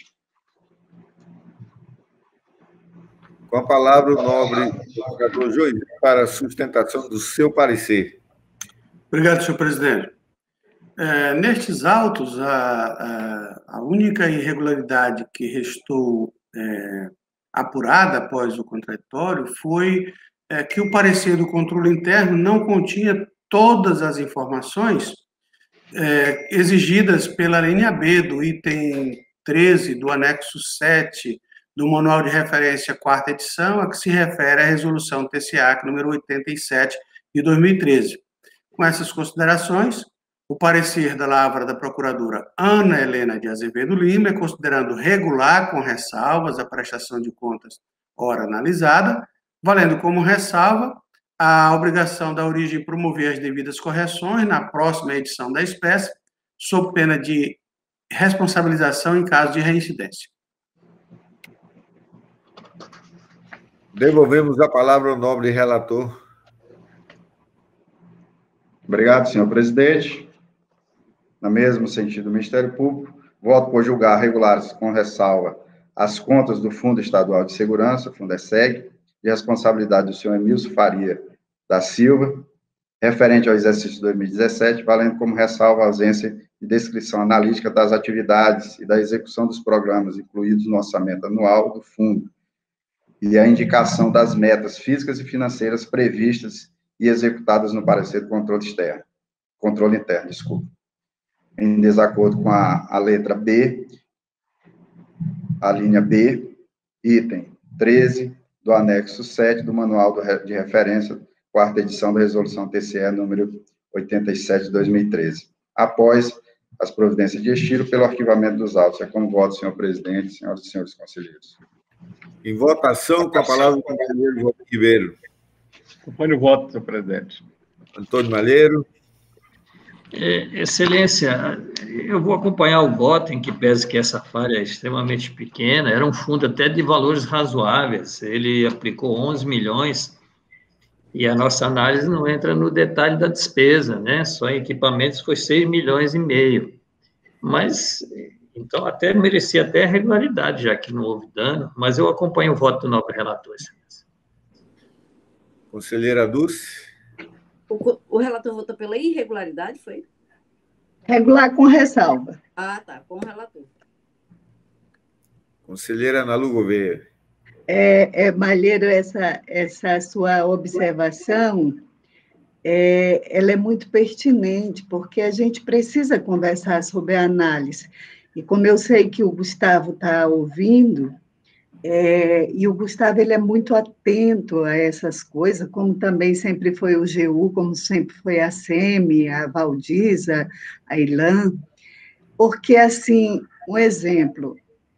Com a palavra, o nobre procurador Joinville, para a sustentação do seu parecer. Obrigado, senhor presidente. Nestes autos, a única irregularidade que restou apurada após o contraditório foi que o parecer do controle interno não continha todas as informações exigidas pela linha B do item 13 do anexo 7 do Manual de Referência, quarta edição, a que se refere à resolução TCA número 87 de 2013. Com essas considerações, o parecer da lavra da procuradora Ana Helena de Azevedo Lima, considerando regular com ressalvas a prestação de contas ora analisada, valendo como ressalva a obrigação da origem promover as devidas correções na próxima edição da espécie, sob pena de responsabilização em caso de reincidência. Devolvemos a palavra ao nobre relator. Obrigado, senhor presidente. No mesmo sentido do Ministério Público, voto por julgar regulares com ressalva as contas do Fundo Estadual de Segurança, Fundeseg, de responsabilidade do senhor Emilson Faria da Silva, referente ao exercício 2017, valendo como ressalva a ausência de descrição analítica das atividades e da execução dos programas incluídos no orçamento anual do Fundo, e a indicação das metas físicas e financeiras previstas e executadas no parecer do controle interno, em desacordo com a letra B, a linha B, item 13 do anexo 7 do Manual de Referência, quarta edição da Resolução TCE número 87 de 2013. Após as providências de estilo pelo arquivamento dos autos. É como voto, senhor presidente, senhoras e senhores conselheiros. Em votação, com a palavra o conselheiro João Ribeiro. Acompanho o voto, senhor presidente. Antônio Malheiro. Excelência, eu vou acompanhar o voto, em que pese que essa falha é extremamente pequena, era um fundo até de valores razoáveis, ele aplicou 11 milhões, e a nossa análise não entra no detalhe da despesa, né? Só em equipamentos foi 6 milhões e meio. Mas, então, até merecia até regularidade, já que não houve dano, mas eu acompanho o voto do nobre relator, excelência. Conselheira Dulce. O relator votou pela irregularidade, foi? Regular com ressalva. Ah, tá, com o relator. Conselheira Ana Lu Gouveia. Malheiro, essa sua observação, ela é muito pertinente, porque a gente precisa conversar sobre a análise. E como eu sei que o Gustavo está ouvindo, e o Gustavo ele é muito atento a essas coisas, como também sempre foi o GU, como sempre foi a SEMI, a Valdiza, a Ilan, porque, assim, um exemplo,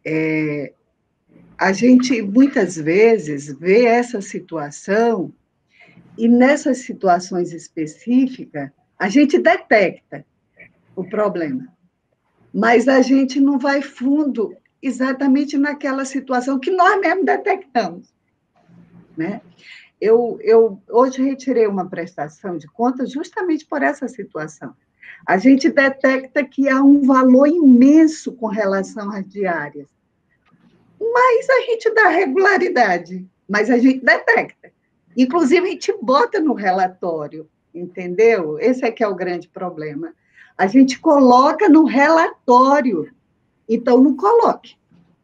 a gente muitas vezes vê essa situação, e nessas situações específicas, a gente detecta o problema, mas a gente não vai fundo exatamente naquela situação que nós mesmos detectamos, né? Eu hoje retirei uma prestação de contas justamente por essa situação. A gente detecta que há um valor imenso com relação às diárias, mas a gente dá regularidade, mas a gente detecta. Inclusive, a gente bota no relatório, entendeu? Esse é que é o grande problema. A gente coloca no relatório. Então, não coloque.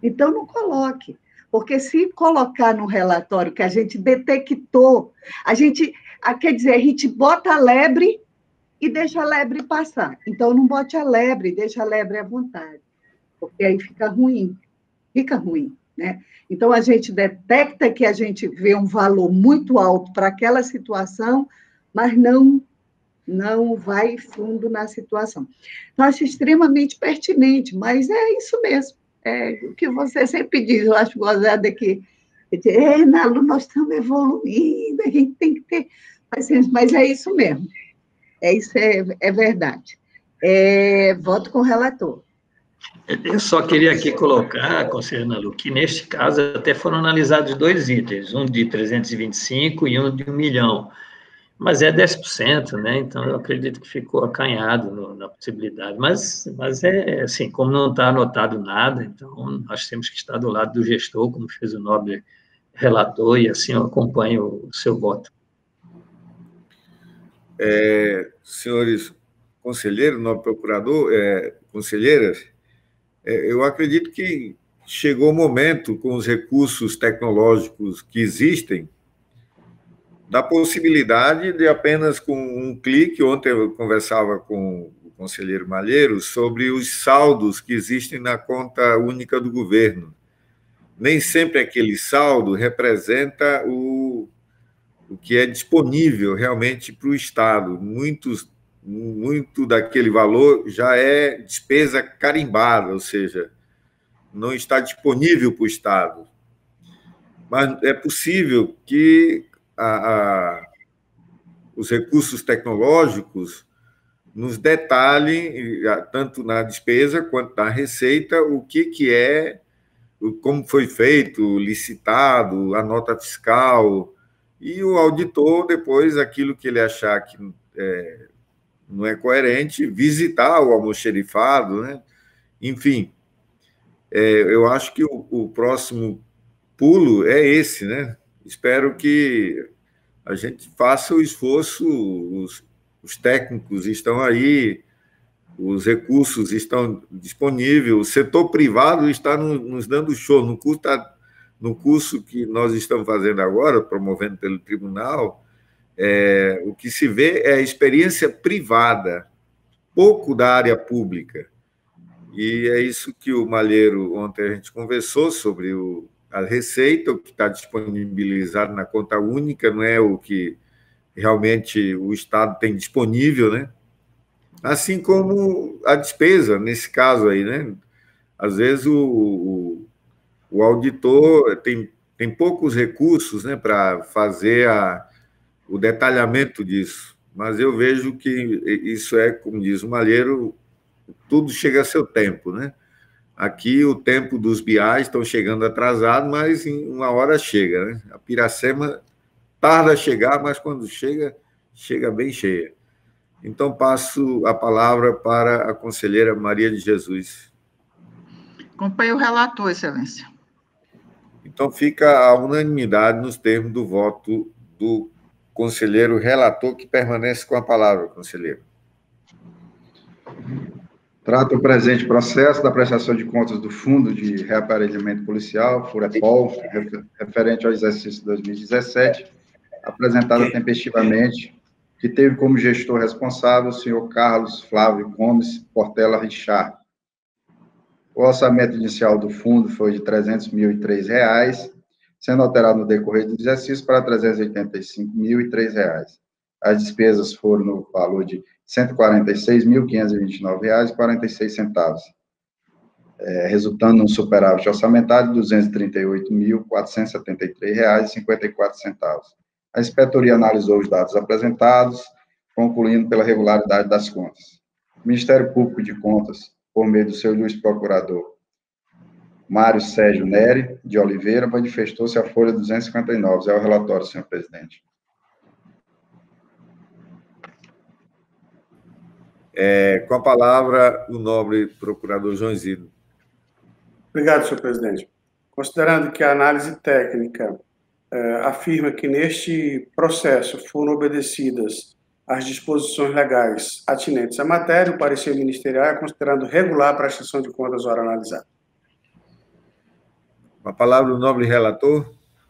Então, não coloque. Porque se colocar no relatório que a gente detectou, quer dizer, a gente bota a lebre e deixa a lebre passar. Então, não bote a lebre, deixa a lebre à vontade, porque aí fica ruim, né? Então, a gente detecta que a gente vê um valor muito alto para aquela situação, mas não vai fundo na situação. Então, acho extremamente pertinente, mas é isso mesmo. É o que você sempre diz, eu acho gozada que Nalu, nós estamos evoluindo, a gente tem que ter paciência, mas é isso mesmo. Isso é verdade. Voto com o relator. Eu só queria aqui colocar, conselheira Nalu, que neste caso até foram analisados 2 itens, um de 325 e um de 1 milhão. Mas é 10%, né? Então, eu acredito que ficou acanhado na possibilidade. Mas é assim, como não está anotado nada, então nós temos que estar do lado do gestor, como fez o nobre relator, e assim eu acompanho o seu voto. Senhores conselheiros, nobre procurador, conselheiras, eu acredito que chegou o momento, com os recursos tecnológicos que existem, da possibilidade de apenas com um clique. Ontem eu conversava com o conselheiro Malheiro sobre os saldos que existem na conta única do governo. Nem sempre aquele saldo representa o que é disponível realmente para o Estado. Muito daquele valor já é despesa carimbada, ou seja, não está disponível para o Estado. Mas é possível que os recursos tecnológicos nos detalhem, tanto na despesa quanto na receita, o que é, como foi feito, licitado, a nota fiscal, e o auditor, depois, aquilo que ele achar que não é coerente, visitar o almoxerifado, né? Enfim, eu acho que o próximo pulo é esse, né? Espero que a gente faça o esforço, os técnicos estão aí, os recursos estão disponíveis, o setor privado está nos dando show. No curso que nós estamos fazendo agora, promovendo pelo tribunal, o que se vê é a experiência privada, pouco da área pública. E é isso que o Malheiro, ontem a gente conversou sobre a receita, o que está disponibilizado na conta única, não é o que realmente o Estado tem disponível, né? Assim como a despesa, nesse caso aí, né? Às vezes o auditor tem poucos recursos, né, para fazer o detalhamento disso, mas eu vejo que isso como diz o Malheiro, tudo chega a seu tempo, né? Aqui o tempo dos BIAs estão chegando atrasado, mas em uma hora chega, né? A Piracema tarda a chegar, mas quando chega bem cheia. Então, passo a palavra para a conselheira Maria de Jesus. Acompanho o relator, excelência. Então, fica a unanimidade nos termos do voto do conselheiro relator, que permanece com a palavra, conselheiro. Trata o presente processo da prestação de contas do Fundo de Reaparelhamento Policial, FUREPOL, referente ao exercício 2017, apresentada tempestivamente, que teve como gestor responsável o senhor Carlos Flávio Gomes Portela Richard. O orçamento inicial do fundo foi de R$ 300.003, sendo alterado no decorrer do exercício para R$ 385.003. As despesas foram no valor de R$ 146.529,46, resultando num superávit orçamentário de R$ 238.473,54. A inspetoria analisou os dados apresentados, concluindo pela regularidade das contas. O Ministério Público de Contas, por meio do seu juiz procurador Mário Sérgio Nery de Oliveira, manifestou-se a folha 259. É o relatório, senhor presidente. Com a palavra, o nobre procurador João Isidro. Obrigado, senhor presidente. Considerando que a análise técnica afirma que neste processo foram obedecidas as disposições legais atinentes à matéria, o parecer ministerial é considerado regular a prestação de contas hora analisada. Com a palavra o nobre relator.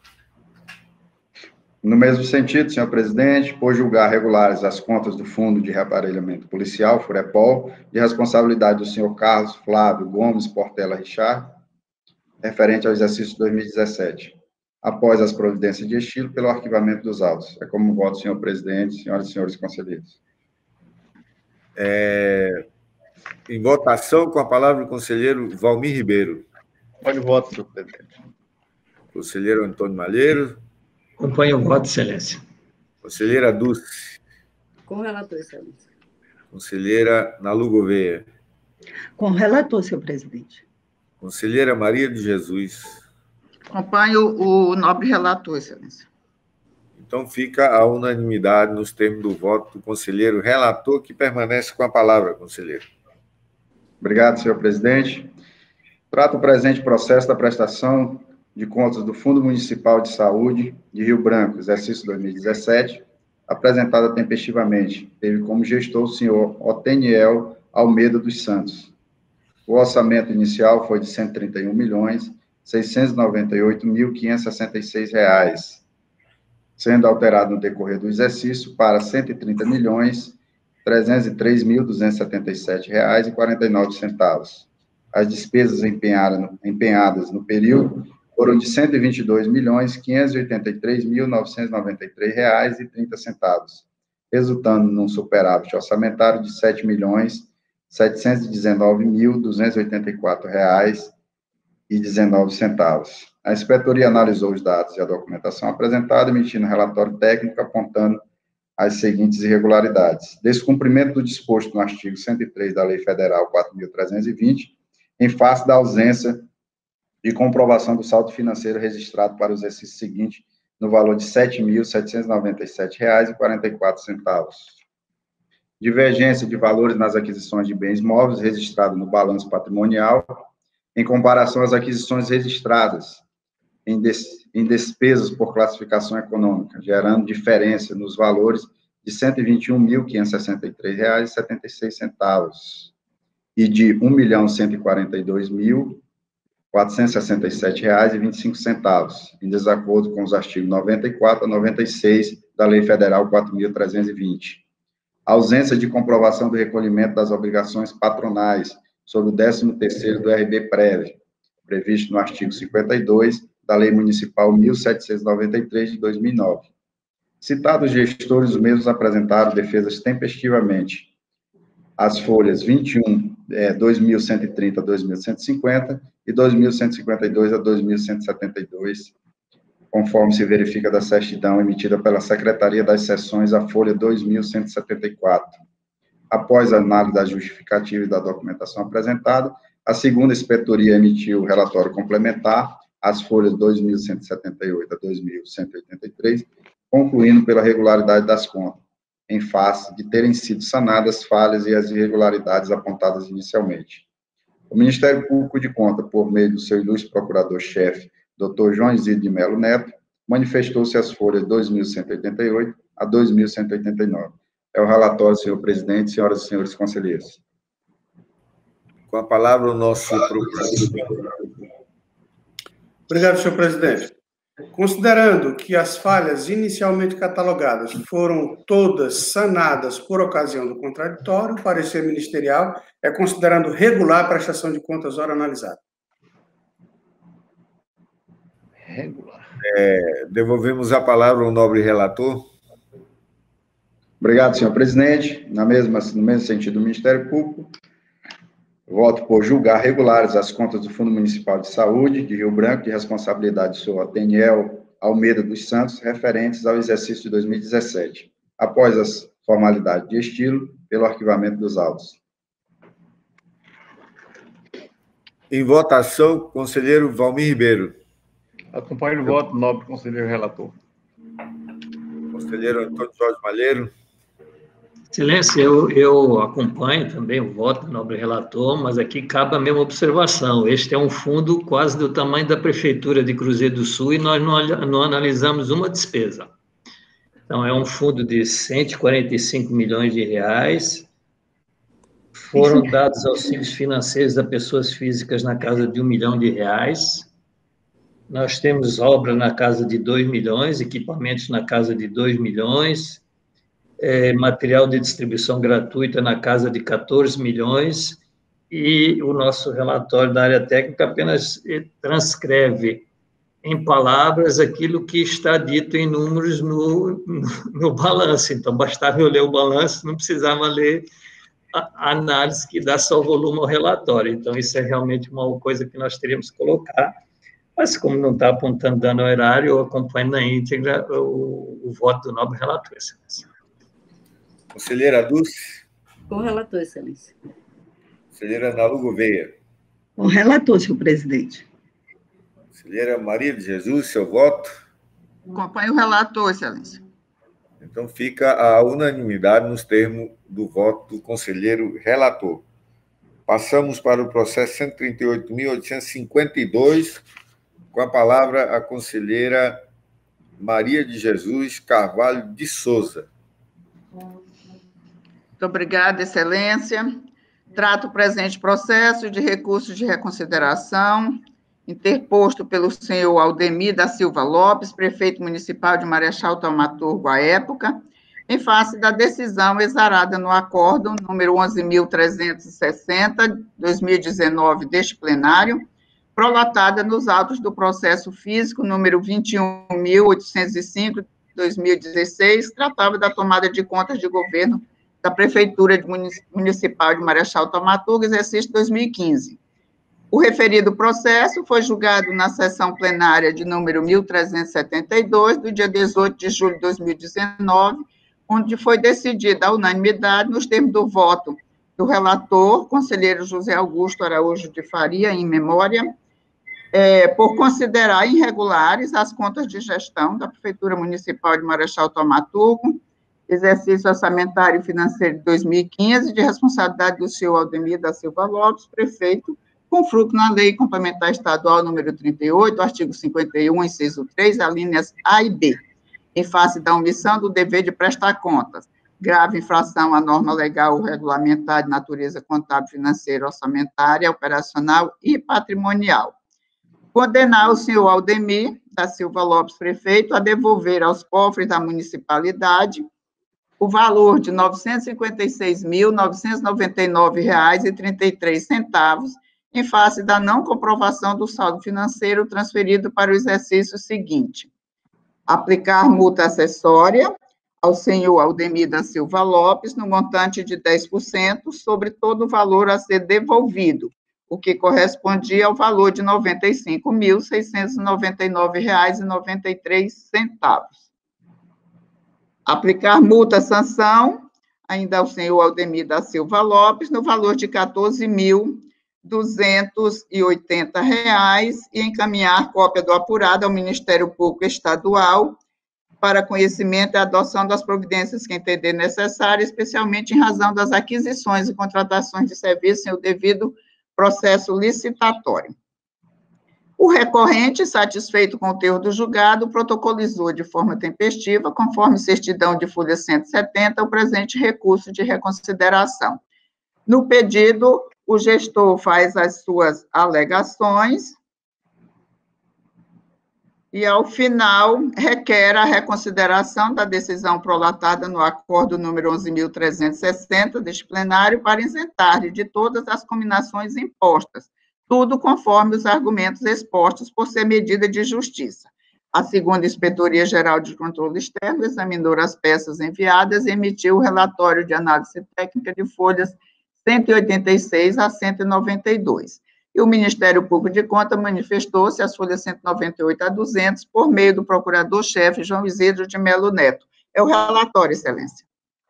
No mesmo sentido, senhor presidente, por julgar regulares as contas do Fundo de Reaparelhamento Policial, FUREPOL, de responsabilidade do senhor Carlos Flávio Gomes Portela Richard, referente ao exercício 2017, após as providências de estilo, pelo arquivamento dos autos. É como voto, senhor presidente, senhoras e senhores conselheiros. Em votação, com a palavra o conselheiro Valmir Ribeiro. Olha o voto, senhor presidente. Conselheiro Antônio Malheiro. Acompanho o voto, excelência. Conselheira Dulce. Com o relator, excelência. Conselheira Nalu Gouveia. Com o relator, senhor presidente. Conselheira Maria de Jesus. Acompanho o nobre relator, excelência. Então, fica a unanimidade nos termos do voto do conselheiro relator, que permanece com a palavra, conselheiro. Obrigado, senhor presidente. Trata o presente processo da prestação de contas do Fundo Municipal de Saúde de Rio Branco, exercício 2017, apresentada tempestivamente. Teve como gestor o senhor Oteniel Almeida dos Santos. O orçamento inicial foi de R$ 131.698.566, sendo alterado no decorrer do exercício para R$ 130.303.277,49. As despesas empenhadas no período foram de R$ 122.583.993,30, resultando num superávit orçamentário de R$ 7.719.284,19. A inspetoria analisou os dados e a documentação apresentada, emitindo um relatório técnico apontando as seguintes irregularidades: descumprimento do disposto no artigo 103 da Lei Federal 4.320, em face da ausência de comprovação do saldo financeiro registrado para o exercício seguinte, no valor de R$ 7.797,44. Divergência de valores nas aquisições de bens móveis registrado no balanço patrimonial, em comparação às aquisições registradas em despesas por classificação econômica, gerando diferença nos valores de R$ 121.563,76 e de R$ 1.042.467,25, em desacordo com os artigos 94 a 96 da Lei Federal 4.320. Ausência de comprovação do recolhimento das obrigações patronais sobre o 13º do RB-Prev, previsto no artigo 52 da Lei Municipal 1.793 de 2009. Citados gestores, os mesmos apresentaram defesas tempestivamente. As folhas 21, 2.130 a 2.150 e 2.152 a 2.172, conforme se verifica da certidão emitida pela Secretaria das Seções, a folha 2.174. Após a análise da justificativa e da documentação apresentada, a segunda inspetoria emitiu o relatório complementar, as folhas 2.178 a 2.183, concluindo pela regularidade das contas, em face de terem sido sanadas falhas e as irregularidades apontadas inicialmente. O Ministério Público de Contas, por meio do seu ilustre procurador-chefe, Dr. João Isidro de Melo Neto, manifestou-se as folhas 2.188 a 2.189. É o relatório, senhor presidente, senhoras e senhores conselheiros. Com a palavra, o nosso procurador. Obrigado, senhor presidente. Considerando que as falhas inicialmente catalogadas foram todas sanadas por ocasião do contraditório, o parecer ministerial é considerando regular a prestação de contas ora analisada. Regular. Devolvemos a palavra ao nobre relator. Obrigado, senhor presidente. No mesmo sentido do Ministério Público, voto por julgar regulares as contas do Fundo Municipal de Saúde de Rio Branco, de responsabilidade do senhor Oteniel Almeida dos Santos, referentes ao exercício de 2017, após as formalidades de estilo, pelo arquivamento dos autos. Em votação, conselheiro Valmir Ribeiro. Acompanho o voto, nobre conselheiro relator. Conselheiro Antônio Jorge Malheiro. Excelência, eu acompanho também o voto do nobre relator, mas aqui cabe a mesma observação. Este é um fundo quase do tamanho da Prefeitura de Cruzeiro do Sul e nós não analisamos uma despesa. Então, é um fundo de 145 milhões de reais. Foram dados auxílios financeiros a pessoas físicas na casa de R$ 1 milhão. Nós temos obra na casa de 2 milhões, equipamentos na casa de 2 milhões, material de distribuição gratuita na casa de 14 milhões, e o nosso relatório da área técnica apenas transcreve em palavras aquilo que está dito em números no balanço. Então, bastava eu ler o balanço, não precisava ler a análise que dá só volume ao relatório. Então, isso é realmente uma coisa que nós teríamos que colocar. Mas, como não está apontando dano ao erário, eu acompanho na íntegra o voto do nobre relator, excelência. Conselheira Dulce. Com o relator, excelência. Conselheira Ana Gouveia. Com o relator, senhor presidente. Conselheira Maria de Jesus, seu voto? Acompanho o relator, excelência. Então, fica a unanimidade nos termos do voto do conselheiro relator. Passamos para o processo 138.852, com a palavra a conselheira Maria de Jesus Carvalho de Souza. Muito obrigada, excelência. Trato o presente processo de recurso de reconsideração interposto pelo senhor Aldemir da Silva Lopes, prefeito municipal de Marechal Thaumaturgo à época, em face da decisão exarada no acórdão número 11.360, 2019, deste plenário, prolatada nos autos do processo físico número 21.805, 2016, tratava da tomada de contas de governo da Prefeitura Municipal de Marechal Thaumaturgo, exercício 2015. O referido processo foi julgado na sessão plenária de número 1372, do dia 18 de julho de 2019, onde foi decidida a unanimidade nos termos do voto do relator, conselheiro José Augusto Araújo de Faria, em memória, por considerar irregulares as contas de gestão da Prefeitura Municipal de Marechal Thaumaturgo, exercício orçamentário e financeiro de 2015, de responsabilidade do senhor Aldemir da Silva Lopes, prefeito, com fruto na Lei Complementar Estadual número 38, artigo 51, inciso 3, alíneas A e B, em face da omissão do dever de prestar contas, grave infração à norma legal ou regulamentar de natureza contábil, financeira, orçamentária, operacional e patrimonial. Condenar o senhor Aldemir da Silva Lopes, prefeito, a devolver aos cofres da municipalidade o valor de R$ 956.999,33, em face da não comprovação do saldo financeiro transferido para o exercício seguinte. Aplicar multa acessória ao senhor Aldemir da Silva Lopes no montante de 10% sobre todo o valor a ser devolvido, o que correspondia ao valor de R$ 95.699,93. Aplicar multa-sanção ainda ao senhor Aldemir da Silva Lopes no valor de R$ 14.280 e encaminhar cópia do apurado ao Ministério Público Estadual para conhecimento e adoção das providências que entender necessárias, especialmente em razão das aquisições e contratações de serviços em o devido processo licitatório. O recorrente, satisfeito com o teor do julgado, protocolizou de forma tempestiva, conforme certidão de folha 170, o presente recurso de reconsideração. No pedido, o gestor faz as suas alegações e, ao final, requer a reconsideração da decisão prolatada no acordo número 11.360 deste plenário para isentar de todas as cominações impostas, tudo conforme os argumentos expostos por ser medida de justiça. A segunda Inspetoria Geral de Controle Externo examinou as peças enviadas e emitiu o relatório de análise técnica de folhas 186 a 192. E o Ministério Público de Contas manifestou-se as folhas 198 a 200 por meio do procurador-chefe João Isidro de Melo Neto. É o relatório, excelência.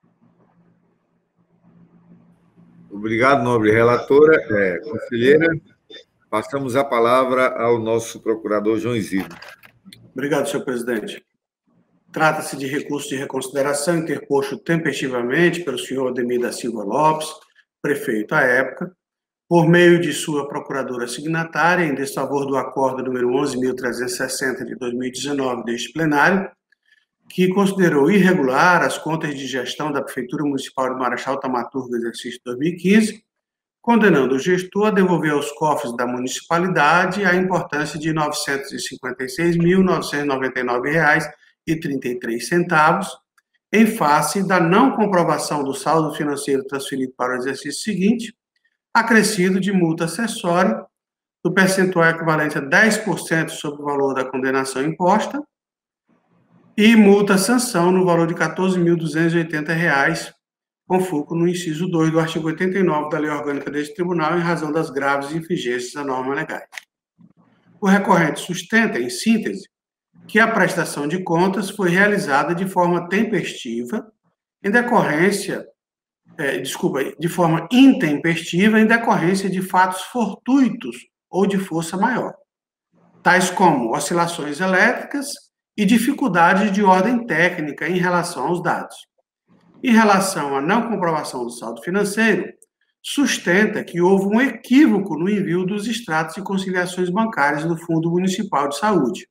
Obrigado, nobre relatora. Conselheira, passamos a palavra ao nosso procurador João Isidro. Obrigado, senhor presidente. Trata-se de recurso de reconsideração interposto tempestivamente pelo senhor Aldemir da Silva Lopes, prefeito à época, por meio de sua procuradora signatária, em desfavor do acordo número 11.360 de 2019 deste plenário, que considerou irregular as contas de gestão da Prefeitura Municipal de Marechal Thaumaturgo, exercício 2015, condenando o gestor a devolver aos cofres da municipalidade a importância de R$ 956.999,33, em face da não comprovação do saldo financeiro transferido para o exercício seguinte, acrescido de multa acessória do percentual equivalente a 10% sobre o valor da condenação imposta e multa-sanção no valor de R$ 14.280, com foco no inciso 2 do artigo 89 da Lei Orgânica deste Tribunal, em razão das graves infringências à norma legais. O recorrente sustenta, em síntese, que a prestação de contas foi realizada de forma tempestiva, de forma intempestiva, em decorrência de fatos fortuitos ou de força maior, tais como oscilações elétricas e dificuldades de ordem técnica em relação aos dados. Em relação à não comprovação do saldo financeiro, sustenta que houve um equívoco no envio dos extratos e conciliações bancárias do Fundo Municipal de Saúde.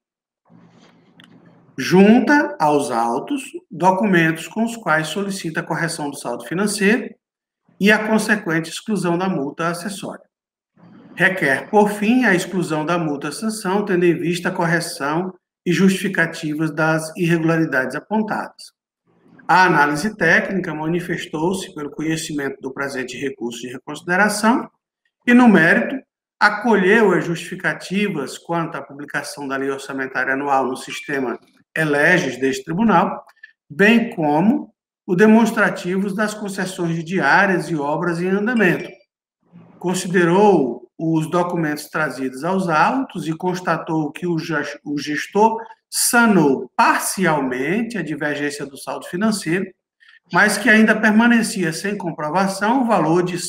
Junta aos autos documentos com os quais solicita a correção do saldo financeiro e a consequente exclusão da multa acessória. Requer, por fim, a exclusão da multa-sanção, tendo em vista a correção e justificativas das irregularidades apontadas. A análise técnica manifestou-se pelo conhecimento do presente recurso de reconsideração e, no mérito, acolheu as justificativas quanto à publicação da Lei Orçamentária Anual no sistema Eleges deste Tribunal, bem como o demonstrativos das concessões de diárias e obras em andamento. Considerou os documentos trazidos aos autos e constatou que o gestor sanou parcialmente a divergência do saldo financeiro, mas que ainda permanecia sem comprovação o valor de R$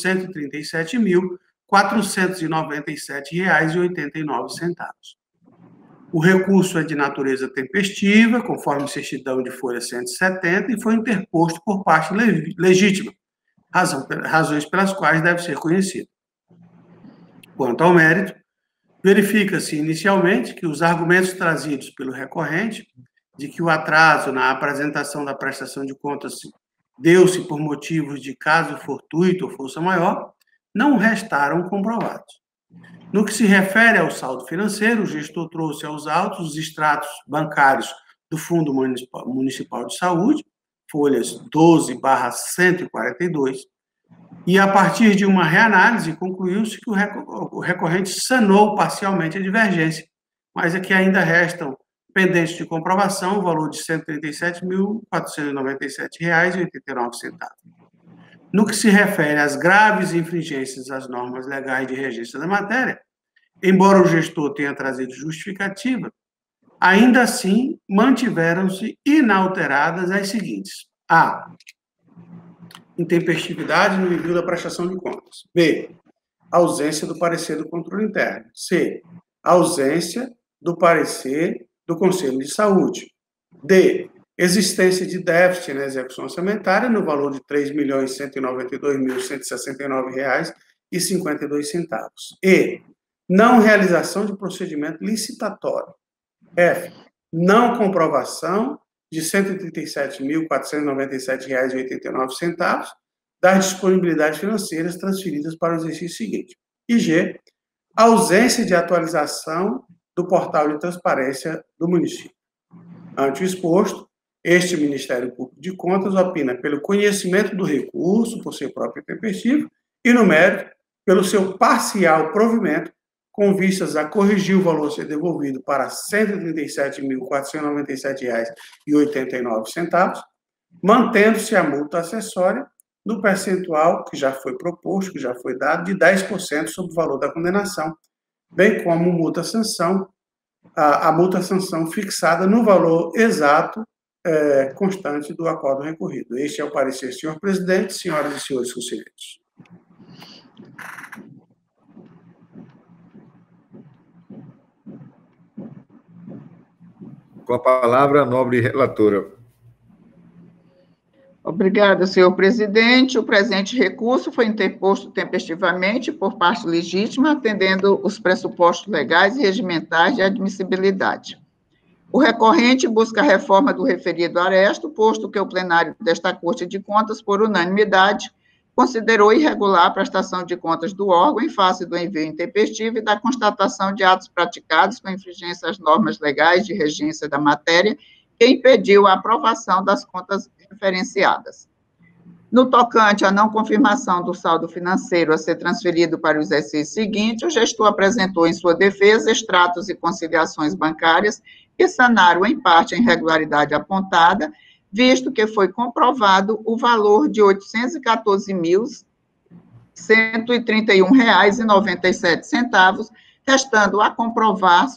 137.497,89. O recurso é de natureza tempestiva, conforme certidão de folha 170, e foi interposto por parte legítima, razões pelas quais deve ser conhecido. Quanto ao mérito, verifica-se inicialmente que os argumentos trazidos pelo recorrente, de que o atraso na apresentação da prestação de contas deu-se por motivos de caso fortuito ou força maior, não restaram comprovados. No que se refere ao saldo financeiro, o gestor trouxe aos autos os extratos bancários do Fundo Municipal de Saúde, folhas 12/142, e, a partir de uma reanálise, concluiu-se que o recorrente sanou parcialmente a divergência, mas é que ainda restam pendentes de comprovação o valor de R$ 137.497,89. No que se refere às graves infringências às normas legais de regência da matéria, embora o gestor tenha trazido justificativa, ainda assim mantiveram-se inalteradas as seguintes: a. Intempestividade no envio da prestação de contas. B. Ausência do parecer do controle interno. C. Ausência do parecer do Conselho de Saúde. D. Existência de déficit na execução orçamentária no valor de R$ 3.192.169,52. E. Não realização de procedimento licitatório. F. Não comprovação de R$ 137.497,89 das disponibilidades financeiras transferidas para o exercício seguinte. E G. Ausência de atualização do portal de transparência do município. Ante o exposto, este Ministério Público de Contas opina pelo conhecimento do recurso, por ser próprio e tempestivo, e, no mérito, pelo seu parcial provimento, com vistas a corrigir o valor a ser devolvido para R$ 137.497,89, mantendo-se a multa acessória no percentual que já foi proposto, que já foi dado, de 10% sobre o valor da condenação, bem como multa-sanção, a multa-sanção fixada no valor exato constante do acordo recorrido. Este é o parecer, senhor presidente, senhoras e senhores conselheiros. Com a palavra, a nobre relatora. Obrigada, senhor presidente. O presente recurso foi interposto tempestivamente por parte legítima, atendendo os pressupostos legais e regimentais de admissibilidade. O recorrente busca a reforma do referido aresto, posto que o plenário desta Corte de Contas, por unanimidade, considerou irregular a prestação de contas do órgão em face do envio intempestivo e da constatação de atos praticados com infringência às normas legais de regência da matéria, que impediu a aprovação das contas referenciadas. No tocante à não confirmação do saldo financeiro a ser transferido para o exercício seguinte, o gestor apresentou em sua defesa extratos e conciliações bancárias que sanaram, em parte, a irregularidade apontada, visto que foi comprovado o valor de R$ 814.131,97, restando a comprovar R$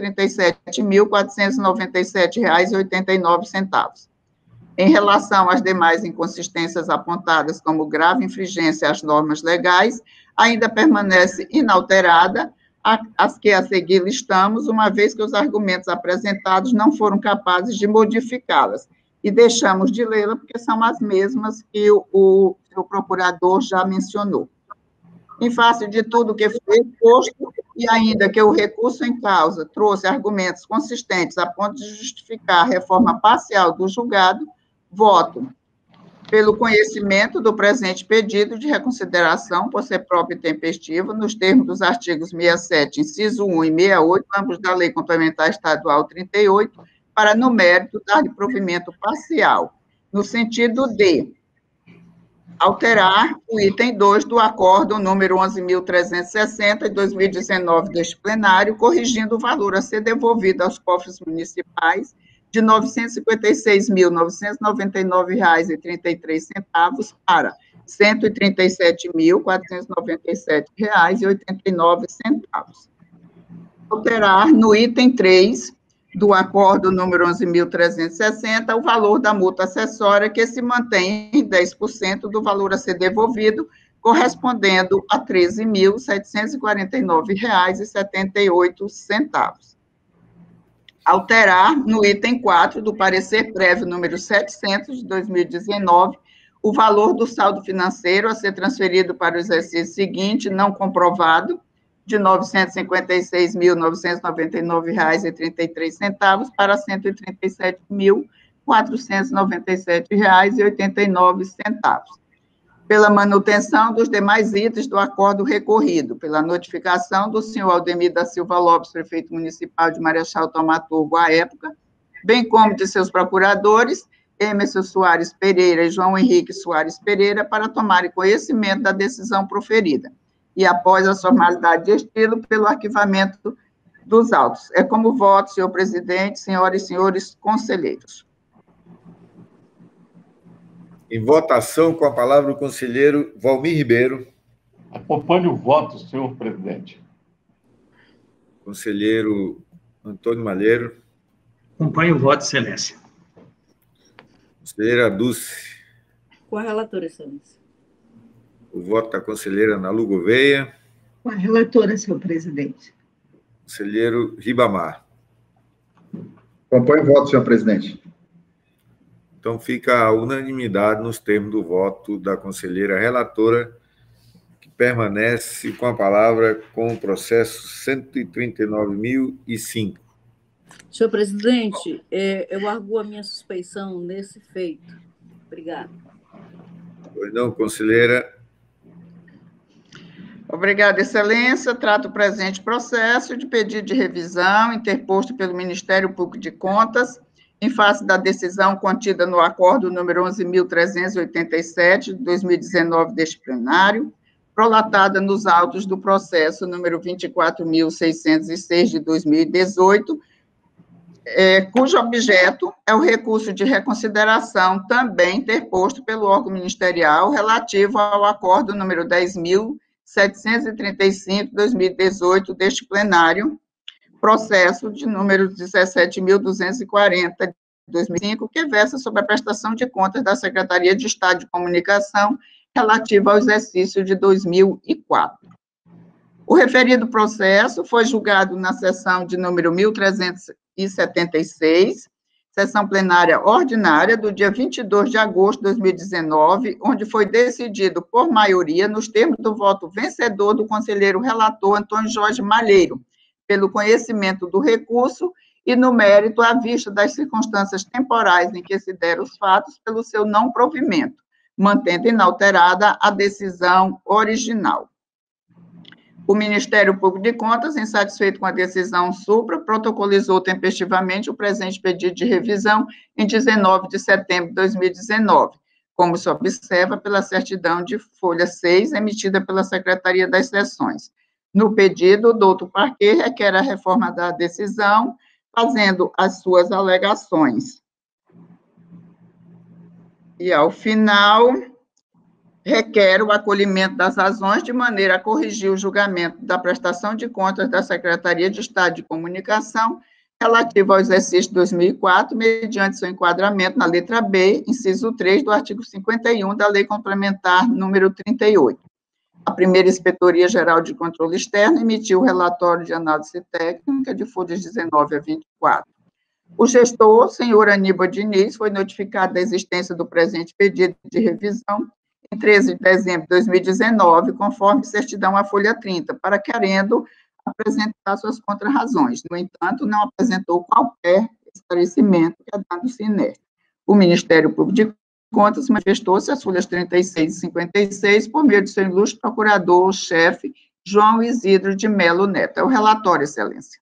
137.497,89. Em relação às demais inconsistências apontadas como grave infringência às normas legais, ainda permanece inalterada as que a seguir listamos, uma vez que os argumentos apresentados não foram capazes de modificá-las. E deixamos de lê-la porque são as mesmas que o procurador já mencionou. Em face de tudo que foi exposto, e ainda que o recurso em causa trouxe argumentos consistentes a ponto de justificar a reforma parcial do julgado, voto pelo conhecimento do presente pedido de reconsideração por ser próprio e tempestivo, nos termos dos artigos 67, inciso 1 e 68, ambos da Lei Complementar Estadual 38, para, no mérito, dar-lhe provimento parcial, no sentido de alterar o item 2 do Acórdão número 11.360, de 2019, deste plenário, corrigindo o valor a ser devolvido aos cofres municipais de R$ 956.999,33 para R$ 137.497,89. Alterar no item 3 do acordo número 11.360 o valor da multa acessória, que se mantém em 10% do valor a ser devolvido, correspondendo a R$ 13.749,78. Alterar no item 4 do parecer prévio número 700 de 2019 o valor do saldo financeiro a ser transferido para o exercício seguinte, não comprovado, de R$ 956.999,33 para R$ 137.497,89. Pela manutenção dos demais itens do acordo recorrido, pela notificação do senhor Aldemir da Silva Lopes, prefeito municipal de Marechal Thaumaturgo à época, bem como de seus procuradores, Emerson Soares Pereira e João Henrique Soares Pereira, para tomarem conhecimento da decisão proferida, e após a formalidade de estilo, pelo arquivamento dos autos. É como voto, senhor presidente, senhoras e senhores conselheiros. Em votação, com a palavra o conselheiro Valmir Ribeiro. Acompanho o voto, senhor presidente. Conselheiro Antônio Malheiro. Acompanho o voto, excelência. Conselheira Dulce. Com a relatora, excelência. O voto da conselheira Ana Lu Gouveia. Com a relatora, senhor presidente. Conselheiro Ribamar. Acompanho o voto, senhor presidente. Então, fica a unanimidade nos termos do voto da conselheira relatora, que permanece com a palavra com o processo 139.005. Senhor presidente, eu arguo a minha suspeição nesse feito. Obrigada. Pois não, conselheira. Obrigada, excelência. Trato o presente processo de pedido de revisão interposto pelo Ministério Público de Contas, em face da decisão contida no acordo número 11.387, de 2019, deste plenário, prolatada nos autos do processo número 24.606, de 2018, cujo objeto é o recurso de reconsideração também interposto pelo órgão ministerial relativo ao acordo número 10.735, de 2018, deste plenário, processo de número 17.240, de 2005, que versa sobre a prestação de contas da Secretaria de Estado de Comunicação relativa ao exercício de 2004. O referido processo foi julgado na sessão de número 1376, sessão plenária ordinária, do dia 22 de agosto de 2019, onde foi decidido por maioria, nos termos do voto vencedor do conselheiro relator Antônio Jorge Malheiro, pelo conhecimento do recurso e, no mérito, à vista das circunstâncias temporais em que se deram os fatos, pelo seu não provimento, mantendo inalterada a decisão original. O Ministério Público de Contas, insatisfeito com a decisão supra, protocolizou tempestivamente o presente pedido de revisão em 19 de setembro de 2019, como se observa pela certidão de folha 6, emitida pela Secretaria das Seções. No pedido, o doutor Parquet requer a reforma da decisão, fazendo as suas alegações. E, ao final, requer o acolhimento das razões de maneira a corrigir o julgamento da prestação de contas da Secretaria de Estado de Comunicação relativo ao exercício 2004, mediante seu enquadramento na letra B, inciso 3 do artigo 51 da Lei Complementar número 38. A primeira Inspetoria Geral de Controle Externo emitiu o relatório de análise técnica de folhas 19 a 24. O gestor, senhor Aníbal Diniz, foi notificado da existência do presente pedido de revisão em 13 de dezembro de 2019, conforme certidão à folha 30, para querendo apresentar suas contrarrazões. No entanto, não apresentou qualquer esclarecimento, quedando-se inerte. O Ministério Público de Contas manifestou-se às folhas 36 e 56 por meio de seu ilustre procurador-chefe, João Isidro de Melo Neto. É o relatório, Excelência.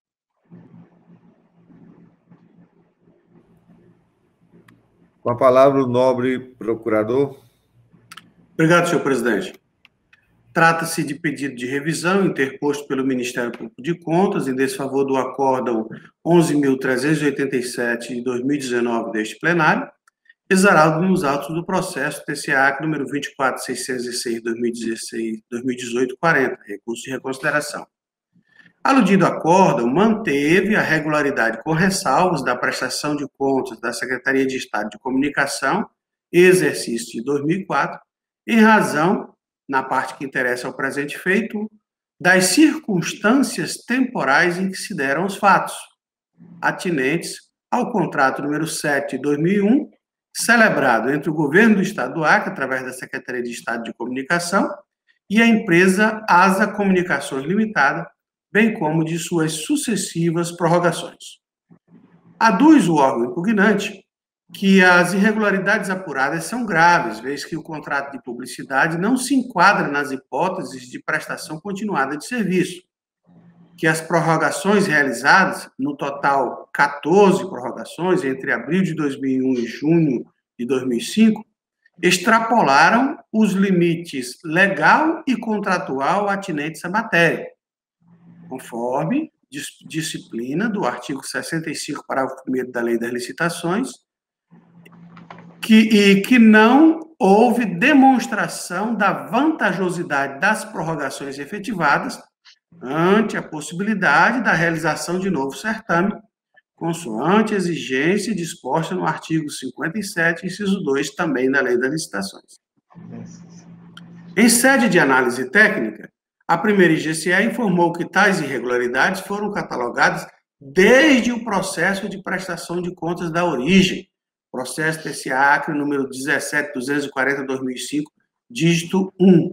Com a palavra, o nobre procurador. Obrigado, senhor presidente. Trata-se de pedido de revisão interposto pelo Ministério Público de Contas em desfavor do acórdão 11.387 de 2019 deste plenário, exarado nos autos do processo TCA número 24.606 2018-40, recurso de reconsideração. Aludido acórdão manteve a regularidade com ressalvas da prestação de contas da Secretaria de Estado de Comunicação, exercício de 2004, em razão, na parte que interessa ao presente feito, das circunstâncias temporais em que se deram os fatos, atinentes ao contrato número 7 de 2001, celebrado entre o governo do Estado do Acre, através da Secretaria de Estado de Comunicação, e a empresa ASA Comunicações Limitada, bem como de suas sucessivas prorrogações. Aduz o órgão impugnante que as irregularidades apuradas são graves, vez que o contrato de publicidade não se enquadra nas hipóteses de prestação continuada de serviço, que as prorrogações realizadas, no total 14 prorrogações, entre abril de 2001 e junho de 2005, extrapolaram os limites legal e contratual atinentes à matéria, conforme disciplina do artigo 65, parágrafo 1º da Lei das Licitações, que não houve demonstração da vantajosidade das prorrogações efetivadas ante a possibilidade da realização de novo certame, consoante exigência disposta no artigo 57, inciso 2, também da Lei das Licitações. Em sede de análise técnica, a primeira IGCE informou que tais irregularidades foram catalogadas desde o processo de prestação de contas da origem, processo TCA Acre número 17.240/2005, dígito 1,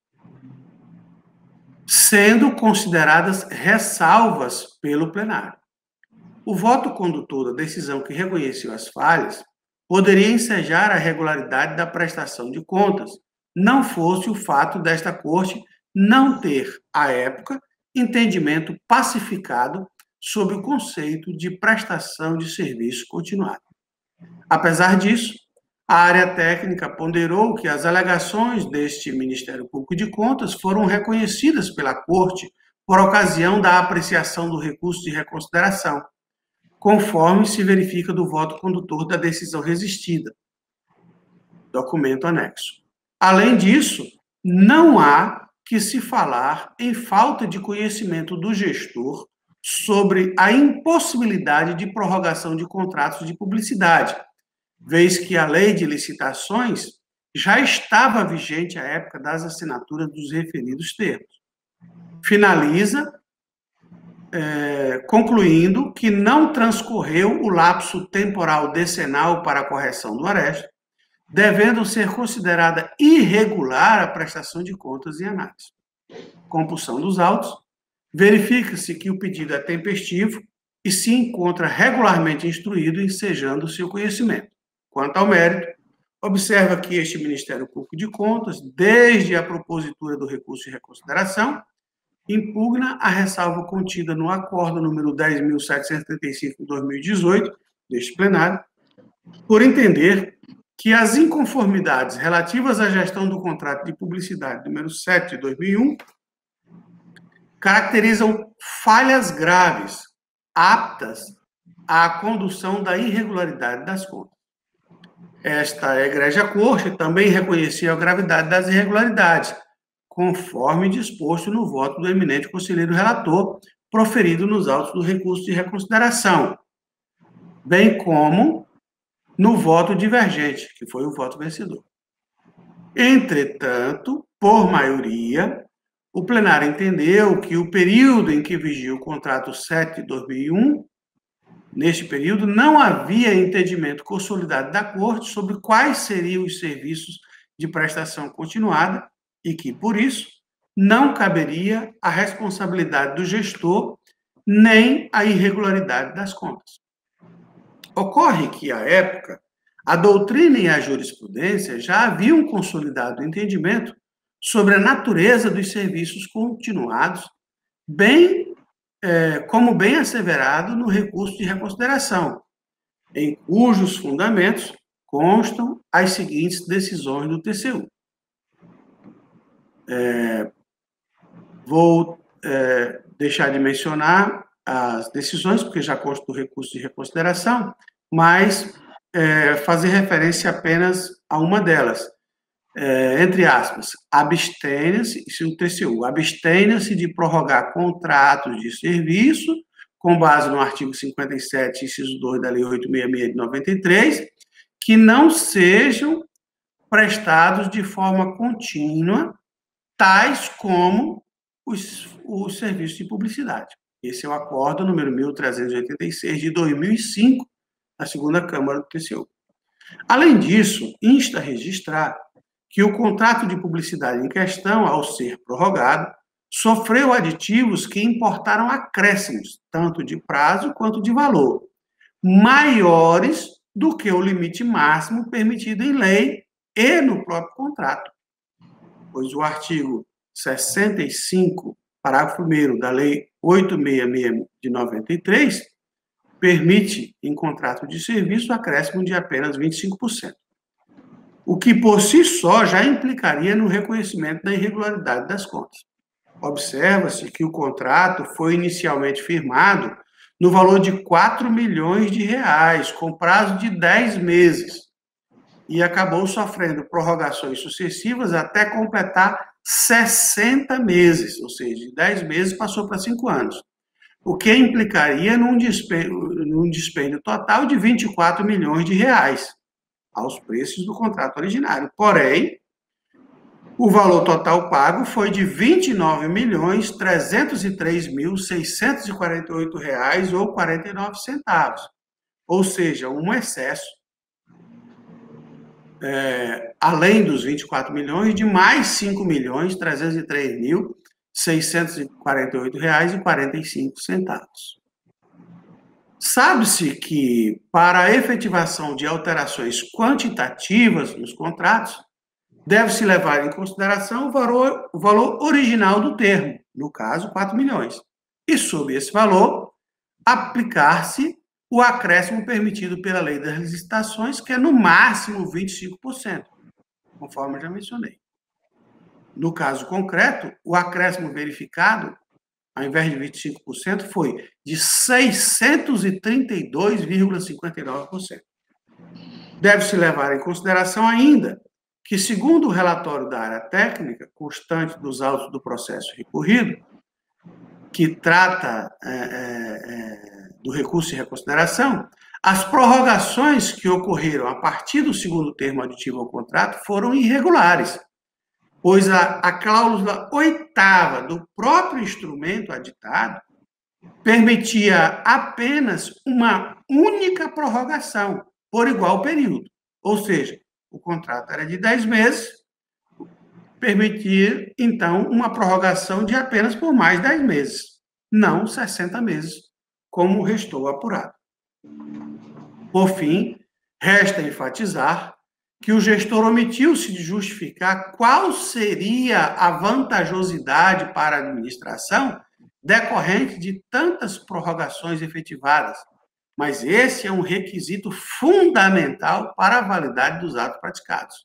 sendo consideradas ressalvas pelo plenário. O voto condutor da decisão que reconheceu as falhas poderia ensejar a regularidade da prestação de contas, não fosse o fato desta Corte não ter, à época, entendimento pacificado sobre o conceito de prestação de serviço continuado. Apesar disso, a área técnica ponderou que as alegações deste Ministério Público de Contas foram reconhecidas pela Corte por ocasião da apreciação do recurso de reconsideração, conforme se verifica do voto condutor da decisão resistida, documento anexo. Além disso, não há que se falar em falta de conhecimento do gestor sobre a impossibilidade de prorrogação de contratos de publicidade, vez que a lei de licitações já estava vigente à época das assinaturas dos referidos termos. Finaliza concluindo que não transcorreu o lapso temporal decenal para a correção do aresto, devendo ser considerada irregular a prestação de contas em análise. Compulsão dos autos, verifica-se que o pedido é tempestivo e se encontra regularmente instruído ensejando seu conhecimento. Quanto ao mérito, Observa que este Ministério Público de Contas, desde a propositura do recurso de reconsideração, impugna a ressalva contida no acordo número 10.735 de 2018, deste plenário, por entender que as inconformidades relativas à gestão do contrato de publicidade número 7 de 2001 caracterizam falhas graves, aptas à condução da irregularidade das contas. Esta egrégia corte também reconhecia a gravidade das irregularidades, conforme disposto no voto do eminente conselheiro relator, proferido nos autos do recurso de reconsideração, bem como no voto divergente, que foi o voto vencedor. Entretanto, por maioria, o plenário entendeu que o período em que vigia o contrato 7 de 2001, neste período, não havia entendimento consolidado da Corte sobre quais seriam os serviços de prestação continuada e que, por isso, não caberia a responsabilidade do gestor nem a irregularidade das contas. Ocorre que, à época, a doutrina e a jurisprudência já haviam consolidado o entendimento sobre a natureza dos serviços continuados, como bem asseverado no recurso de reconsideração, em cujos fundamentos constam as seguintes decisões do TCU. Vou deixar de mencionar as decisões, porque já consta do recurso de reconsideração, mas fazer referência apenas a uma delas. Entre aspas, abstenha-se, isso é o TCU, abstenha-se de prorrogar contratos de serviço, com base no artigo 57, inciso 2 da Lei 866 de 93, que não sejam prestados de forma contínua, tais como os serviços de publicidade. Esse é o acordo número 1386 de 2005, da segunda Câmara do TCU. Além disso, insta a registrar que o contrato de publicidade em questão, ao ser prorrogado, sofreu aditivos que importaram acréscimos, tanto de prazo quanto de valor, maiores do que o limite máximo permitido em lei e no próprio contrato, pois o artigo 65, parágrafo 1º da Lei 866 de 93, permite, em contrato de serviço, acréscimo de apenas 25%. O que, por si só, já implicaria no reconhecimento da irregularidade das contas. Observa-se que o contrato foi inicialmente firmado no valor de R$4 milhões, com prazo de 10 meses, e acabou sofrendo prorrogações sucessivas até completar 60 meses, ou seja, de 10 meses passou para 5 anos, o que implicaria num dispêndio total de R$24 milhões, aos preços do contrato originário. Porém, o valor total pago foi de R$29.303.648 ou 49 centavos, ou seja, um excesso, além dos 24 milhões, de mais R$5.303.648 e 45 centavos. Sabe-se que, para a efetivação de alterações quantitativas nos contratos, deve-se levar em consideração o valor original do termo, no caso, 4 milhões, e, sob esse valor, aplicar-se o acréscimo permitido pela Lei das Licitações, que é, no máximo, 25%, conforme eu já mencionei. No caso concreto, o acréscimo verificado, ao invés de 25%, foi de 632,59%. Deve-se levar em consideração ainda que, segundo o relatório da área técnica, constante dos autos do processo recorrido, que trata do recurso de reconsideração, as prorrogações que ocorreram a partir do segundo termo aditivo ao contrato foram irregulares, pois a cláusula 8ª do próprio instrumento aditado permitia apenas uma única prorrogação por igual período. Ou seja, o contrato era de 10 meses, permitia, então, uma prorrogação de apenas por mais 10 meses, não 60 meses, como restou apurado. Por fim, resta enfatizar que o gestor omitiu-se de justificar qual seria a vantajosidade para a administração decorrente de tantas prorrogações efetivadas, mas esse é um requisito fundamental para a validade dos atos praticados.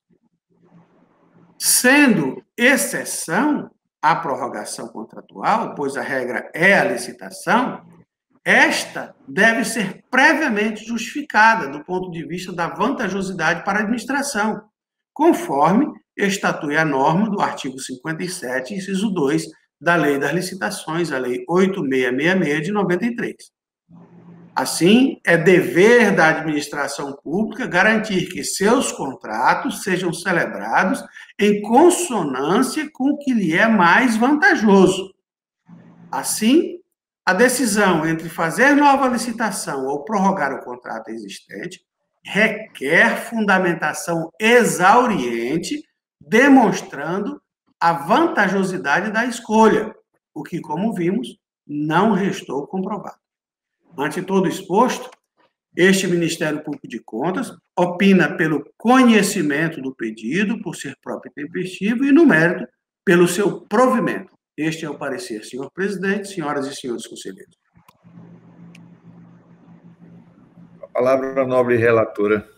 Sendo exceção a prorrogação contratual, pois a regra é a licitação, esta deve ser previamente justificada do ponto de vista da vantajosidade para a administração, conforme estatui a norma do artigo 57, inciso 2, da Lei das Licitações, a Lei 8666 de 93. Assim, é dever da administração pública garantir que seus contratos sejam celebrados em consonância com o que lhe é mais vantajoso. Assim, a decisão entre fazer nova licitação ou prorrogar o contrato existente requer fundamentação exauriente, demonstrando a vantajosidade da escolha, o que, como vimos, não restou comprovado. Ante todo exposto, este Ministério Público de Contas opina pelo conhecimento do pedido, por ser próprio e tempestivo, e, no mérito, pelo seu provimento. Este é o parecer, senhor presidente, senhoras e senhores conselheiros. A palavra à nobre relatora.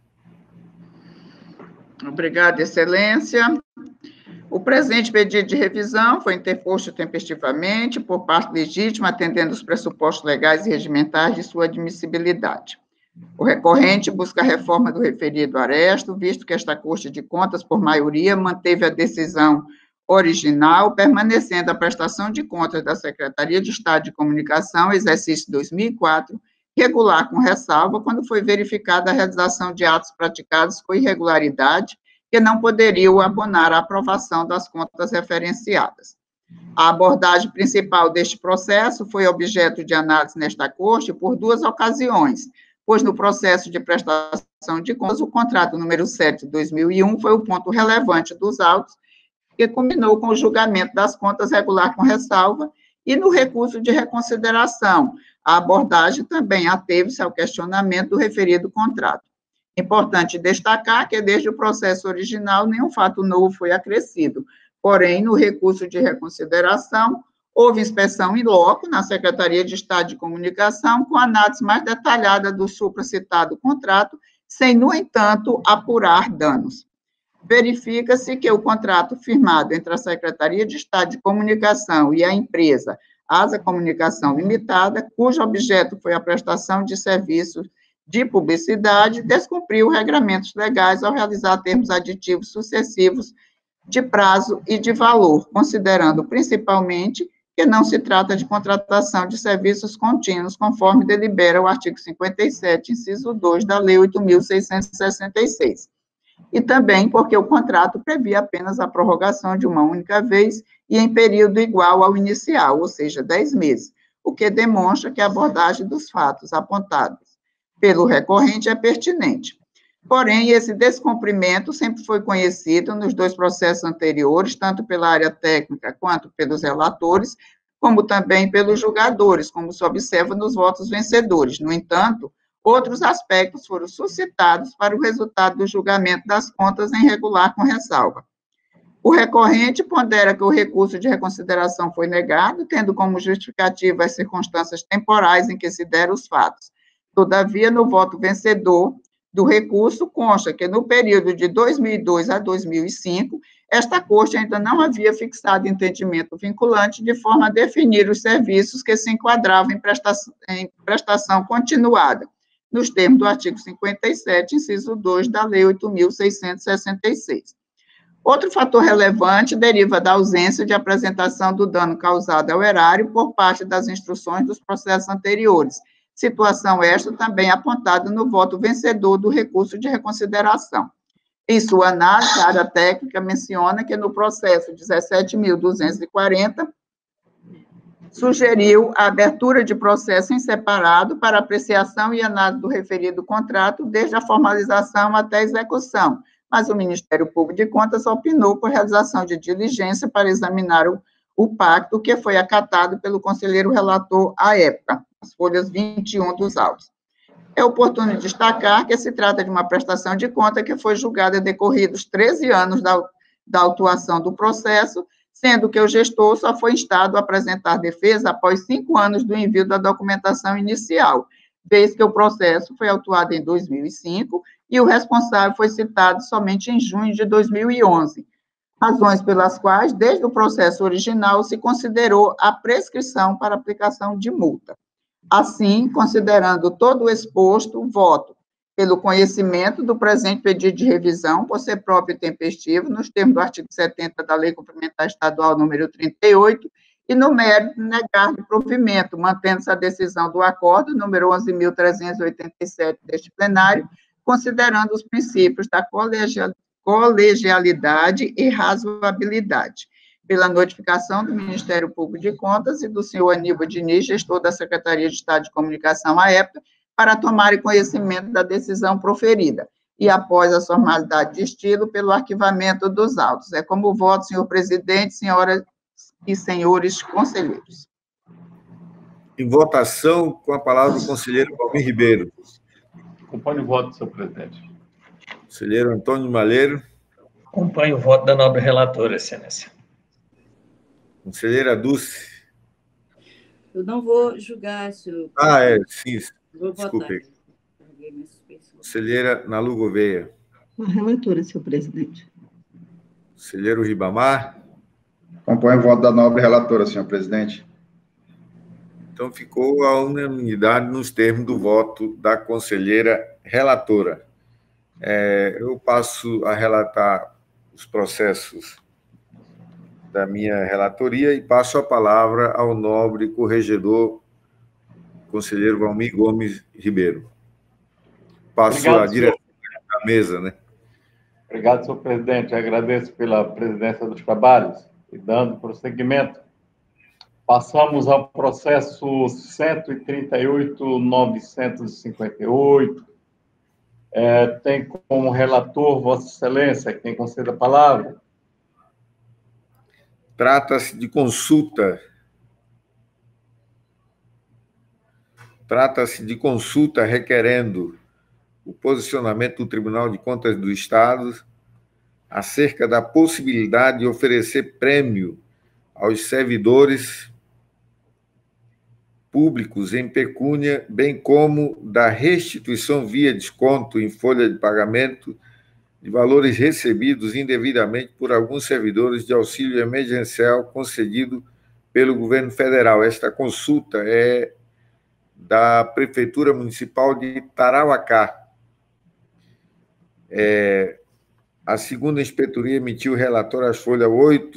Obrigada, excelência. O presente pedido de revisão foi interposto tempestivamente por parte legítima, atendendo os pressupostos legais e regimentais de sua admissibilidade. O recorrente busca a reforma do referido aresto, visto que esta Corte de Contas, por maioria, manteve a decisão original, permanecendo a prestação de contas da Secretaria de Estado de Comunicação, exercício 2004, regular com ressalva, quando foi verificada a realização de atos praticados com irregularidade, que não poderiam abonar a aprovação das contas referenciadas. A abordagem principal deste processo foi objeto de análise nesta Corte por duas ocasiões, pois no processo de prestação de contas, o contrato número 7 de 2001 foi o ponto relevante dos autos, que culminou com o julgamento das contas regular com ressalva, e no recurso de reconsideração, a abordagem também ateve-se ao questionamento do referido contrato. Importante destacar que, desde o processo original, nenhum fato novo foi acrescido. Porém, no recurso de reconsideração, houve inspeção in loco na Secretaria de Estado de Comunicação, com análise mais detalhada do supracitado contrato, sem, no entanto, apurar danos. Verifica-se que o contrato firmado entre a Secretaria de Estado de Comunicação e a empresa Asa Comunicação Limitada, cujo objeto foi a prestação de serviços de publicidade, descumpriu regramentos legais ao realizar termos aditivos sucessivos de prazo e de valor, considerando principalmente que não se trata de contratação de serviços contínuos, conforme delibera o artigo 57, inciso 2 da Lei 8.666. E também porque o contrato previa apenas a prorrogação de uma única vez e em período igual ao inicial, ou seja, 10 meses, o que demonstra que a abordagem dos fatos apontados pelo recorrente é pertinente. Porém, esse descumprimento sempre foi conhecido nos dois processos anteriores, tanto pela área técnica quanto pelos relatores, como também pelos julgadores, como se observa nos votos vencedores. No entanto, outros aspectos foram suscitados para o resultado do julgamento das contas em regular com ressalva. O recorrente pondera que o recurso de reconsideração foi negado, tendo como justificativa as circunstâncias temporais em que se deram os fatos. Todavia, no voto vencedor do recurso, consta que no período de 2002 a 2005, esta Corte ainda não havia fixado entendimento vinculante de forma a definir os serviços que se enquadravam em prestação continuada, nos termos do artigo 57, inciso 2 da Lei 8.666. Outro fator relevante deriva da ausência de apresentação do dano causado ao erário por parte das instruções dos processos anteriores, situação esta também apontada no voto vencedor do recurso de reconsideração. Em sua análise, a área técnica menciona que no processo 17.240, sugeriu a abertura de processo em separado para apreciação e análise do referido contrato, desde a formalização até a execução, mas o Ministério Público de Contas opinou por realização de diligência para examinar o pacto, que foi acatado pelo conselheiro relator à época, as folhas 21 dos autos. É oportuno destacar que se trata de uma prestação de conta que foi julgada decorridos 13 anos da autuação do processo, sendo que o gestor só foi instado a apresentar defesa após 5 anos do envio da documentação inicial, vez que o processo foi autuado em 2005 e o responsável foi citado somente em junho de 2011, razões pelas quais, desde o processo original, se considerou a prescrição para aplicação de multa. Assim, considerando todo o exposto, voto pelo conhecimento do presente pedido de revisão, por ser próprio e tempestivo, nos termos do artigo 70 da Lei Complementar Estadual número 38, e no mérito negar de provimento, mantendo-se a decisão do acordo número 11.387 deste plenário, considerando os princípios da colegialidade e razoabilidade, pela notificação do Ministério Público de Contas e do senhor Aníbal Diniz, gestor da Secretaria de Estado de Comunicação à época, para tomarem conhecimento da decisão proferida, e após a formalidade de estilo, pelo arquivamento dos autos. É como voto, senhor presidente, senhoras e senhores conselheiros. Em votação, com a palavra o conselheiro Valmir Ribeiro. Acompanho o voto, senhor presidente. Conselheiro Antônio Malheiro. Acompanho o voto da nobre relatora, excelência. Conselheira Dulce. Eu não vou julgar, senhor. Sim. Vou Desculpe. votar. Conselheira Nalu Gouveia. A relatora, senhor presidente. Conselheiro Ribamar. Acompanho o voto da nobre relatora, senhor presidente. Então, ficou a unanimidade nos termos do voto da conselheira relatora. Eu passo a relatar os processos da minha relatoria e passo a palavra ao nobre corregedor, conselheiro Valmir Gomes Ribeiro. Passo Obrigado, a direção da mesa, né? Obrigado, senhor presidente. Agradeço pela presidência dos trabalhos e dando prosseguimento. Passamos ao processo 138.958. Tem como relator Vossa Excelência, quem concede a palavra. Trata-se de consulta. Trata-se de consulta requerendo o posicionamento do Tribunal de Contas do Estado acerca da possibilidade de oferecer prêmio aos servidores públicos em pecúnia, bem como da restituição via desconto em folha de pagamento de valores recebidos indevidamente por alguns servidores de auxílio emergencial concedido pelo governo federal. Esta consulta é da Prefeitura Municipal de Tarauacá. A segunda inspetoria emitiu o relatório às folhas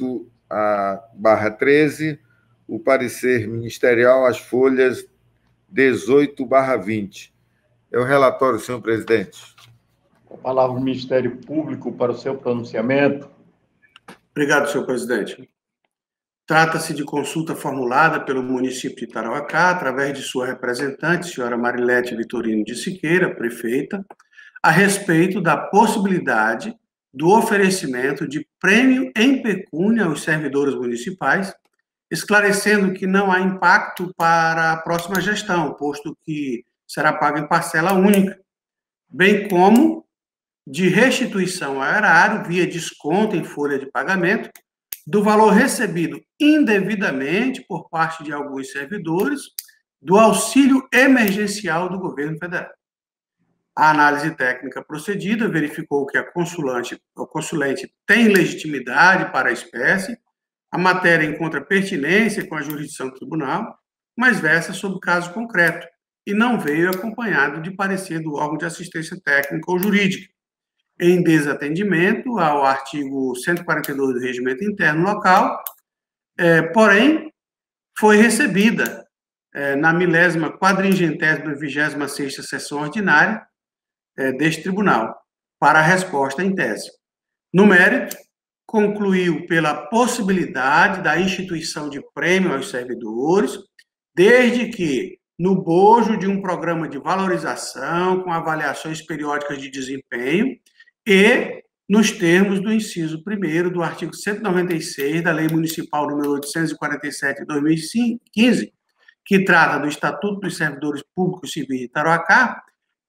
8/13, o parecer ministerial às folhas 18/20. É o relatório, senhor presidente. Com a palavra o Ministério Público para o seu pronunciamento. Obrigado, senhor presidente. Trata-se de consulta formulada pelo município de Tarauacá, através de sua representante, senhora Marilete Vitorino de Siqueira, prefeita, a respeito da possibilidade do oferecimento de prêmio em pecúnia aos servidores municipais, esclarecendo que não há impacto para a próxima gestão, posto que será pago em parcela única, bem como de restituição ao erário via desconto em folha de pagamento do valor recebido indevidamente por parte de alguns servidores do auxílio emergencial do governo federal. A análise técnica procedida verificou que o consulente tem legitimidade para a espécie, a matéria encontra pertinência com a jurisdição do tribunal, mas versa sobre o caso concreto e não veio acompanhado de parecer do órgão de assistência técnica ou jurídica, em desatendimento ao artigo 142 do Regimento Interno Local, porém, foi recebida na 1040ª-26ª sessão ordinária deste tribunal, para a resposta em tese. No mérito, concluiu pela possibilidade da instituição de prêmio aos servidores, desde que, no bojo de um programa de valorização com avaliações periódicas de desempenho e nos termos do inciso 1º do artigo 196 da Lei Municipal número 847 de 2015, que trata do Estatuto dos Servidores Públicos Civis de Tarauacá,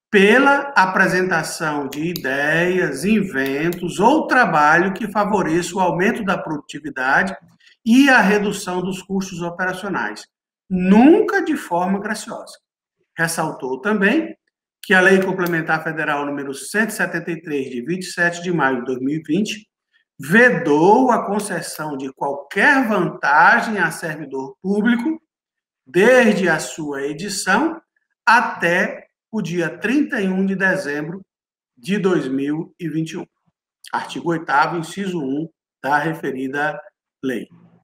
pela apresentação de ideias, inventos ou trabalho que favoreça o aumento da produtividade e a redução dos custos operacionais, nunca de forma graciosa. Ressaltou também que a Lei Complementar Federal número 173, de 27 de maio de 2020, vedou a concessão de qualquer vantagem a servidor público, desde a sua edição até o dia 31 de dezembro de 2021. Artigo 8º, inciso 1 da referida lei.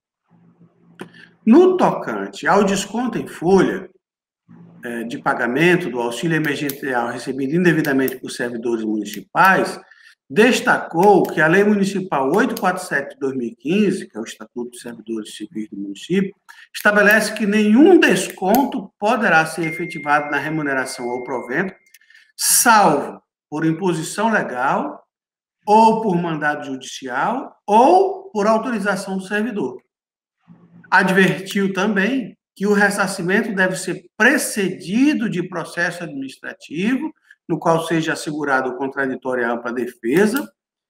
No tocante ao desconto em folha de pagamento do auxílio emergencial recebido indevidamente por servidores municipais, destacou que a Lei Municipal 847 de 2015, que é o Estatuto dos Servidores Civis do município, estabelece que nenhum desconto poderá ser efetivado na remuneração ou provento, salvo por imposição legal, ou por mandado judicial, ou por autorização do servidor. Advertiu também que o ressarcimento deve ser precedido de processo administrativo, no qual seja assegurado o contraditório e a ampla defesa,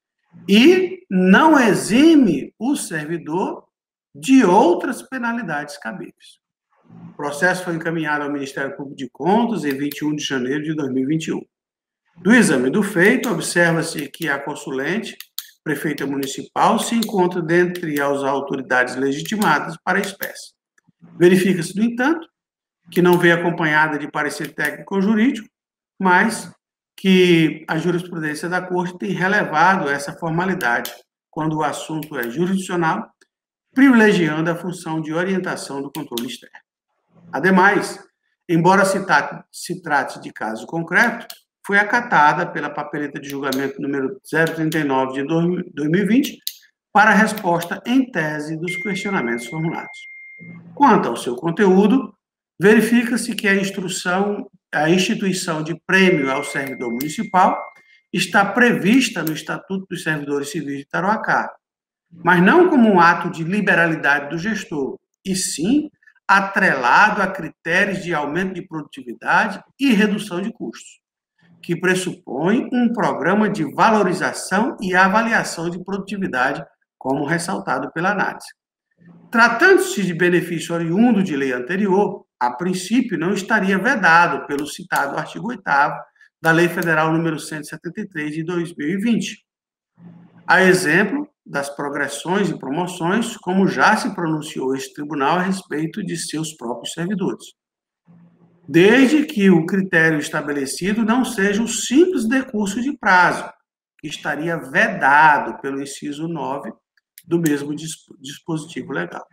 e não exime o servidor de outras penalidades cabíveis. O processo foi encaminhado ao Ministério Público de Contas em 21 de janeiro de 2021. Do exame do feito, observa-se que a consulente, prefeita municipal, se encontra dentre as autoridades legitimadas para a espécie. Verifica-se, no entanto, que não veio acompanhada de parecer técnico ou jurídico, mas que a jurisprudência da Corte tem relevado essa formalidade quando o assunto é jurisdicional, privilegiando a função de orientação do controle externo. Ademais, embora se trate de caso concreto, foi acatada pela papeleta de julgamento número 039 de 2020 para a resposta em tese dos questionamentos formulados. Quanto ao seu conteúdo, verifica-se que a instituição de prêmio ao servidor municipal está prevista no Estatuto dos Servidores Civis de Tarauacá, mas não como um ato de liberalidade do gestor, e sim atrelado a critérios de aumento de produtividade e redução de custos, que pressupõe um programa de valorização e avaliação de produtividade, como ressaltado pela análise. Tratando-se de benefício oriundo de lei anterior, a princípio não estaria vedado pelo citado artigo 8º da Lei Federal número 173 de 2020. A exemplo das progressões e promoções, como já se pronunciou esse tribunal a respeito de seus próprios servidores. Desde que o critério estabelecido não seja o simples decurso de prazo, que estaria vedado pelo inciso 9 do mesmo dispositivo legal.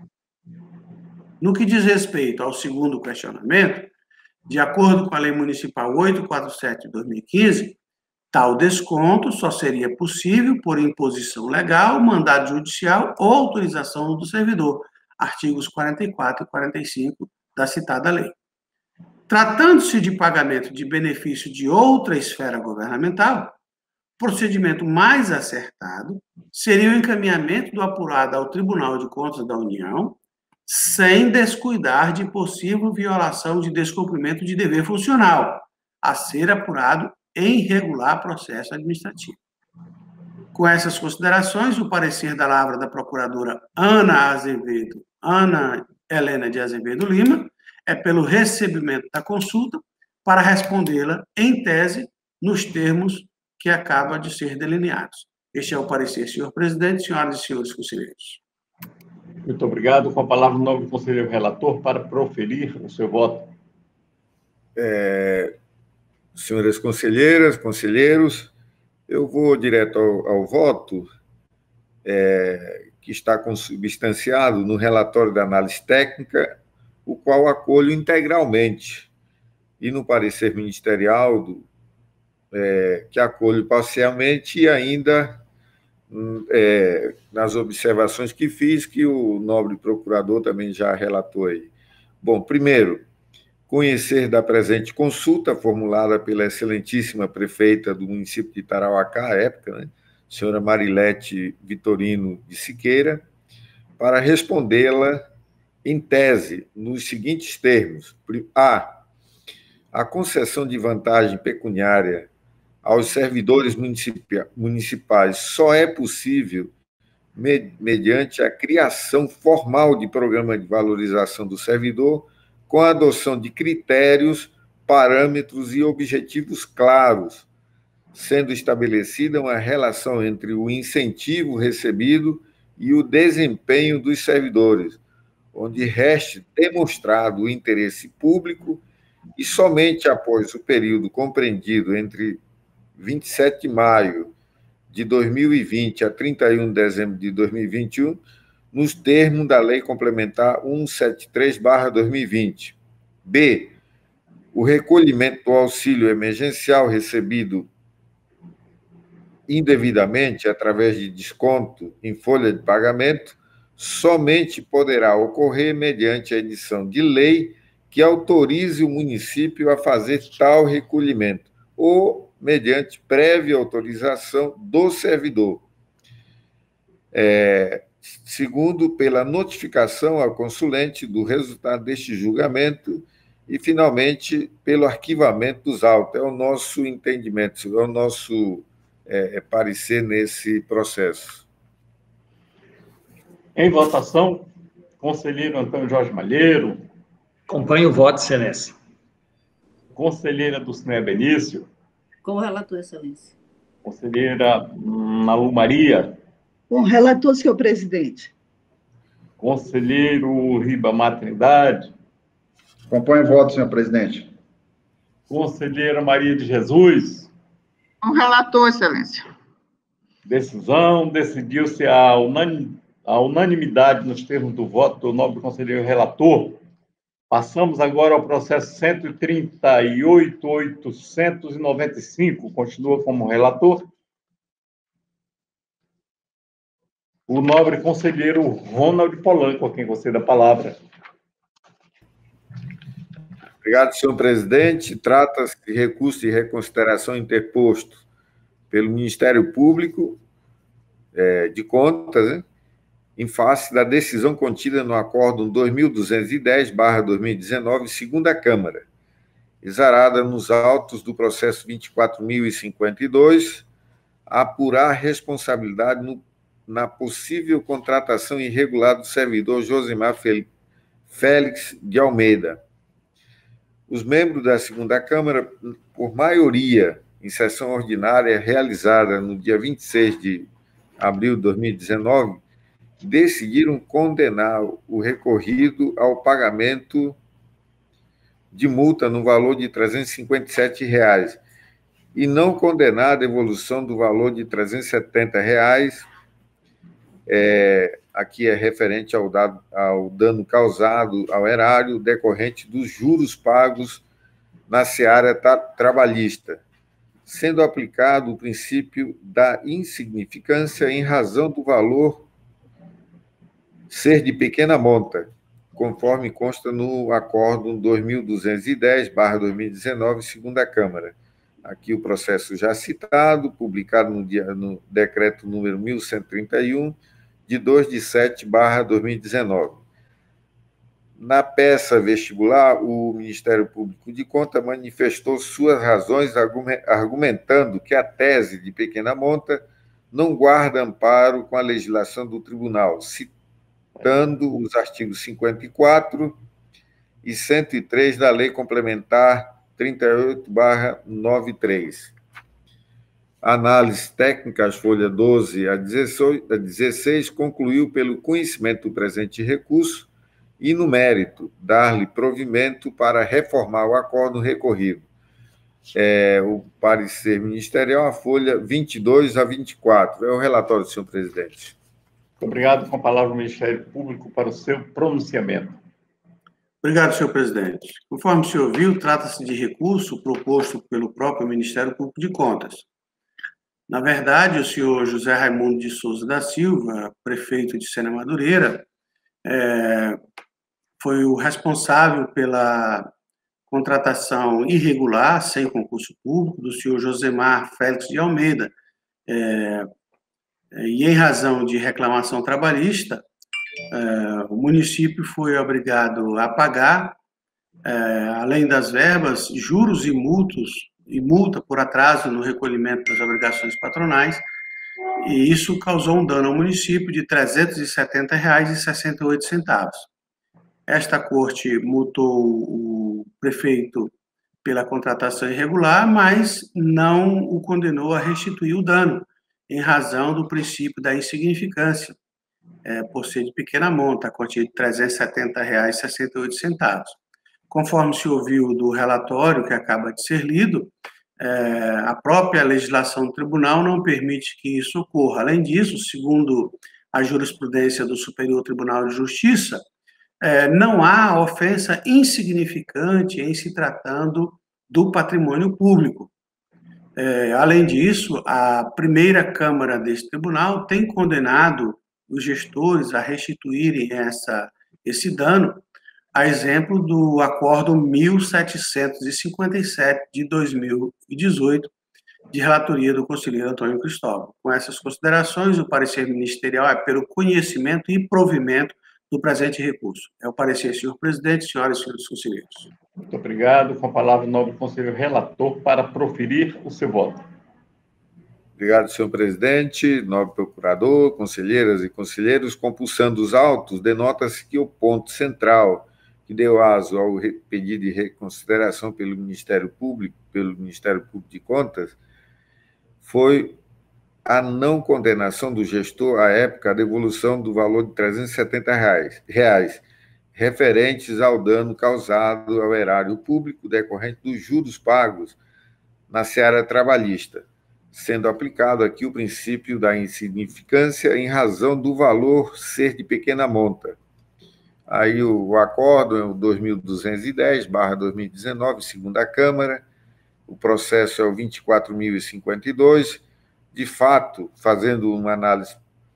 No que diz respeito ao segundo questionamento, de acordo com a Lei Municipal 847 de 2015, tal desconto só seria possível por imposição legal, mandado judicial ou autorização do servidor, artigos 44 e 45 da citada lei. Tratando-se de pagamento de benefício de outra esfera governamental, o procedimento mais acertado seria o encaminhamento do apurado ao Tribunal de Contas da União, sem descuidar de possível violação de descumprimento de dever funcional, a ser apurado em regular processo administrativo. Com essas considerações, o parecer da lavra da procuradora Ana Helena de Azevedo Lima é pelo recebimento da consulta para respondê-la em tese nos termos que acaba de ser delineados. Este é o parecer, senhor presidente, senhoras e senhores conselheiros. Muito obrigado. Com a palavra o novo conselheiro relator para proferir o seu voto. Senhoras conselheiras, conselheiros, eu vou direto ao voto, que está consubstanciado no relatório da análise técnica, o qual acolho integralmente, e no parecer ministerial, que acolho parcialmente, e ainda nas observações que fiz, que o nobre procurador também já relatou aí. Bom, primeiro, conhecer da presente consulta formulada pela excelentíssima prefeita do município de Tarauacá, à época, né, senhora Marilete Vitorino de Siqueira, para respondê-la em tese, nos seguintes termos. A. a concessão de vantagem pecuniária aos servidores municipais só é possível mediante a criação formal de programa de valorização do servidor, com a adoção de critérios, parâmetros e objetivos claros, sendo estabelecida uma relação entre o incentivo recebido e o desempenho dos servidores, onde reste demonstrado o interesse público e somente após o período compreendido entre 27 de maio de 2020 a 31 de dezembro de 2021, nos termos da Lei Complementar 173/2020. B. O recolhimento do auxílio emergencial recebido indevidamente através de desconto em folha de pagamento somente poderá ocorrer mediante a edição de lei que autorize o município a fazer tal recolhimento ou mediante prévia autorização do servidor. Segundo, pela notificação ao consulente do resultado deste julgamento e, finalmente, pelo arquivamento dos autos. É o nosso entendimento, é o nosso parecer nesse processo. Em votação, conselheiro Antônio Jorge Malheiro. Acompanho o voto, excelência. Conselheira Dulcinea Benício. Com o relator, excelência. Conselheira Malu Maria. Com o relator, senhor presidente. Conselheiro Ribamar Trindade. Acompanho o voto, senhor presidente. Conselheira Maria de Jesus. Com o relator, excelência. Decisão, decidiu-se a unanimidade nos termos do voto do nobre conselheiro relator. Passamos agora ao processo 138.895, continua como relator. O nobre conselheiro Ronald Polanco, a quem concede a palavra. Obrigado, senhor presidente. Trata-se de recurso de reconsideração interposto pelo Ministério Público de Contas, né, em face da decisão contida no Acórdão 2210/2019, segunda Câmara, exarada nos autos do processo 24.052, a apurar responsabilidade na possível contratação irregular do servidor Josemar Félix de Almeida. Os membros da segunda Câmara, por maioria, em sessão ordinária realizada no dia 26 de abril de 2019, decidiram condenar o recorrido ao pagamento de multa no valor de R$ 357 e não condenar a devolução do valor de R$ 370, aqui é referente ao dano causado ao erário decorrente dos juros pagos na seara trabalhista, sendo aplicado o princípio da insignificância em razão do valor ser de pequena monta, conforme consta no Acórdão 2210/2019, segunda Câmara. Aqui o processo já citado, publicado no decreto número 1131, de 2/7/2019. Na peça vestibular, o Ministério Público de Contas manifestou suas razões, argumentando que a tese de pequena monta não guarda amparo com a legislação do tribunal, citando os artigos 54 e 103 da Lei Complementar 38/93. Análise técnica, as folhas 12 a 16, concluiu pelo conhecimento do presente recurso e, no mérito, dar-lhe provimento para reformar o acórdão recorrido. O parecer ministerial, a folha 22 a 24. É o relatório, senhor presidente. Obrigado. Com a palavra o Ministério Público para o seu pronunciamento. Obrigado, senhor presidente. Conforme o senhor viu, trata-se de recurso proposto pelo próprio Ministério Público de Contas. Na verdade, o senhor José Raimundo de Souza da Silva, prefeito de Sena Madureira, foi o responsável pela contratação irregular, sem concurso público, do senhor Josemar Félix de Almeida. E em razão de reclamação trabalhista, o município foi obrigado a pagar além das verbas, juros e multa por atraso no recolhimento das obrigações patronais, e isso causou um dano ao município de R$ 370,68. Esta corte multou o prefeito pela contratação irregular, mas não o condenou a restituir o dano, em razão do princípio da insignificância, por ser de pequena monta, a quantia de R$ 370,68. Conforme se ouviu do relatório que acaba de ser lido, a própria legislação do tribunal não permite que isso ocorra. Além disso, segundo a jurisprudência do Superior Tribunal de Justiça, não há ofensa insignificante em se tratando do patrimônio público. Além disso, a primeira Câmara desse tribunal tem condenado os gestores a restituírem esse dano, a exemplo do Acordo 1757 de 2018, de relatoria do conselheiro Antônio Cristóvão. Com essas considerações, o parecer ministerial é pelo conhecimento e provimento do presente recurso. É o parecer, senhor presidente, senhoras e senhores conselheiros. Muito obrigado. Com a palavra, o nobre conselheiro relator, para proferir o seu voto. Obrigado, senhor presidente, nobre procurador, conselheiras e conselheiros. Compulsando os autos, denota-se que o ponto central que deu aso ao pedido de reconsideração pelo Ministério Público de Contas, foi a não condenação do gestor, à época, a devolução do valor de R$ 370, referentes ao dano causado ao erário público decorrente dos juros pagos na seara trabalhista, sendo aplicado aqui o princípio da insignificância em razão do valor ser de pequena monta. Aí o acordo é o 2210/2019, segunda Câmara, o processo é o 24.052. De fato, fazendo uma análise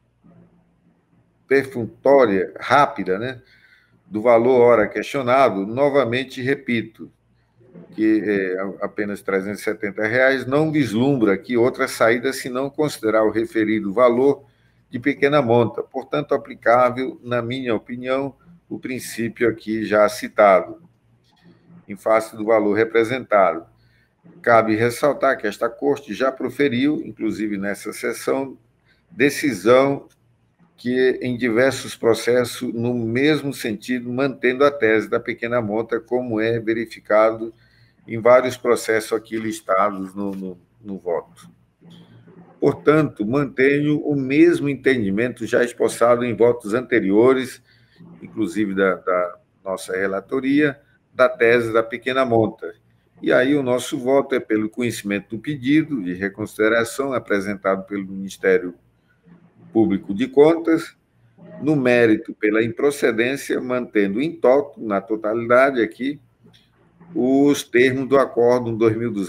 perfunctória, rápida, né, do valor hora questionado, novamente repito que apenas R$ 370 não vislumbra aqui outra saída senão considerar o referido valor de pequena monta, portanto, aplicável, na minha opinião, o princípio aqui já citado, em face do valor representado. Cabe ressaltar que esta Corte já proferiu, inclusive nessa sessão, decisão que, em diversos processos, no mesmo sentido, mantendo a tese da pequena monta, como é verificado em vários processos aqui listados no voto. Portanto, mantenho o mesmo entendimento já esboçado em votos anteriores, inclusive da nossa relatoria, da tese da pequena monta. E aí o nosso voto é pelo conhecimento do pedido de reconsideração apresentado pelo Ministério Público de Contas, no mérito pela improcedência, mantendo intacto, na totalidade aqui, os termos do Acórdão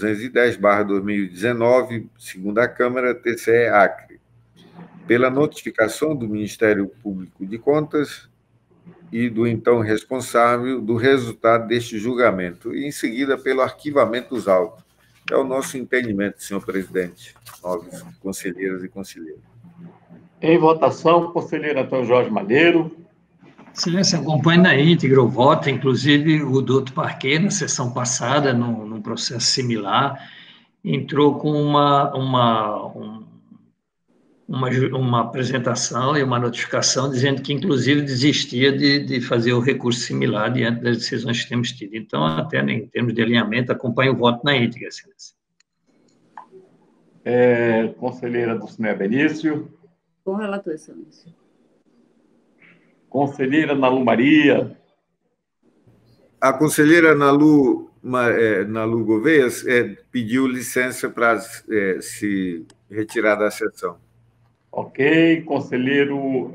2210/2019, segunda Câmara, TCE Acre, pela notificação do Ministério Público de Contas e do então responsável do resultado deste julgamento, e, em seguida, pelo arquivamento dos autos. É o nosso entendimento, senhor presidente, nobres conselheiras e conselheiros. Em votação, conselheiro Antônio Jorge Malheiro. Excelência, acompanho na íntegra o voto, inclusive o doutor Parquet, na sessão passada, num processo similar, entrou com uma apresentação e uma notificação dizendo que, inclusive, desistia de fazer o recurso similar diante das decisões que temos tido. Então, até em termos de alinhamento, acompanho o voto na íntegra, excelência. Conselheira Dulcinea Benício. Com o relator, excelência. Conselheira Nalu Maria. A conselheira Nalu Gouveia pediu licença para se retirar da sessão. Ok. Conselheiro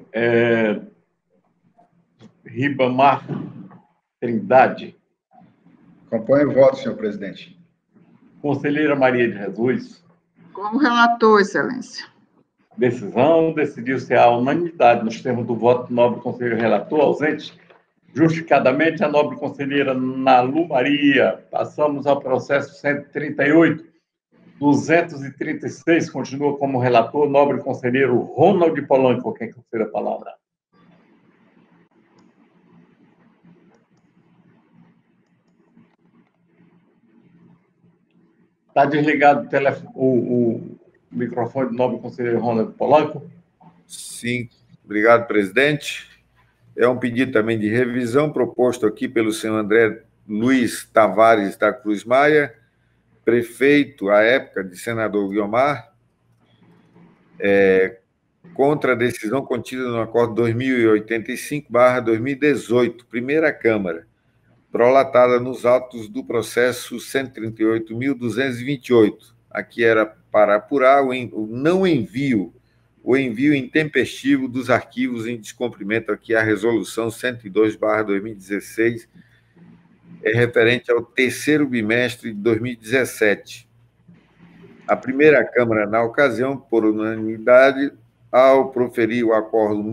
Ribamar Trindade. Acompanho o voto, senhor presidente. Conselheira Maria de Jesus. Como relator, excelência. Decisão: decidiu-se a unanimidade nos termos do voto do nobre conselheiro relator, ausente justificadamente a nobre conselheira Nalu Maria. Passamos ao processo 138.236, continua como relator o nobre conselheiro Ronald Polanco, quem confere a palavra. Está desligado o microfone do nobre conselheiro Ronald Polanco? Sim, obrigado, presidente. É um pedido também de revisão proposto aqui pelo senhor André Luiz Tavares da Cruz Maia, prefeito, à época, de senador Guiomar, contra a decisão contida no acordo 2085/2018, primeira Câmara, prolatada nos autos do processo 138.228. Aqui era para apurar o envio intempestivo dos arquivos em descumprimento aqui à resolução 102/2016, referente ao terceiro bimestre de 2017. A primeira Câmara, na ocasião, por unanimidade, ao proferir o acordo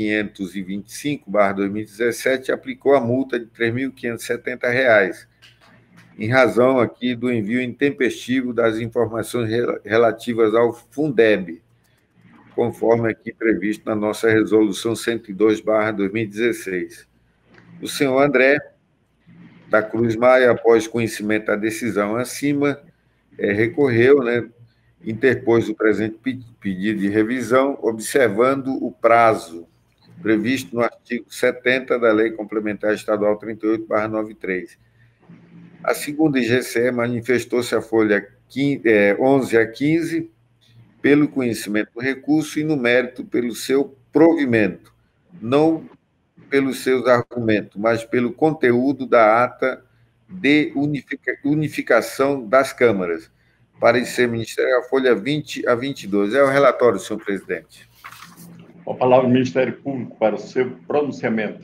1525/2017, aplicou a multa de R$ 3.570, em razão aqui do envio intempestivo das informações relativas ao Fundeb, conforme aqui previsto na nossa resolução 102/2016. O senhor André da Cruz Maia, após conhecimento da decisão acima, recorreu, interpôs o presente pedido de revisão, observando o prazo previsto no artigo 70 da Lei Complementar Estadual 38/93. A segunda IGCE manifestou-se a folha 11 a 15 pelo conhecimento do recurso e, no mérito, pelo seu provimento, não pelos seus argumentos, mas pelo conteúdo da ata de unificação das câmaras. Parecer ministerial, folha 20 a 22. É o relatório, senhor presidente. Com a palavra do Ministério Público para o seu pronunciamento.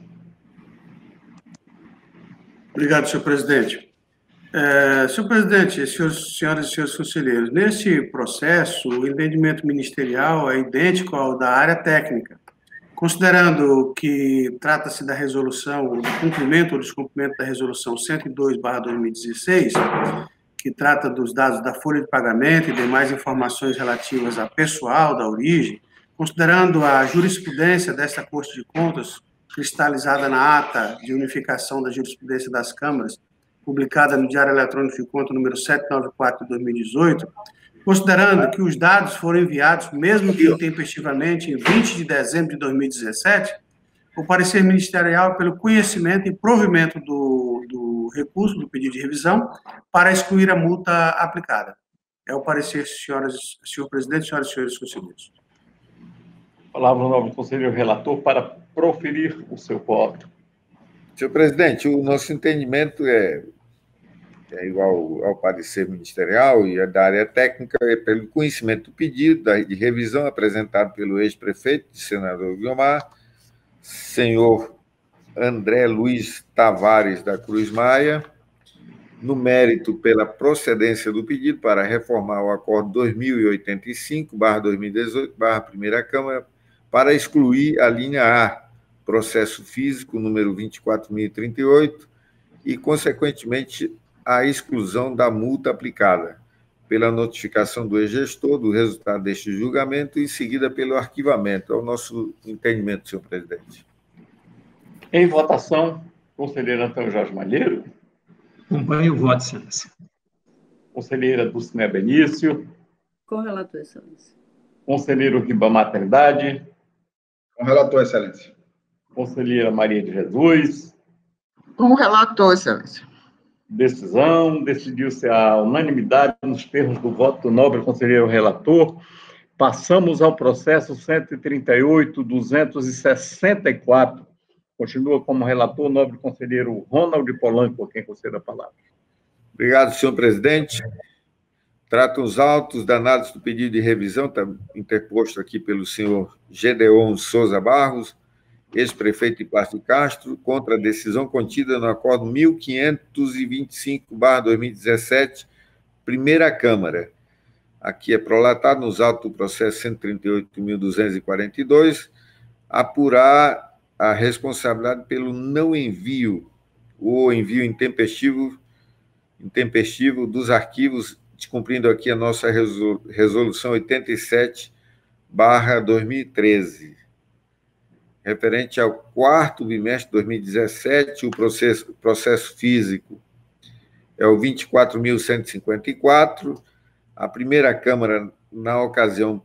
Obrigado, senhor presidente. Senhor presidente, senhoras e senhores conselheiros, nesse processo, o entendimento ministerial é idêntico ao da área técnica, considerando que trata-se da resolução, do cumprimento ou descumprimento da resolução 102/2016, que trata dos dados da folha de pagamento e demais informações relativas a pessoal da origem, considerando a jurisprudência desta Corte de Contas, cristalizada na ata de unificação da jurisprudência das câmaras, publicada no Diário Eletrônico de Conta número 794 de 2018, considerando que os dados foram enviados, mesmo que intempestivamente, em 20 de dezembro de 2017, o parecer ministerial pelo conhecimento e provimento do recurso, do pedido de revisão, para excluir a multa aplicada. É o parecer, senhor presidente, senhoras e senhores conselheiros. Palavra ao nobre conselheiro relator para proferir o seu voto. Senhor presidente, o nosso entendimento é igual ao parecer ministerial e a da área técnica, pelo conhecimento do pedido de revisão apresentado pelo ex-prefeito de senador Guiomar, senhor André Luiz Tavares da Cruz Maia, no mérito pela procedência do pedido para reformar o acordo 2085/2018/primeira Câmara para excluir a linha A, processo físico número 24.038, e, consequentemente, a exclusão da multa aplicada, pela notificação do ex-gestor do resultado deste julgamento e, em seguida, pelo arquivamento. É o nosso entendimento, senhor presidente. Em votação, conselheiro Antônio Jorge Malheiro. Acompanho o voto, excelência. Conselheira Dulcinea Benício. Com relator, excelência. Conselheiro Ribamar Trindade. Com relator, excelência. Conselheira Maria de Jesus. Com o relator, excelência. Decisão, decidiu-se a unanimidade nos termos do voto do nobre conselheiro relator. Passamos ao processo 138.264. Continua como relator o nobre conselheiro Ronald Polanco, por quem concede a palavra. Obrigado, senhor presidente. Tratam os autos da análise do pedido de revisão, está interposto aqui pelo senhor Gedeon Souza Barros, ex-prefeito de Plácido Castro, contra a decisão contida no acordo 1525/2017, primeira Câmara. Aqui é prolatado nos autos do processo 138.242, apurar a responsabilidade pelo não envio ou envio intempestivo dos arquivos, descumprindo aqui a nossa resolução 87/2013. Referente ao quarto bimestre de 2017, o processo físico é o 24.154. A primeira Câmara, na ocasião,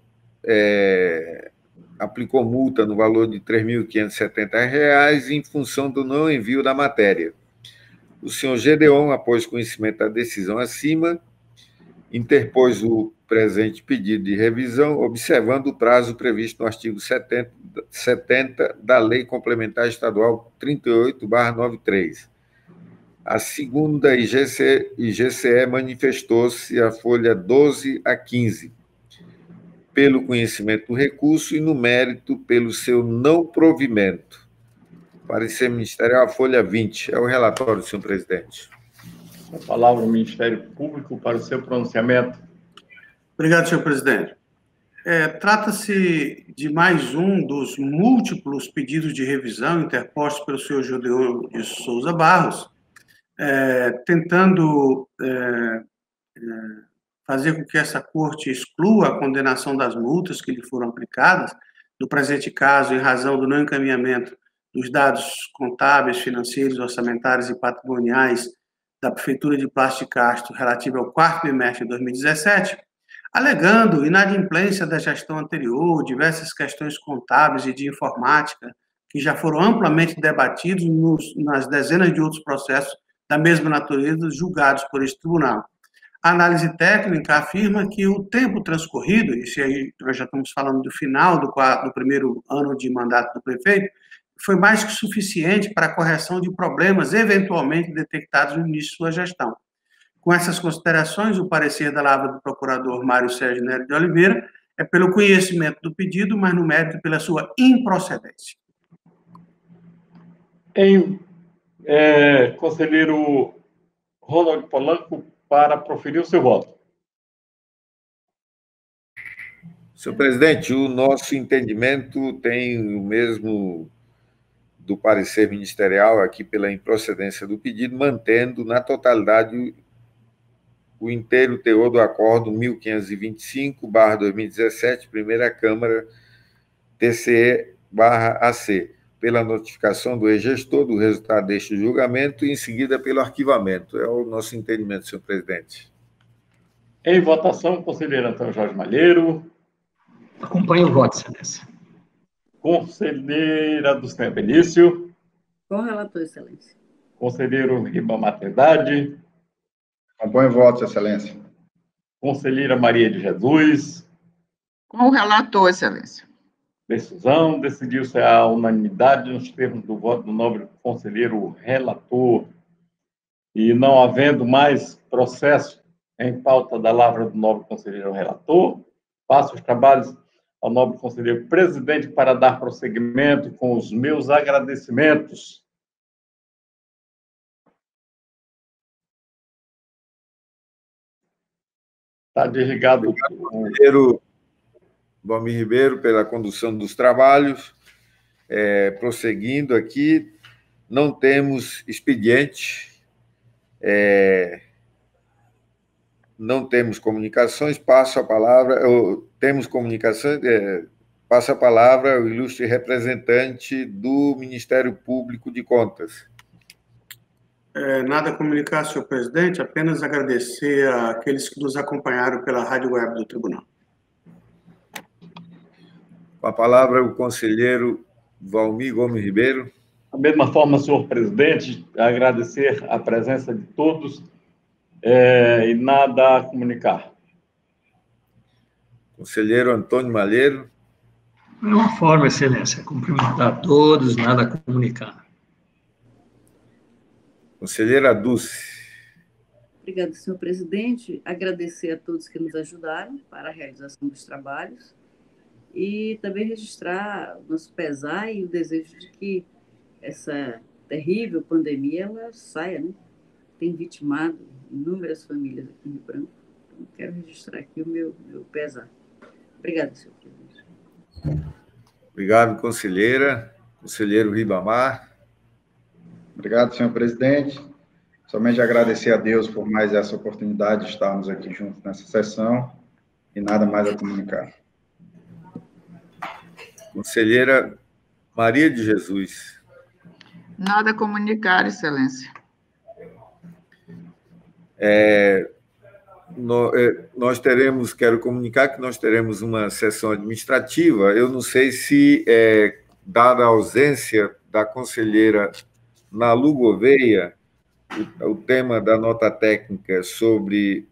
aplicou multa no valor de R$ 3.570 em função do não envio da matéria. O senhor Gedeon, após conhecimento da decisão acima, interpôs o presente pedido de revisão, observando o prazo previsto no artigo 70 da Lei Complementar Estadual 38/93. A segunda IGCE manifestou-se a folha 12 a 15, pelo conhecimento do recurso e, no mérito, pelo seu não provimento. Parecer ministerial, a folha 20. É o relatório, senhor presidente. A palavra ao Ministério Público para o seu pronunciamento. Obrigado, senhor presidente. Trata-se de mais um dos múltiplos pedidos de revisão interpostos pelo senhor Gedeon de Souza Barros, tentando fazer com que essa corte exclua a condenação das multas que lhe foram aplicadas, no presente caso, em razão do não encaminhamento dos dados contábeis, financeiros, orçamentários e patrimoniais da Prefeitura de Passo de Castro relativo ao quarto bimestre de 2017, alegando inadimplência da gestão anterior, diversas questões contábeis e de informática que já foram amplamente debatidos nas dezenas de outros processos da mesma natureza julgados por este tribunal. A análise técnica afirma que o tempo transcorrido, e se aí nós já estamos falando do final do primeiro ano de mandato do prefeito, foi mais que suficiente para a correção de problemas eventualmente detectados no início de sua gestão. Com essas considerações, o parecer da lavra do procurador Mário Sérgio Nery de Oliveira é pelo conhecimento do pedido, mas no mérito pela sua improcedência. Conselheiro Ronald Polanco, para proferir o seu voto. Senhor presidente, o nosso entendimento tem o mesmo do parecer ministerial aqui pela improcedência do pedido, mantendo na totalidade o inteiro teor do acordo 1525/2017, primeira Câmara, TCE/AC, pela notificação do ex-gestor do resultado deste julgamento e, em seguida, pelo arquivamento. É o nosso entendimento, senhor presidente. Em votação, conselheiro Antônio Jorge Malheiro. Acompanho o voto, excelência. Conselheira Dulcinea Benício. Com relator, excelência. Conselheiro Ribamar Trindade. Acompanho o voto, excelência. Conselheira Maria de Jesus. Com o relator, excelência. Decisão, decidiu-se a unanimidade nos termos do voto do nobre conselheiro relator. E não havendo mais processo em pauta da lavra do nobre conselheiro relator, passo os trabalhos ao nobre conselheiro presidente para dar prosseguimento com os meus agradecimentos. Está desligado o conselheiro Valmir Ribeiro pela condução dos trabalhos. Prosseguindo aqui, não temos expediente, não temos comunicações, passo a palavra, temos comunicações, passo a palavra ao ilustre representante do Ministério Público de Contas. Nada a comunicar, senhor presidente, apenas agradecer àqueles que nos acompanharam pela rádio web do tribunal. Com a palavra, o conselheiro Valmir Gomes Ribeiro. Da mesma forma, senhor presidente, agradecer a presença de todos e nada a comunicar. Conselheiro Antônio Malheiro. De uma forma, excelência, cumprimentar a todos, nada a comunicar. Conselheira Dulce. Obrigada, senhor presidente. Agradecer a todos que nos ajudaram para a realização dos trabalhos e também registrar o nosso pesar e o desejo de que essa terrível pandemia ela saia, né? Tem vitimado inúmeras famílias aqui em Rio Branco. Então, quero registrar aqui o meu pesar. Obrigada, senhor presidente. Obrigado, conselheira. Conselheiro Ribamar. Obrigado, senhor presidente. Somente agradecer a Deus por mais essa oportunidade de estarmos aqui juntos nessa sessão e nada mais a comunicar. Conselheira Maria de Jesus. Nada a comunicar, excelência. Nós teremos, quero comunicar que nós teremos uma sessão administrativa. Eu não sei se, dada a ausência da conselheira Nalu Gouveia, o tema da nota técnica sobre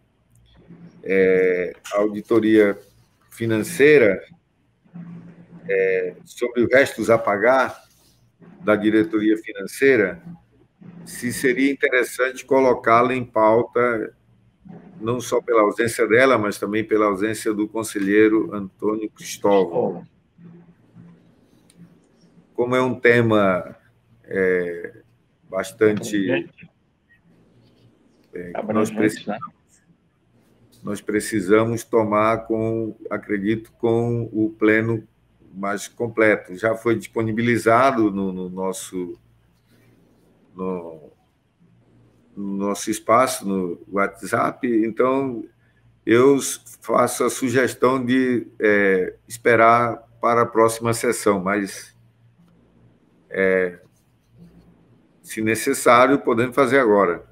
auditoria financeira, sobre os restos a pagar da diretoria financeira, se seria interessante colocá-la em pauta, não só pela ausência dela, mas também pela ausência do conselheiro Antônio Cristóvão. Como é um tema bastante... nós precisamos tomar, acredito, com o pleno mais completo. Já foi disponibilizado no nosso espaço, no WhatsApp, então eu faço a sugestão de esperar para a próxima sessão, mas, se necessário, podemos fazer agora.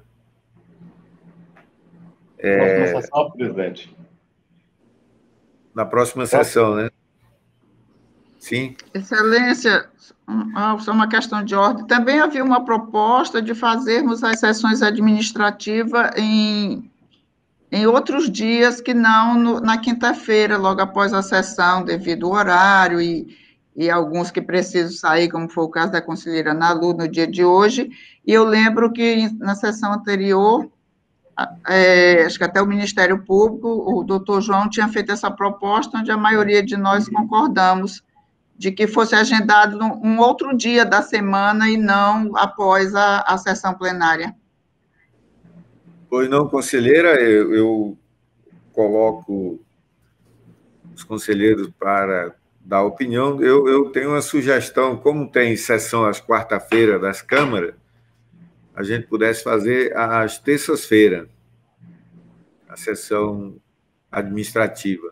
Próxima sessão, presidente. Na próxima sessão, né? Sim. Excelência, só uma questão de ordem. Também havia uma proposta de fazermos as sessões administrativas em outros dias que não na quinta-feira, logo após a sessão, devido ao horário e alguns que precisam sair, como foi o caso da conselheira Nalu no dia de hoje. E eu lembro que na sessão anterior, acho que até o Ministério Público, o doutor João tinha feito essa proposta, onde a maioria de nós concordamos de que fosse agendado um outro dia da semana e não após a sessão plenária. Pois não, conselheira, eu coloco os conselheiros para dar opinião. Eu tenho uma sugestão, como tem sessão às quarta-feiras das câmaras, a gente pudesse fazer às terças-feiras, a sessão administrativa.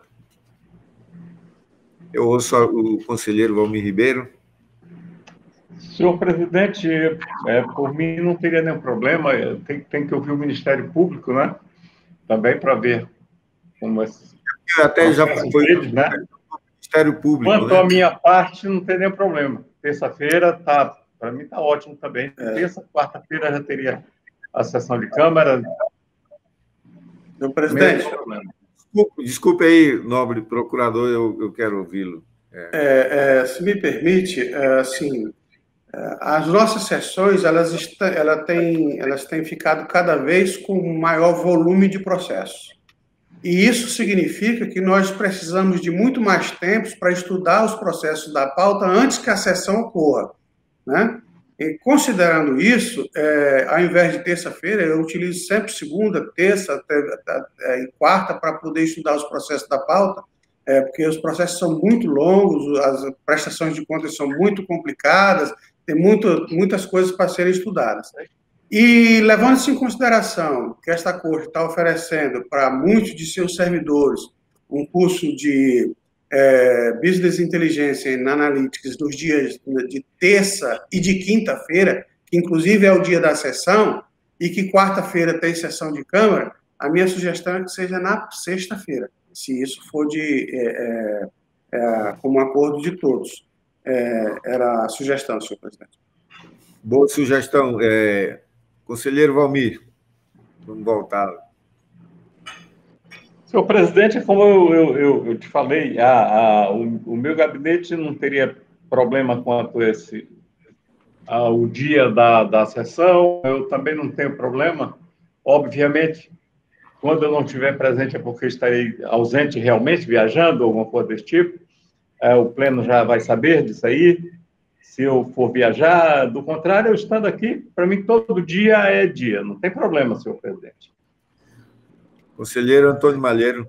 Eu ouço o conselheiro Valmir Ribeiro. Senhor presidente, por mim não teria nenhum problema, tem que ouvir o Ministério Público, né? Também para ver como é. Até já foi deles, né? O Ministério Público. Quanto à minha parte, não tem nenhum problema. Terça-feira, para mim está ótimo também. Terça, quarta-feira já teria a sessão de Câmara. Senhor presidente. Desculpe aí, nobre procurador, eu quero ouvi-lo. Se me permite, assim, as nossas sessões elas têm ficado cada vez com maior volume de processos. E isso significa que nós precisamos de muito mais tempo para estudar os processos da pauta antes que a sessão ocorra, né? E, considerando isso, ao invés de terça-feira, eu utilizo sempre segunda, terça e quarta para poder estudar os processos da pauta, porque os processos são muito longos, as prestações de contas são muito complicadas, tem muitas coisas para serem estudadas. E, levando-se em consideração que esta Corte está oferecendo para muitos de seus servidores um curso de Business Intelligence and Analytics nos dias de terça e de quinta-feira, que inclusive é o dia da sessão, e que quarta-feira tem sessão de Câmara, a minha sugestão é que seja na sexta-feira, se isso for como acordo de todos. Era a sugestão, senhor presidente. Boa sugestão. Conselheiro Valmir, vamos voltar. Senhor presidente, como eu te falei, o meu gabinete não teria problema quanto o dia da sessão, eu também não tenho problema. Obviamente, quando eu não estiver presente é porque estarei ausente realmente, viajando, alguma coisa desse tipo. O pleno já vai saber disso aí, se eu for viajar. Do contrário, eu estando aqui, para mim, todo dia é dia, não tem problema, senhor presidente. Conselheiro Antônio Malheiro.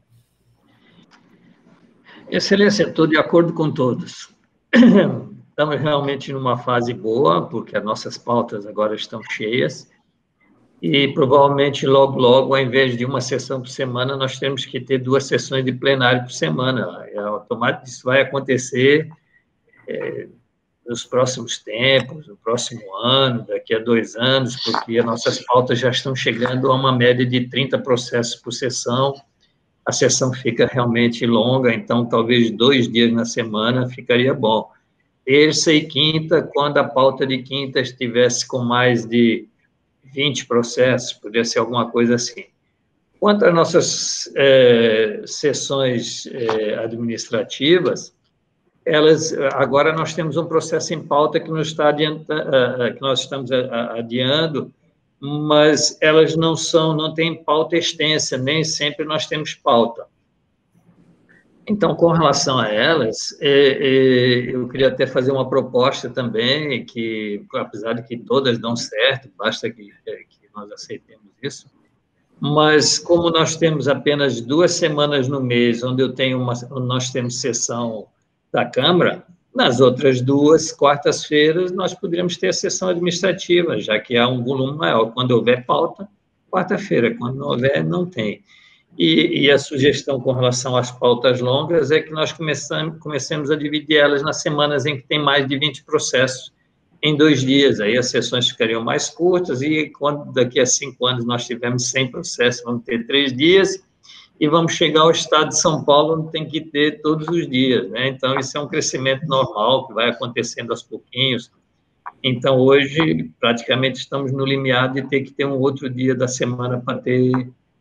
Excelência, estou de acordo com todos. Estamos realmente numa fase boa, porque as nossas pautas agora estão cheias, e provavelmente logo, ao invés de uma sessão por semana, nós temos que ter 2 sessões de plenário por semana. Automaticamente isso vai acontecer nos próximos tempos, no próximo ano, daqui a 2 anos, porque as nossas pautas já estão chegando a uma média de 30 processos por sessão. A sessão fica realmente longa, então talvez 2 dias na semana ficaria bom. Terça e quinta, quando a pauta de quinta estivesse com mais de 20 processos, poderia ser alguma coisa assim. Quanto às nossas sessões administrativas, agora nós temos um processo em pauta que nós estamos adiando, mas elas não têm pauta extensa, nem sempre nós temos pauta. Então, com relação a elas, eu queria até fazer uma proposta também, que, apesar de que todas dão certo, basta que nós aceitemos isso, mas como nós temos apenas 2 semanas no mês, onde nós temos sessão da Câmara, nas outras 2 quartas-feiras nós poderíamos ter a sessão administrativa, já que há um volume maior. Quando houver pauta, quarta-feira, quando não houver, não tem. E a sugestão com relação às pautas longas é que nós comecemos a dividir elas nas semanas em que tem mais de 20 processos em 2 dias. Aí as sessões ficariam mais curtas e quando daqui a 5 anos nós tivermos 100 processos, vamos ter 3 dias e vamos chegar ao estado de São Paulo, onde tem que ter todos os dias, né? Então, isso é um crescimento normal que vai acontecendo aos pouquinhos. Então, hoje, praticamente, estamos no limiar de ter que ter um outro dia da semana para ter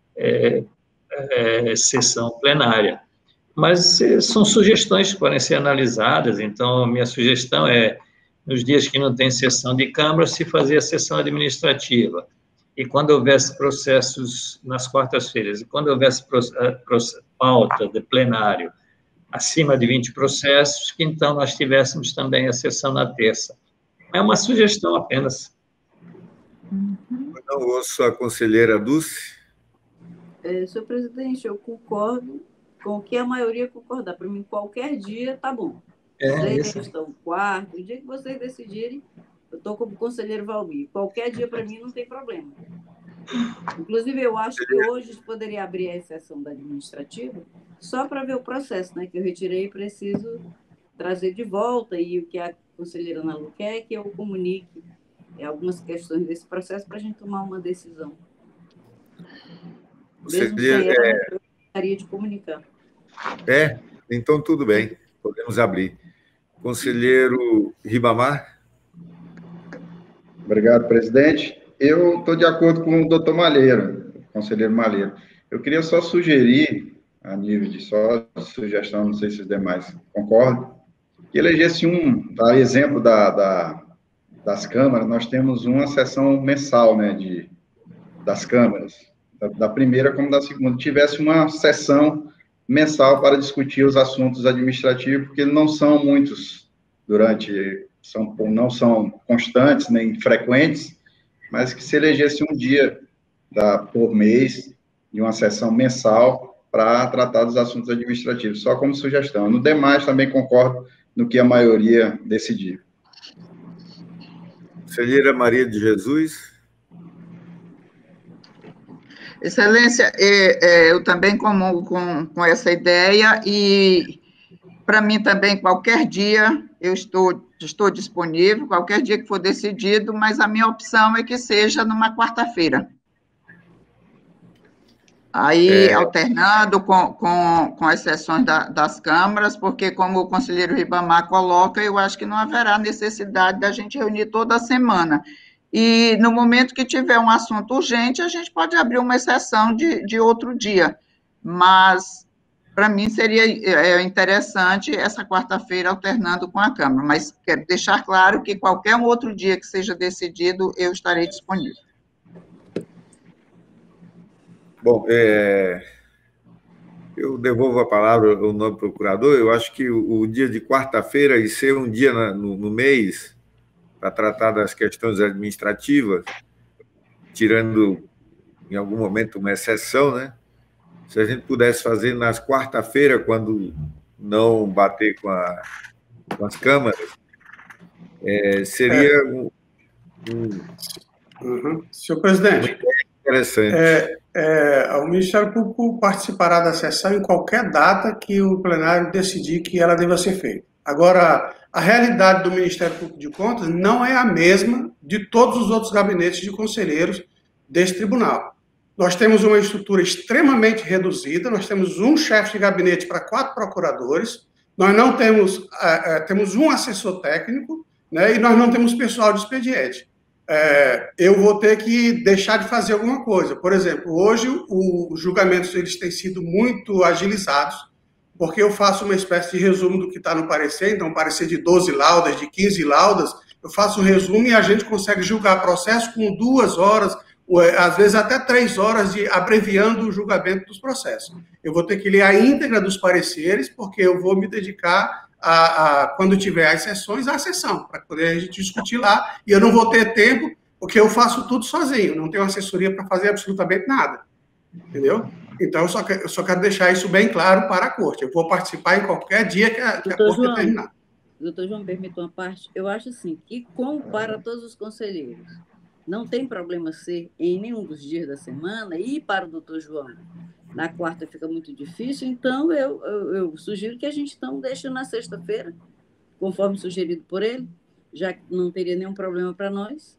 sessão plenária. Mas são sugestões que podem ser analisadas, então, a minha sugestão é, nos dias que não tem sessão de Câmara, se fazer a sessão administrativa. E quando houvesse processos nas quartas-feiras, e quando houvesse pauta de plenário acima de 20 processos, que então nós tivéssemos também a sessão na terça. É uma sugestão apenas. Eu não ouço a conselheira Dulce. Senhor presidente, eu concordo com o que a maioria concordar. Para mim, qualquer dia está bom. Sexta, quarto, o dia que vocês decidirem, eu estou como conselheiro Valmir. Qualquer dia, para mim, não tem problema. Inclusive, eu acho que hoje poderia abrir a exceção da administrativa só para ver o processo, né? Que eu retirei e preciso trazer de volta. E o que a conselheira Ana Lu quer é que eu comunique algumas questões desse processo para a gente tomar uma decisão. Mesmo sem ela, eu gostaria de comunicar. Então tudo bem, podemos abrir. Conselheiro Ribamar. Obrigado, presidente. Eu estou de acordo com o doutor Malheiro, conselheiro Malheiro. Eu queria só sugerir, a nível de sugestão, não sei se os demais concordam, que elegesse a exemplo das câmaras, nós temos uma sessão mensal, né, das câmaras, da primeira como da segunda, tivesse uma sessão mensal para discutir os assuntos administrativos, porque não são muitos não são constantes nem frequentes, mas que se elegesse um dia por mês de uma sessão mensal para tratar dos assuntos administrativos, só como sugestão. No demais, também concordo no que a maioria decidiu. Conselheira Maria de Jesus. Excelência, eu também comungo com essa ideia e, para mim, também, qualquer dia eu estou disponível, qualquer dia que for decidido, mas a minha opção é que seja numa quarta-feira. Aí, alternando com as sessões das câmaras, porque, como o conselheiro Ribamar coloca, eu acho que não haverá necessidade da gente reunir toda a semana. E, no momento que tiver um assunto urgente, a gente pode abrir uma exceção de outro dia. Mas, para mim, seria interessante essa quarta-feira alternando com a Câmara. Mas quero deixar claro que qualquer outro dia que seja decidido, eu estarei disponível. Bom, eu devolvo a palavra ao novo procurador. Eu acho que o dia de quarta-feira, e ser um dia no mês para tratar das questões administrativas, tirando em algum momento uma exceção, né? Se a gente pudesse fazer nas quarta-feira, quando não bater com as câmaras, seria Senhor presidente, interessante. O Ministério Público participará da sessão em qualquer data que o plenário decidir que ela deva ser feita. Agora, a realidade do Ministério Público de Contas não é a mesma de todos os outros gabinetes de conselheiros desse tribunal. Nós temos uma estrutura extremamente reduzida, nós temos um chefe de gabinete para 4 procuradores, nós não temos, temos um assessor técnico, né, e nós não temos pessoal de expediente. Eu vou ter que deixar de fazer alguma coisa. Por exemplo, hoje os julgamentos eles têm sido muito agilizados, porque eu faço uma espécie de resumo do que está no parecer, então, um parecer de 12 laudas, de 15 laudas, eu faço um resumo e a gente consegue julgar processo com 2 horas, às vezes até 3 horas, abreviando o julgamento dos processos. Eu vou ter que ler a íntegra dos pareceres, porque eu vou me dedicar quando tiver as sessões, à sessão, para poder a gente discutir lá, e eu não vou ter tempo, porque eu faço tudo sozinho, não tenho assessoria para fazer absolutamente nada, entendeu? Então, eu só quero deixar isso bem claro para a corte. Eu vou participar em qualquer dia que a corte determinar. Doutor João, permita uma parte. Eu acho assim, que como para todos os conselheiros, não tem problema ser em nenhum dos dias da semana, e para o doutor João, na quarta fica muito difícil, então eu sugiro que a gente então deixe na sexta-feira, conforme sugerido por ele, já que não teria nenhum problema para nós.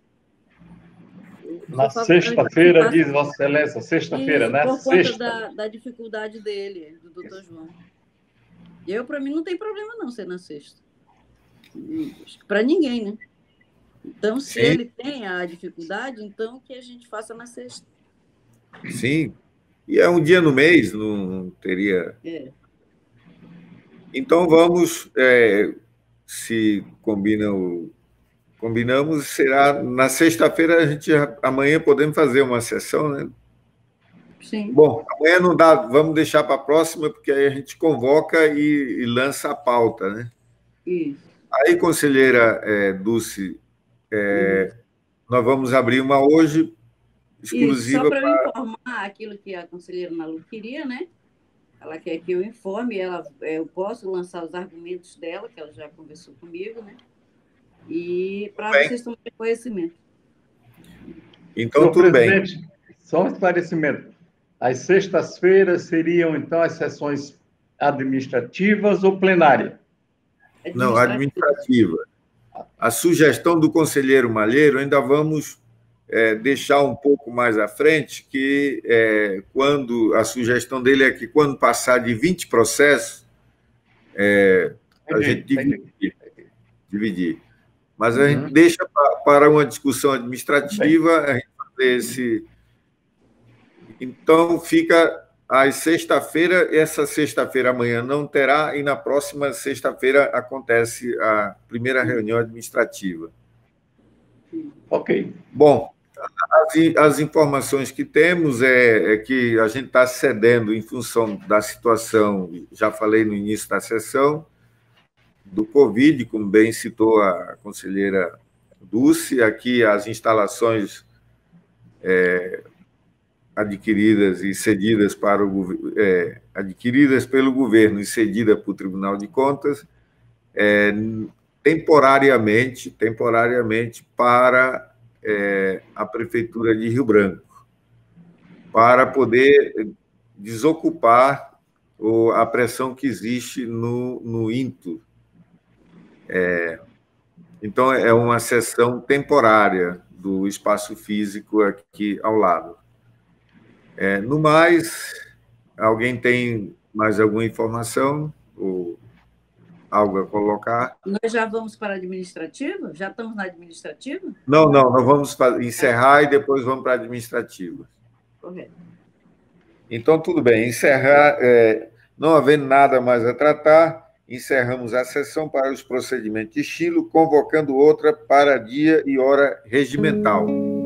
Na sexta-feira, diz Vossa Excelência, sexta-feira, né? Por conta da dificuldade dele, do doutor João. Para mim, não tem problema não ser na sexta. Para ninguém, né? Então, se ele tem a dificuldade, então que a gente faça na sexta. Sim. E é um dia no mês, não teria... Então, vamos, se combinamos, será na sexta-feira, amanhã podemos fazer uma sessão, né? Sim. Bom, amanhã não dá, vamos deixar para a próxima, porque aí a gente convoca e lança a pauta, né? Isso. Aí, conselheira Dulce, nós vamos abrir uma hoje, exclusiva. Só para eu informar aquilo que a conselheira Malu queria, né? Ela quer que eu informe, eu posso lançar os argumentos dela, que ela já conversou comigo, né? E para vocês tomarem conhecimento. Então, tudo bem. Só um esclarecimento. As sextas-feiras seriam, então, as sessões administrativas ou plenárias? Não, administrativa. A sugestão do conselheiro Malheiro ainda vamos deixar um pouco mais à frente, que quando a sugestão dele é que quando passar de 20 processos, a gente dividir. Mas a gente deixa para uma discussão administrativa, a gente fazer esse... Então, fica às sexta-feira, essa sexta-feira amanhã não terá, e na próxima sexta-feira acontece a primeira reunião administrativa. Ok. Bom, as informações que temos é que a gente está cedendo em função da situação, já falei no início da sessão, do Covid, como bem citou a conselheira Dulce, aqui as instalações adquiridas e cedidas para adquiridas pelo governo e cedidas para o Tribunal de Contas, temporariamente para a Prefeitura de Rio Branco, para poder desocupar a pressão que existe no INTO. Então, é uma seção temporária do espaço físico aqui ao lado. No mais, alguém tem mais alguma informação ou algo a colocar? Nós já vamos para a administrativa? Já estamos na administrativa? Não, nós vamos encerrar e depois vamos para a administrativa. Correto. Então, tudo bem. Encerrar, não havendo nada mais a tratar, encerramos a sessão para os procedimentos de estilo, convocando outra para dia e hora regimental.